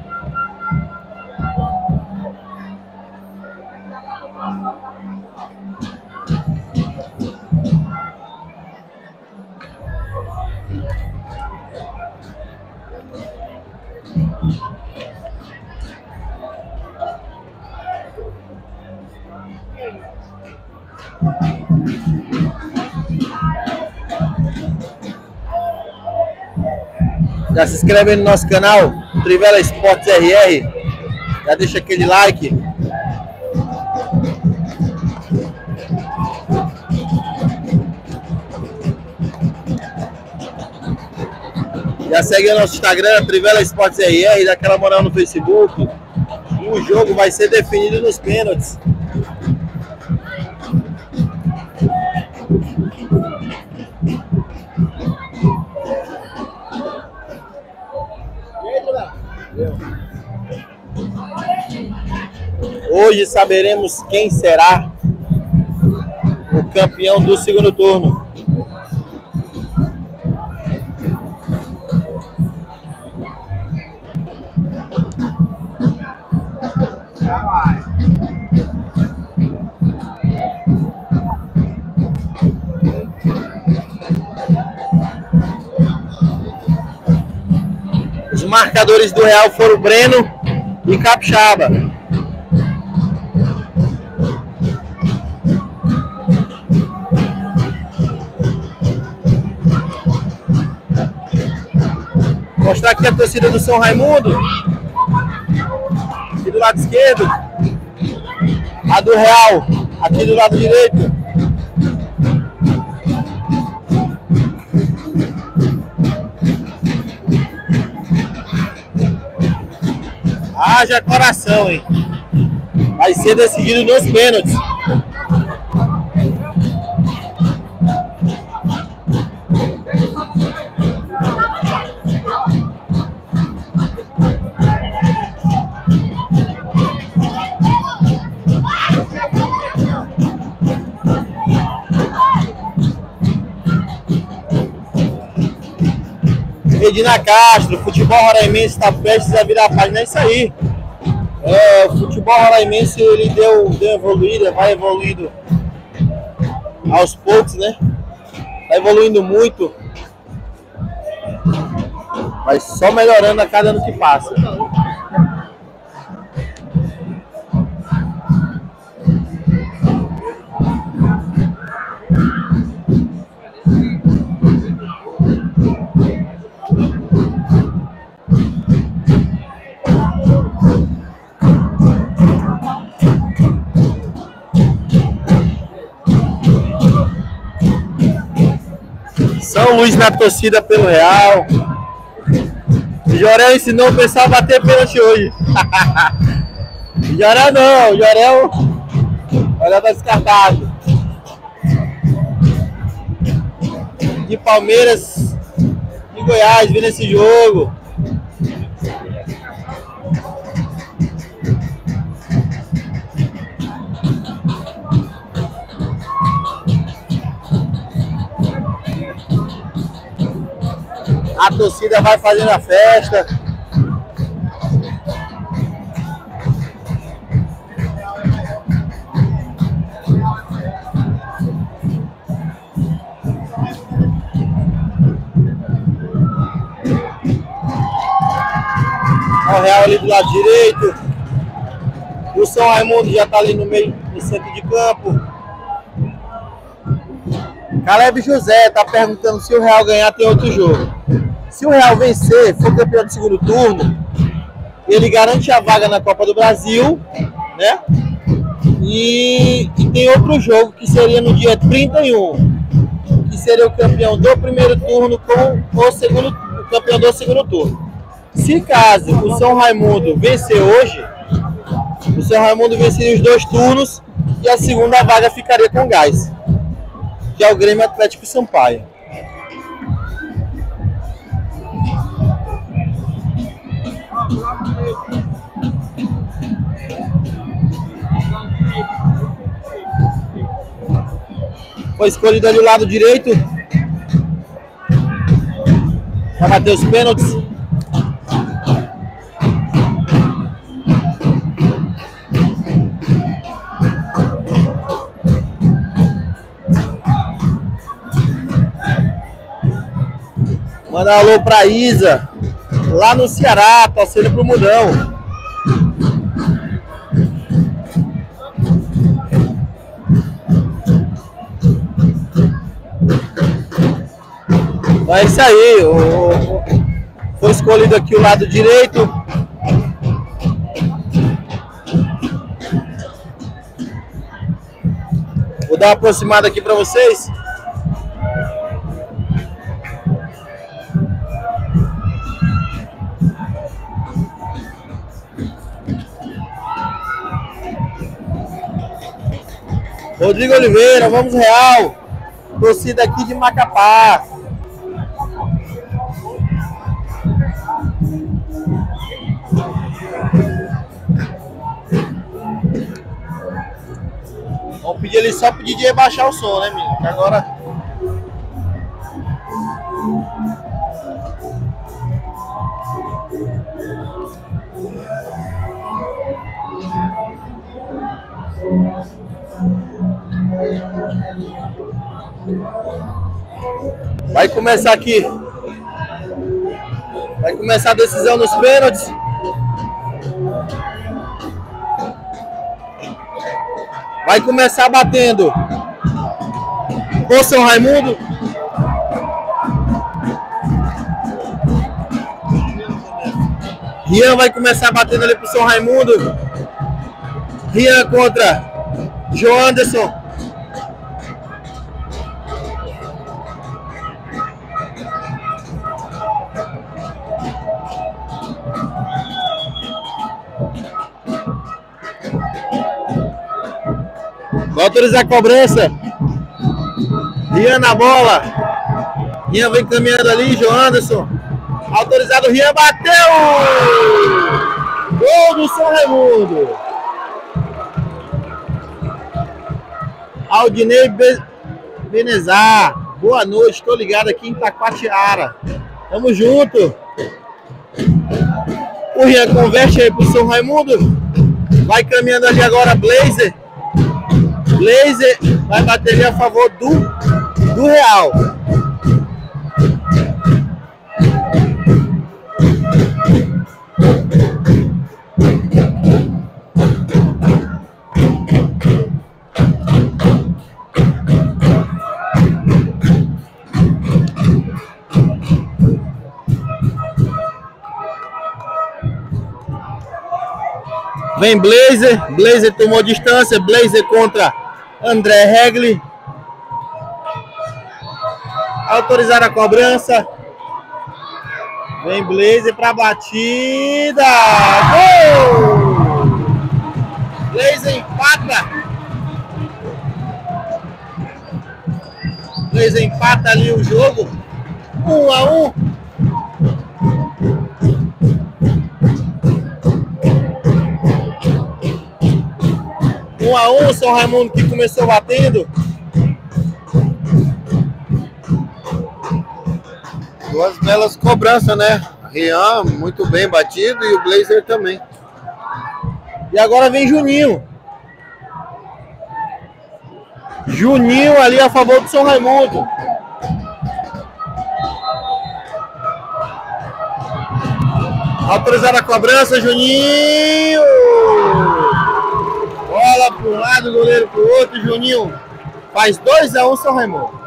Já se inscreve aí no nosso canal, Trivela Esportes RR. Já deixa aquele like. Já segue o nosso Instagram, Trivela Esportes RR, dá aquela moral no Facebook. O jogo vai ser definido nos pênaltis. Hoje saberemos quem será o campeão do segundo turno. Os marcadores do Real foram Breno e Capixaba. Mostrar aqui a torcida do São Raimundo. Aqui do lado esquerdo. A do Real aqui do lado direito. Haja coração, hein? Vai ser decidido nos pênaltis. Edina Castro, futebol roraimense está prestes a virar a página, é isso aí. O futebol roraimense ele deu evoluída, vai evoluindo aos poucos, né? Tá evoluindo muito, mas só melhorando a cada ano que passa. São Luís na torcida pelo Real. O Jorel ensinou o pessoal a bater pênalti hoje. O Jorel não, o Jorel tá descartado. De Palmeiras e Goiás vendo esse jogo. A torcida vai fazendo a festa. O Real ali do lado direito. O São Raimundo já tá ali no meio, no centro de campo. Caleb José tá perguntando se o Real ganhar tem outro jogo. Se o Real vencer, for campeão do segundo turno, ele garante a vaga na Copa do Brasil, né? E tem outro jogo que seria no dia 31, que seria o campeão do primeiro turno com o campeão do segundo turno. Se caso o São Raimundo vencer hoje, o São Raimundo venceria os 2 turnos e a segunda vaga ficaria com o Gás, que é o Grêmio Atlético Sampaio. Foi escolhido ali o lado direito para bater os pênaltis. Manda alô pra Isa, lá no Ceará, torcendo pro Mudão. É isso aí, foi escolhido aqui o lado direito. Vou dar uma aproximada aqui para vocês. Rodrigo Oliveira, vamos Real. Torcida aqui de Macapá. Vamos pedir ele só pro DJ baixar o som, né, menino? Que agora... Vai começar aqui. Vai começar a decisão nos pênaltis. Vai começar batendo o São Raimundo. Rian vai começar batendo ali pro São Raimundo. Rian contra João Anderson. Vai autorizar a cobrança. Rian na bola. Rian vem caminhando ali, João Anderson. Autorizado, Rian bateu! Gol do São Raimundo. Aldinei Benezar. Boa noite, estou ligado aqui em Itacoatiara. Tamo junto. O Rian converte aí pro São Raimundo. Vai caminhando ali agora, Blazer. Blazer vai bater ali a favor do Real. Vem Blazer, Blazer tomou distância, Blazer contra André Regli. Autorizar a cobrança. Vem Blazer para batida. Gol! Blazer empata. Blazer empata ali o jogo. 1-1. O São Raimundo que começou batendo. Duas belas cobranças, né? Rian muito bem batido e o Blazer também. E agora vem Juninho. Juninho ali a favor do São Raimundo. Autorizada a cobrança, Juninho. Bola para um lado, goleiro para o outro. Juninho faz 2-1 São Raimundo.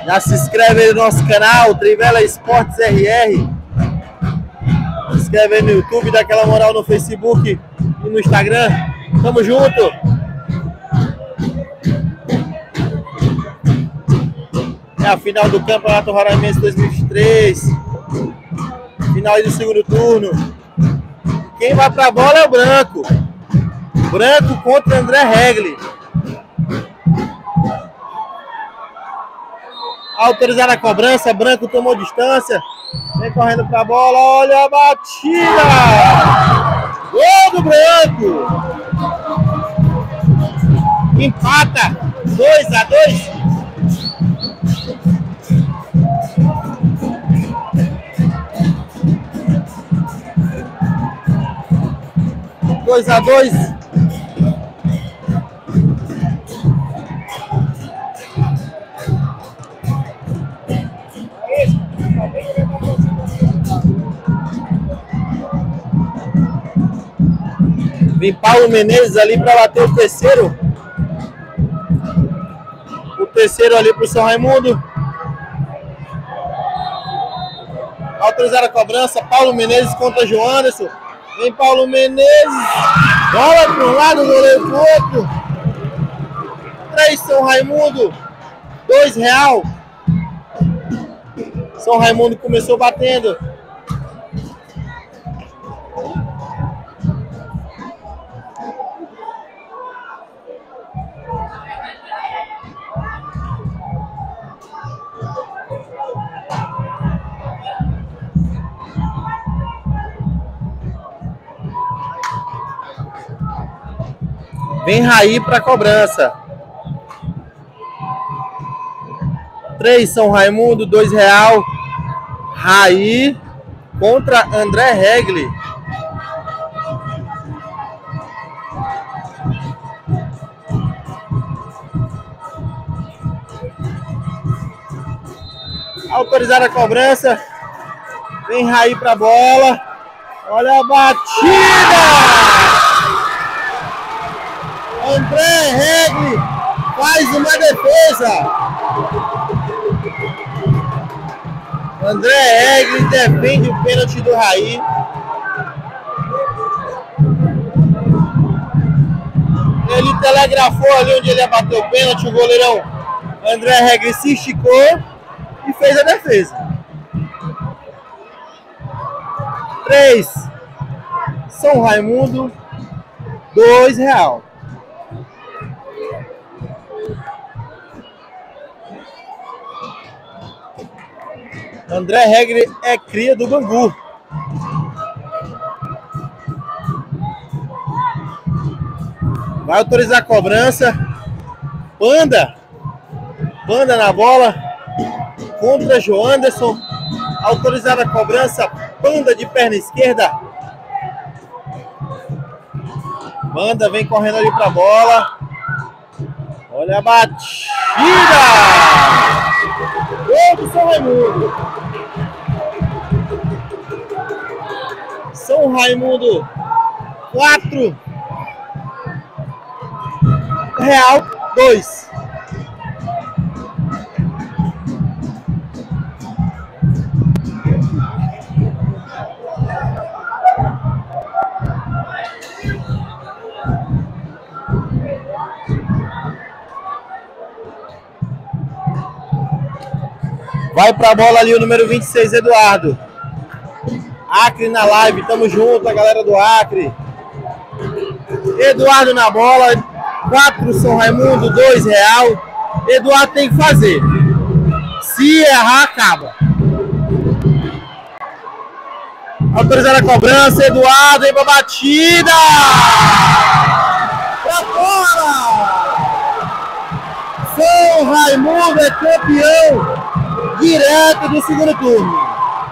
Já se inscreve aí no nosso canal, Trivela Esportes RR. Se inscreve aí no YouTube, dá aquela moral no Facebook e no Instagram. Tamo junto! É a final do Campeonato Roraimense 2023. Final aí do segundo turno. Quem vai pra bola é o Branco. Branco contra André Regli. Autorizada a cobrança, Branco tomou distância. Vem correndo pra bola, olha a batida! Gol do Branco! Empata, 2-2. 2-2. Vem Paulo Menezes ali para bater o terceiro. O terceiro ali para o São Raimundo. Autorizar a cobrança. Paulo Menezes contra João Anderson. Vem Paulo Menezes. Bola para um lado, goleiro para o outro. 3 São Raimundo. 2 Real. São Raimundo começou batendo. Vem Raí para cobrança. 3 São Raimundo, 2 Real. Raí contra André Regli. Autorizar a cobrança. Vem Raí para a bola. Olha a batida! André Regli faz uma defesa. André Regli defende o pênalti do Raí. Ele telegrafou ali onde ele ia bater o pênalti. O goleirão André Regli se esticou e fez a defesa. 3 São Raimundo, 2 Real. André Regli é cria do Bangu. Vai autorizar a cobrança. Panda na bola contra João Anderson. Autorizada a cobrança. Panda de perna esquerda. Panda vem correndo ali para a bola. Olha a batida! Gol do São Raimundo. São Raimundo 4 Real 2. Vai pra bola ali o número 26, Eduardo. Acre na live, tamo junto, a galera do Acre. Eduardo na bola, 4 São Raimundo, 2 Real. Eduardo tem que fazer. Se errar, acaba. Autorizar a cobrança, Eduardo, vem pra batida! Pra fora! São Raimundo é campeão direto do segundo turno.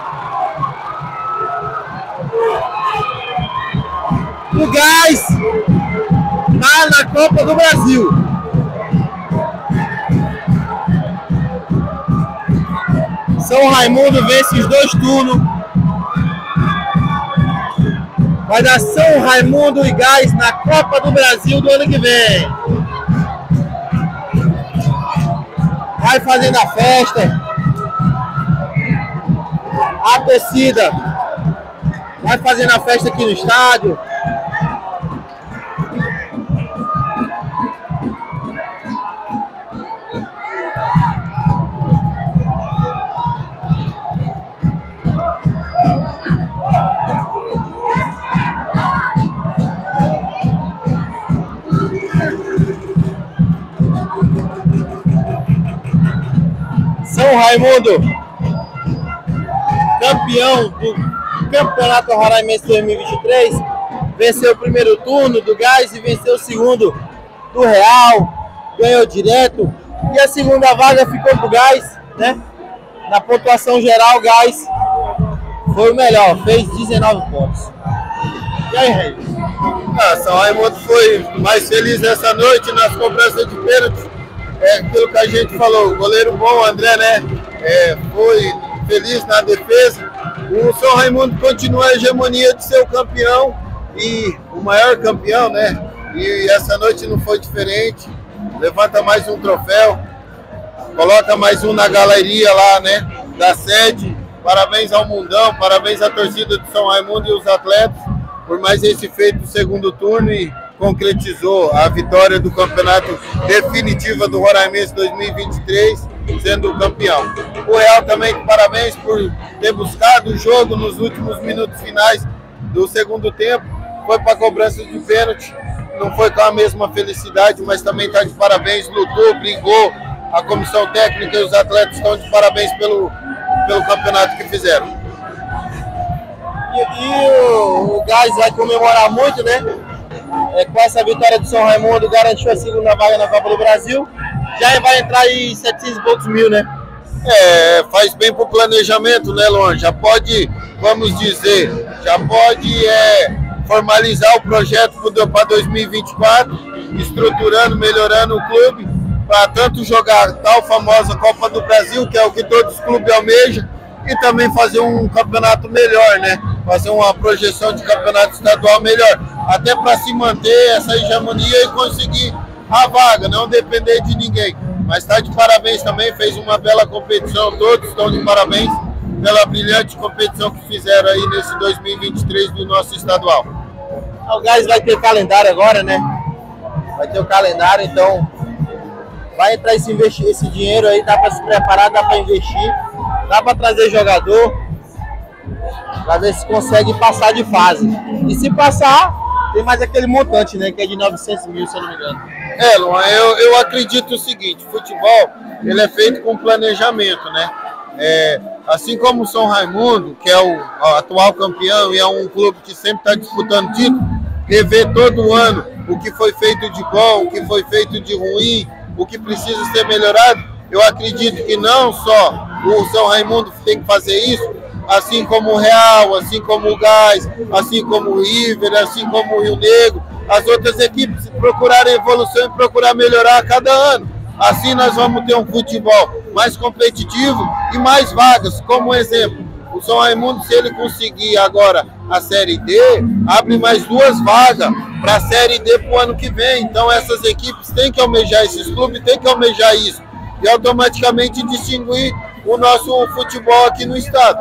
O Gás tá na Copa do Brasil. São Raimundo vence os 2 turnos. Vai dar São Raimundo e Gás na Copa do Brasil do ano que vem. vai fazendo a festa. A torcida vai fazendo a festa aqui no estádio. São Raimundo, campeão do Campeonato Roraimense 2023, venceu o primeiro turno do Gás e venceu o segundo do Real, ganhou direto, e a segunda vaga ficou pro Gás, né? Na pontuação geral, o Gás foi o melhor, fez 19 pontos. E aí, Rei? São Raimundo foi mais feliz essa noite nas cobranças de pênalti. É aquilo que a gente falou, o goleiro bom, André, né? Foi feliz na defesa. O São Raimundo continua a hegemonia de ser o campeão e o maior campeão, né? E essa noite não foi diferente. Levanta mais um troféu, coloca mais um na galeria lá, né? Da sede. Parabéns ao Mundão, parabéns à torcida do São Raimundo e os atletas por mais esse feito do segundo turno e concretizou a vitória do campeonato definitiva do Roraimense 2023, sendo o campeão. O Real também, parabéns por ter buscado o jogo nos últimos minutos finais do segundo tempo, foi para a cobrança de pênalti, não foi com a mesma felicidade, mas também está de parabéns, lutou, brigou, a comissão técnica e os atletas estão de parabéns pelo campeonato que fizeram. E o Gás vai comemorar muito, né? Com essa vitória do São Raimundo, garantiu a segunda vaga na Copa do Brasil. Já vai entrar em 700 e poucos mil, né? Faz bem pro planejamento, né, Luan? Já pode, vamos dizer, formalizar o projeto para 2024, estruturando, melhorando o clube, para tanto jogar tal famosa Copa do Brasil, que é o que todos os clubes almejam, e também fazer um campeonato melhor, né? Fazer uma projeção de campeonato estadual melhor, até para se manter essa hegemonia e conseguir a vaga, não depender de ninguém. Mas está de parabéns também, fez uma bela competição, todos estão de parabéns pela brilhante competição que fizeram aí nesse 2023 do nosso estadual. O Gás vai ter calendário agora, né? Vai ter o calendário, então vai entrar esse dinheiro aí, dá para se preparar, dá para investir, dá para trazer jogador, para ver se consegue passar de fase. E se passar, tem mais aquele montante, né? Que é de 900 mil, se eu não me engano. Luan, eu acredito o seguinte, futebol, ele é feito com planejamento, né? Assim como o São Raimundo, que é o atual campeão e é um clube que sempre está disputando título, rever todo ano o que foi feito de bom, o que foi feito de ruim, o que precisa ser melhorado, eu acredito que não só o São Raimundo tem que fazer isso, assim como o Real, assim como o Gás, assim como o River, assim como o Rio Negro, as outras equipes procurarem evolução e procurar melhorar a cada ano. Assim nós vamos ter um futebol mais competitivo e mais vagas. Como exemplo, o São Raimundo, se ele conseguir agora a Série D, abre mais 2 vagas para a Série D para o ano que vem. Então essas equipes têm que almejar, esses clubes têm que almejar isso e automaticamente distinguir o nosso futebol aqui no estado.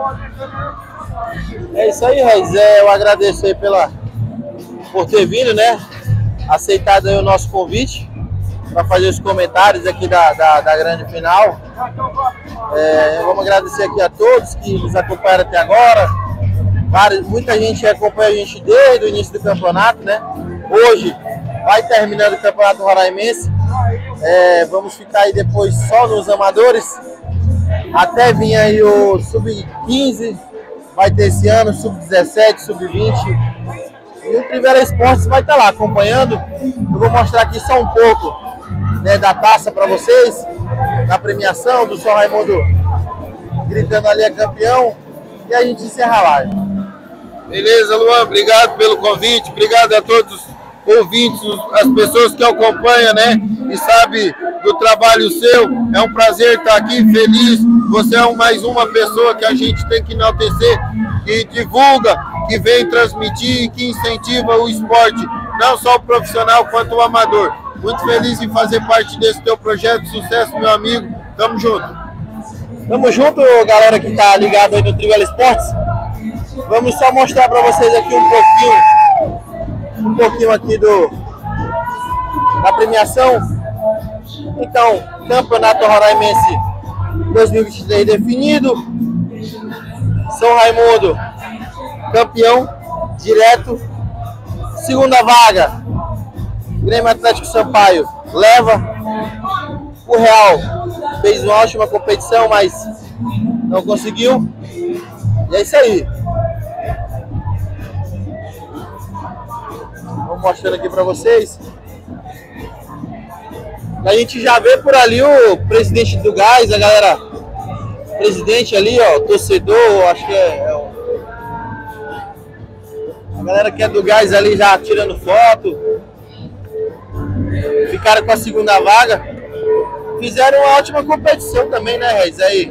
É isso aí, Reis. Eu agradeço aí por ter vindo, né? Aceitado aí o nosso convite para fazer os comentários aqui da grande final. Vamos agradecer aqui a todos que nos acompanharam até agora. Muita gente acompanha a gente desde o início do campeonato, né? Hoje vai terminando o Campeonato Roraimense. Vamos ficar aí depois só nos amadores. Até vir aí o Sub-15, vai ter esse ano, Sub-17, Sub-20. E o Trivela Esportes vai estar lá acompanhando. Eu vou mostrar aqui só um pouco, né, da taça para vocês, da premiação do São Raimundo gritando ali é campeão. E a gente encerra a live. Beleza, Luan, obrigado pelo convite, obrigado a todos os ouvintes, as pessoas que acompanham, né, e sabe do trabalho seu. É um prazer estar aqui, feliz. Você é mais uma pessoa que a gente tem que enaltecer, que divulga, que vem transmitir e que incentiva o esporte, não só o profissional quanto o amador. Muito feliz em fazer parte desse teu projeto. Sucesso, meu amigo. Tamo junto. Tamo junto, galera que tá ligado aí no Trivela Esportes. Vamos só mostrar para vocês aqui um pouquinho aqui da premiação. Então, Campeonato Roraimense 2023 definido. São Raimundo, campeão direto. Segunda vaga, Grêmio Atlético Sampaio leva. O Real fez uma ótima competição, mas não conseguiu. E é isso aí. Vou mostrando aqui para vocês. A gente já vê por ali o presidente do Gás, a galera. Presidente ali, ó, torcedor, acho que a galera que é do Gás ali já tirando foto. Ficaram com a segunda vaga. Fizeram uma ótima competição também, né, Reis? Aí,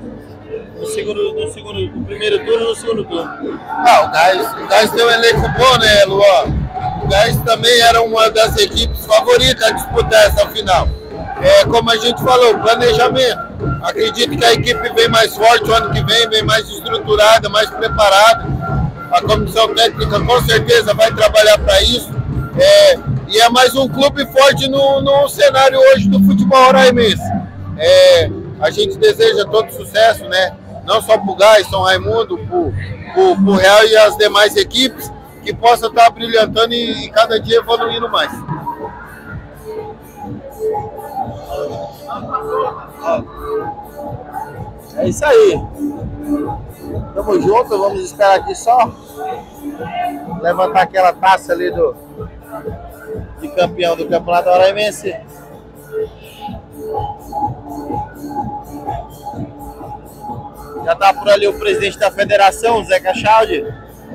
no primeiro turno e no segundo turno. O Gás tem um elenco bom, né, Luan? O Gás também era uma das equipes favoritas a disputar essa final. Como a gente falou, planejamento. Acredito que a equipe vem mais forte o ano que vem mais estruturada, mais preparada. A comissão técnica com certeza vai trabalhar para isso. E é mais um clube forte no cenário hoje do futebol roraimense. A gente deseja todo sucesso, né? Não só para o Gás, São Raimundo, para o Real e as demais equipes, que possam estar brilhantando e cada dia evoluindo mais. É isso aí. Tamo junto, vamos esperar aqui só levantar aquela taça ali de campeão do Campeonato Roraimense. Já tá por ali o presidente da federação, Zé Cachaldi.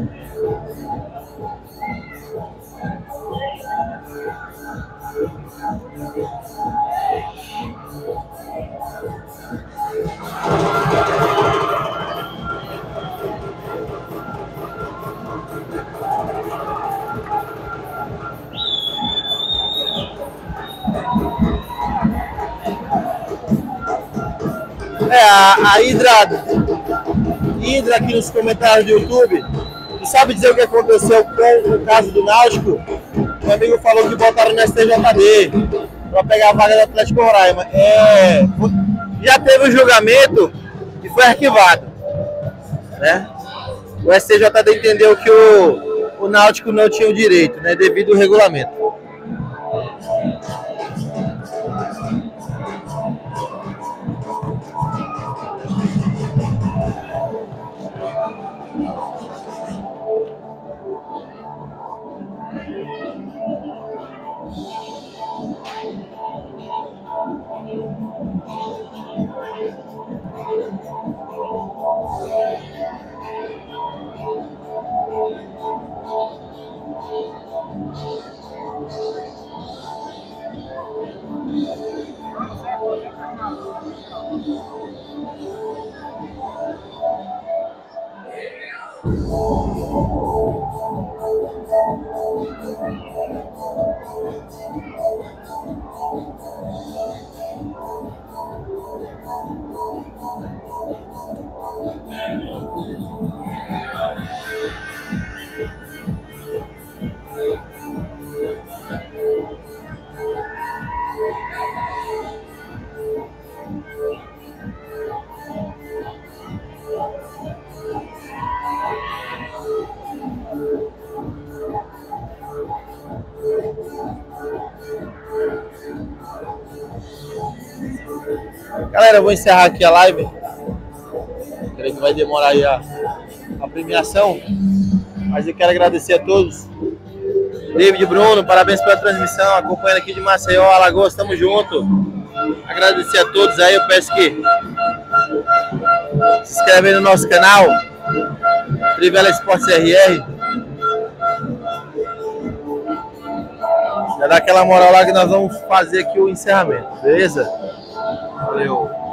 A Hidra aqui nos comentários do YouTube, tu sabe dizer o que aconteceu com o caso do Náutico? Meu amigo falou que botaram no STJD para pegar a vaga do Atlético Roraima. Já teve um julgamento e foi arquivado, né? O STJD entendeu que o Náutico não tinha o direito, né, devido ao regulamento. Galera, eu vou encerrar aqui a live. Creio que vai demorar aí a premiação. Mas eu quero agradecer a todos. David, Bruno, parabéns pela transmissão. Acompanhando aqui de Maceió, Alagoas, tamo junto. Agradecer a todos aí. Eu peço que se inscrevem no nosso canal Trivela Esportes RR. Já dá aquela moral lá que nós vamos fazer aqui o encerramento, beleza? Valeu!